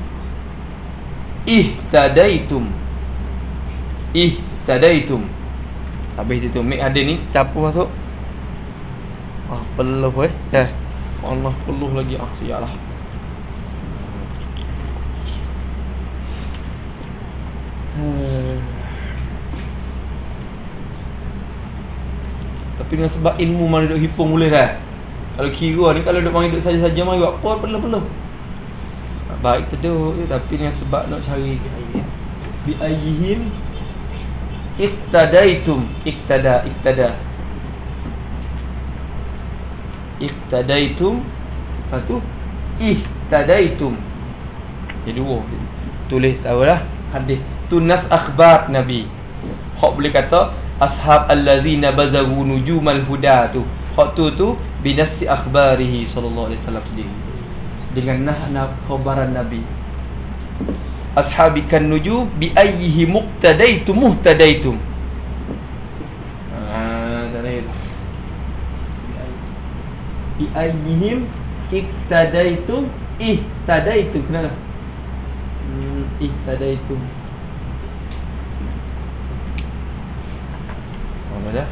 ihtadaitum ihtadaitum. Habis itu mik ada ni capu masuk. Ah peluh eh. Dah. Allah peluh lagi ah sialah. Hmm. Tapi dengan sebab ilmu mana duk hipung boleh dah. Kalau kira ni kalau duk main duk saja-saja mai buat apa peluh-peluh. Baik tu tapi dengan sebab nak cari bi ayyihim iqtadaitum iqtada iqtada iqtadaitum lepas tu ihtadaitum. Jadi dua tulis tahulah hadis tu nas akhbar Nabi. Hak boleh kata ashab allazina bazagu nujumal huda tu. Hak tu tu binasi akhbarihi sallallahu alaihi wasallam sendiri. Dengan nah khabaran Nabi. Ashabi kan nuju bi ayyihi muqtadaitum muhtadaitum. Ah, tadi. Bi ayyihim iktadaitum ihtadaitum. Kenapa? Hmm, ihtadaitum. Apa dah?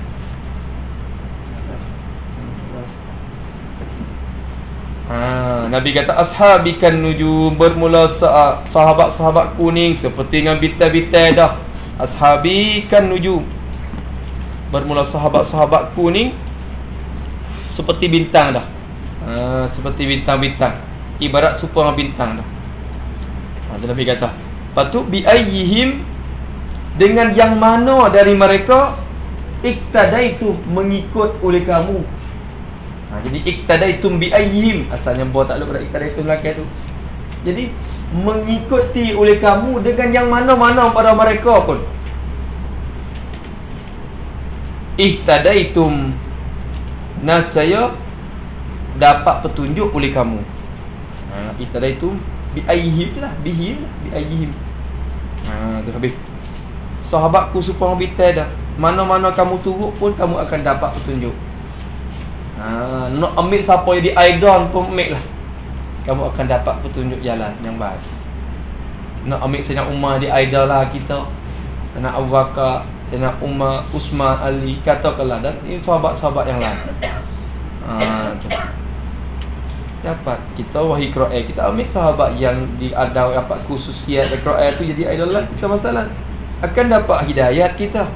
Ha, Nabi kata ashabikan nujum, bermula sahabat-sahabat kuning seperti dengan bintang-bintang dah. Ashabikan nujum, bermula sahabat-sahabat kuning seperti bintang dah. Ha, seperti bintang-bintang, ibarat supaya bintang dah. Ha, Nabi kata, "Patu bi ayyihim, dengan yang mana dari mereka iktadaitu, mengikut oleh kamu." Ha, jadi iktadaitum bi ayyihim, asalnya buat takluk pada iktadaitum belakang tu. Jadi mengikuti oleh kamu dengan yang mana-mana pada mereka pun. Iktadaitum, nascaya dapat petunjuk oleh kamu. Ha, iktadaitum bi ayyihim lah, bihim bi ayyihim. Ha, tu habis. Sahabatku supaya bitai dah. Mana-mana kamu turut pun kamu akan dapat petunjuk. Ha, nak ambil siapa jadi idol pun ambil lah. Kamu akan dapat petunjuk jalan yang baik. Nak ambil Sayyidina Umar di idol lah kita. Sayyidina Abu Bakar, Sayyidina Umar, Usman, Ali, katakanlah, dan ini sahabat-sahabat yang lain. Ha, dapat kita wahai Quran, kita ambil sahabat yang di ada dapat khususiat Quran tu jadi idol lah. Kita masalah akan dapat hidayat kita.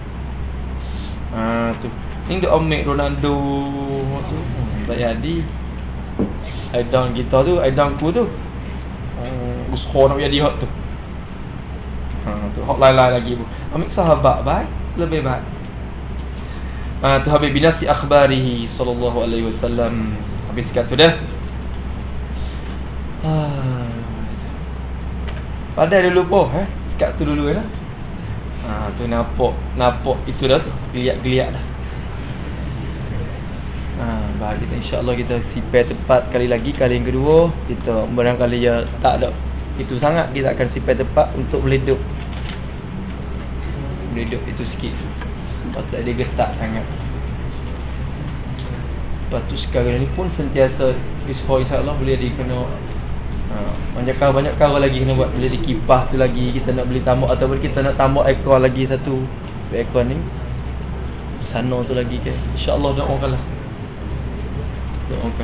Ha, tu ini dia ambil Ronaldo tu. Hmm, tak jadi. Aidang kita tu, aidangku tu. Hmm, usaha nak jadi hot tu. Ha, tu hot lain-lain lagi pun. Ambil sahabat baik, lebih baik. Ha, tu habis binasi akhbarihi sallallahu alaihi wasallam. Habis kat tu dah. Ha. Padahal dia lupa eh. Kat tu dulu lah. Ha, tu nampak, nampak itu dah tu. Geliat-geliat dah. Ha, baik, kita insya-Allah kita sipir tepat kali lagi. Kali yang kedua kita barangkali ya tak ada itu sangat, kita akan sipir tepat untuk meleduk meleduk itu sikit. Lepas tak ada getak sangat. Lepas tu sekarang ni pun sentiasa isho insya-Allah boleh dikena ha, banyak kau banyak kau lagi kena buat, boleh dikipas tu lagi. Kita nak beli tambah ataupun kita nak tambah ekor lagi satu ekor ni sana tu lagi ke. Insya-Allah doakanlah. Doakan.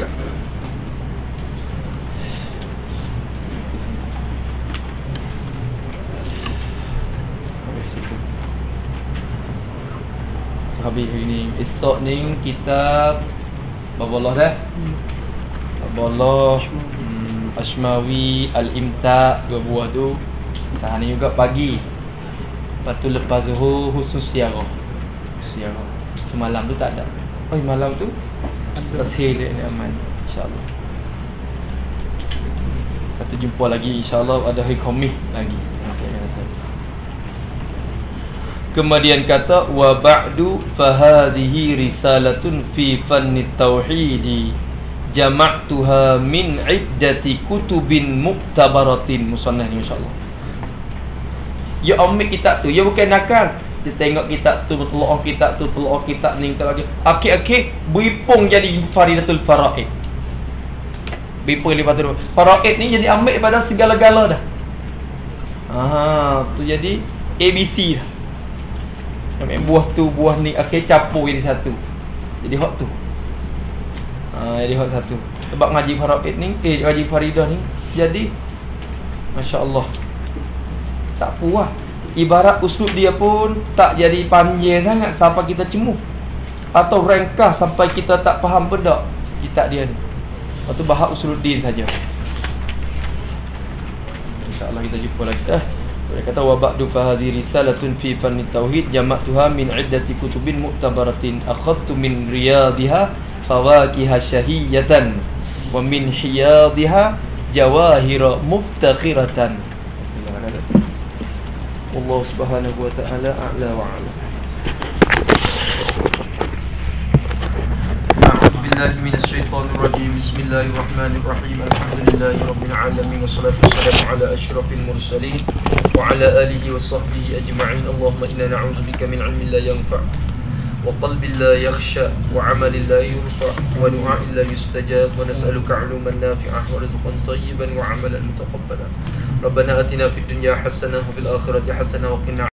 Habis hari ni. Esok ni kita Baballah dah. Baballah hmm, Ashmawi, Al-Imta, dua buah tu. Sehari ni juga pagi. Lepas tu lepas Zuhur Husnul Siarah. Siarah. Semalam tu tak ada. Oh malam tu tashil dia ni aman, insya-Allah. Lepas tu jumpa lagi insya-Allah ada hari Khamis lagi. Kemudian kata wa ba'du fa hadhihi risalatun fi fanni tauhid jama'tuha min iddati kutubin muktabaratin. Musannaf ni insya-Allah. Ya ambil kitab tu, ya bukan nakal. Dia tengok kitab tu, bertelaah kitab tu, telaah kitab ni lagi. Akhir-akhir beripung jadi Faridatul Faraid. Beripung jadi Faridatul Faraid ni jadi ambil daripada segala-gala dah. Ah, tu jadi A B C dah. Ambil buah tu, buah ni, akhir campur jadi satu. Jadi hak tu. Ah, jadi hak satu. Sebab ngaji Faraid ni, eh ngaji Faridah ni jadi masya-Allah. Tak puas. Ibarat uslub dia pun tak jadi panjang sangat sampai kita cemu, atau ringkas sampai kita tak faham benda kitab dia ni. Lepas tu bahas usuluddin saja. InsyaAllah kita jumpa lagi. Eh, dia kata wa ba'du fa hadhihi risalatun fi fanni tauhid jama'tuha min iddati kutubin mu'tabaratin akhadtu min riyadiha fawakiha syahiyatan wa min hiyadiha jawahira muftakhiratan. Allah subhanahu wa ta'ala a'la wa a'lam. A'udzu billahi minasy syaithanir rajim. Bismillahirrahmanirrahim. Alhamdulillahi rabbil alamin wassalatu wassalamu ala asyrafil mursalin wa ala alihi wa sahbihi ajma'in. Allahumma inna na'udzubika min 'ilmin la yanfa' wa qalbin la yakhsha wa 'amalin la yurfa' wa du'a'in la yustajab wa nas'aluka 'uluman nafi'ah wa rizqan thayyiban wa 'amalan mutaqabbalan. Rabbana atina fid dunya hasanah wa fil akhirati hasanah wa qina